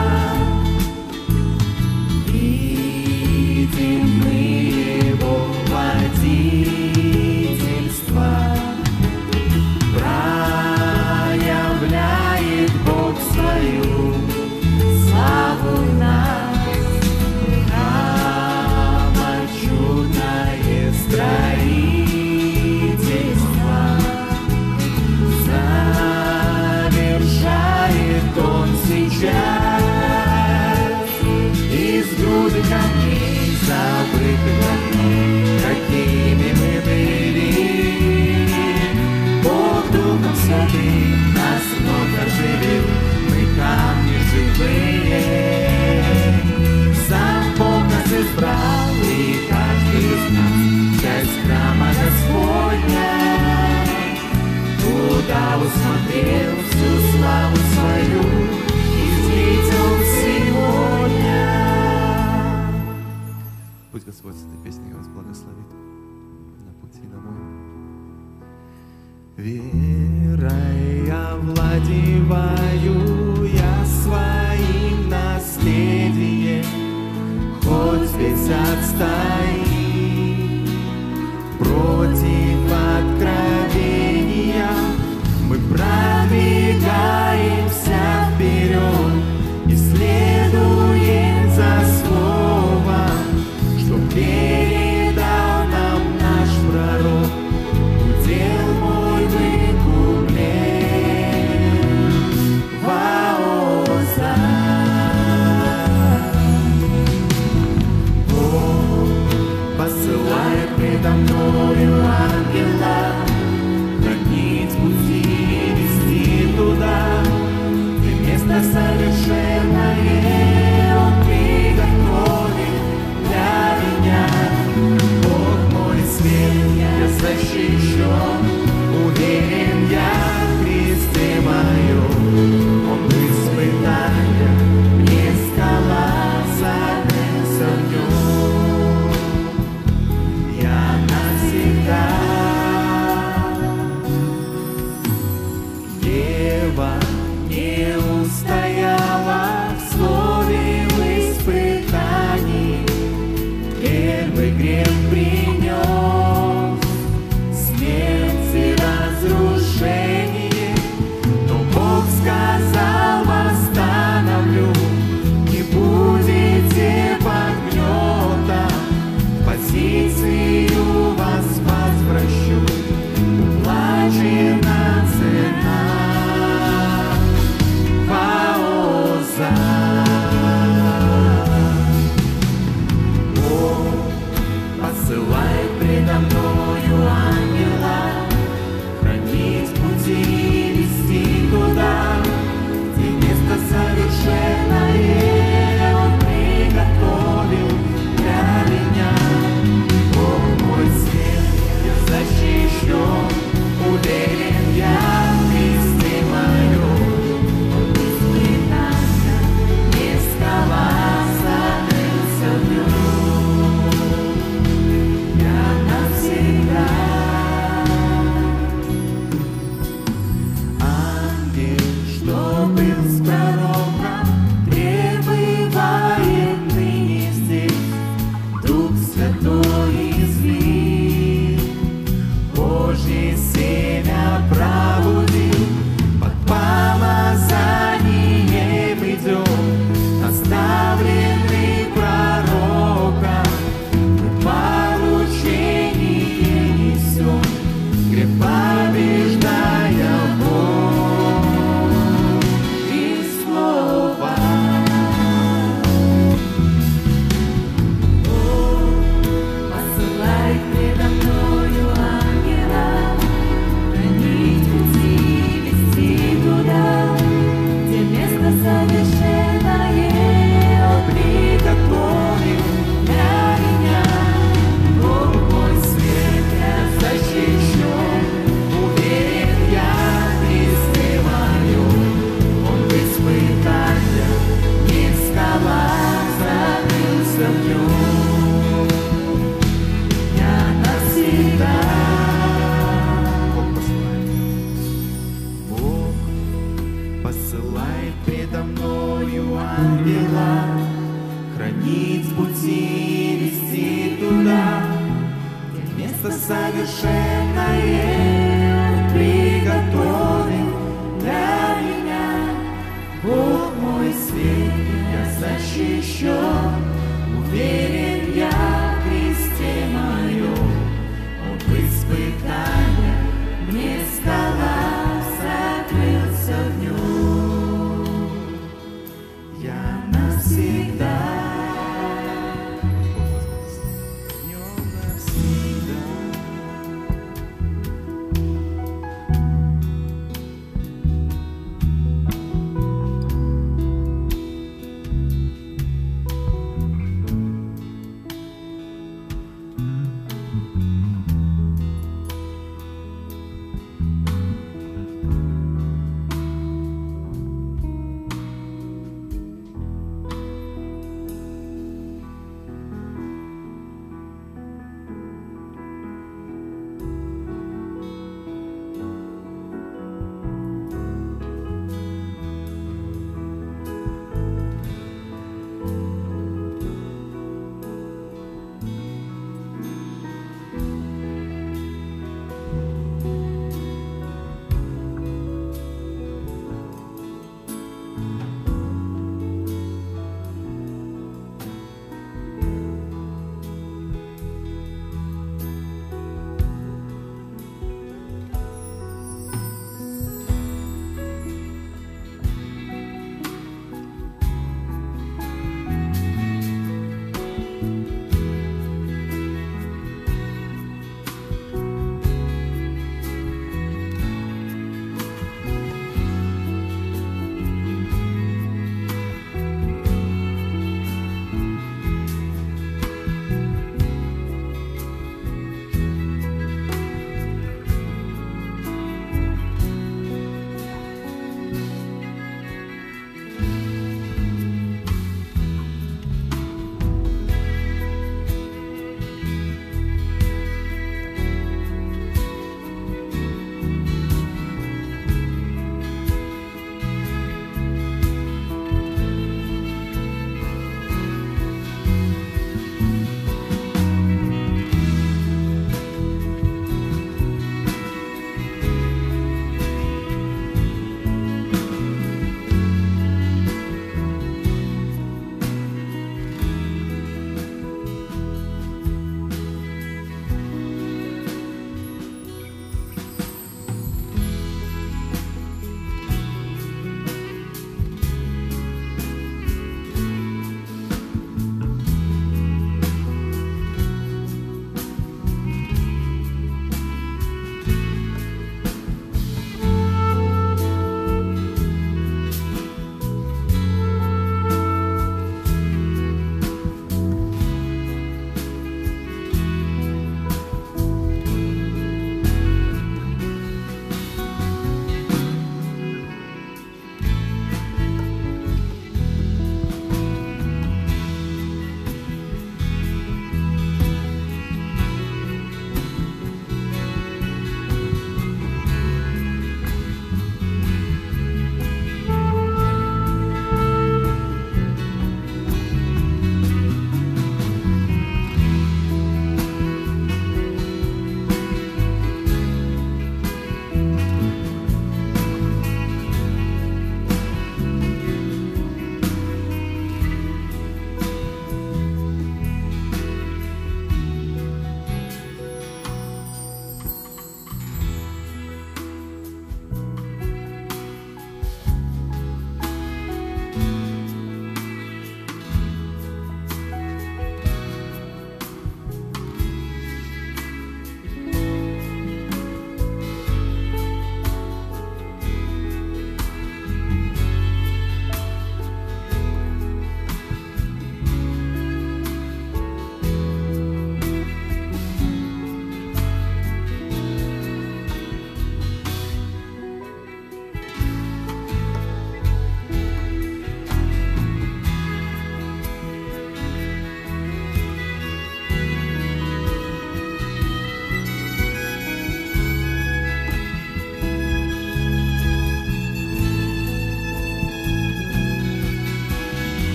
Видим мы Его водительство, проявляет Бог свою славу в нас. Храма чудное строительство завершает Он сейчас. Из груды камней забытых давно, какими мы были, Бог Духом Святым нас вновь оживил, мы камни живые. Сам Бог нас избрал, и каждый из нас часть храма Господня, куда усмотрел всю славу свою, излить Он сегодня. Пусть Господь с этой песней вас благословит на пути домой. Верой овладеваю я своим наследием, хоть весь отстоит против откровения, мы продвигаемся вперед и следуем за словом, что передал нам наш пророк. Удел мой выкуплен воздать. Бог посылает предо мною ангела, хранить пути, вести туда, где место совершенное Он приготовит для меня. Бог мой свет, я защищен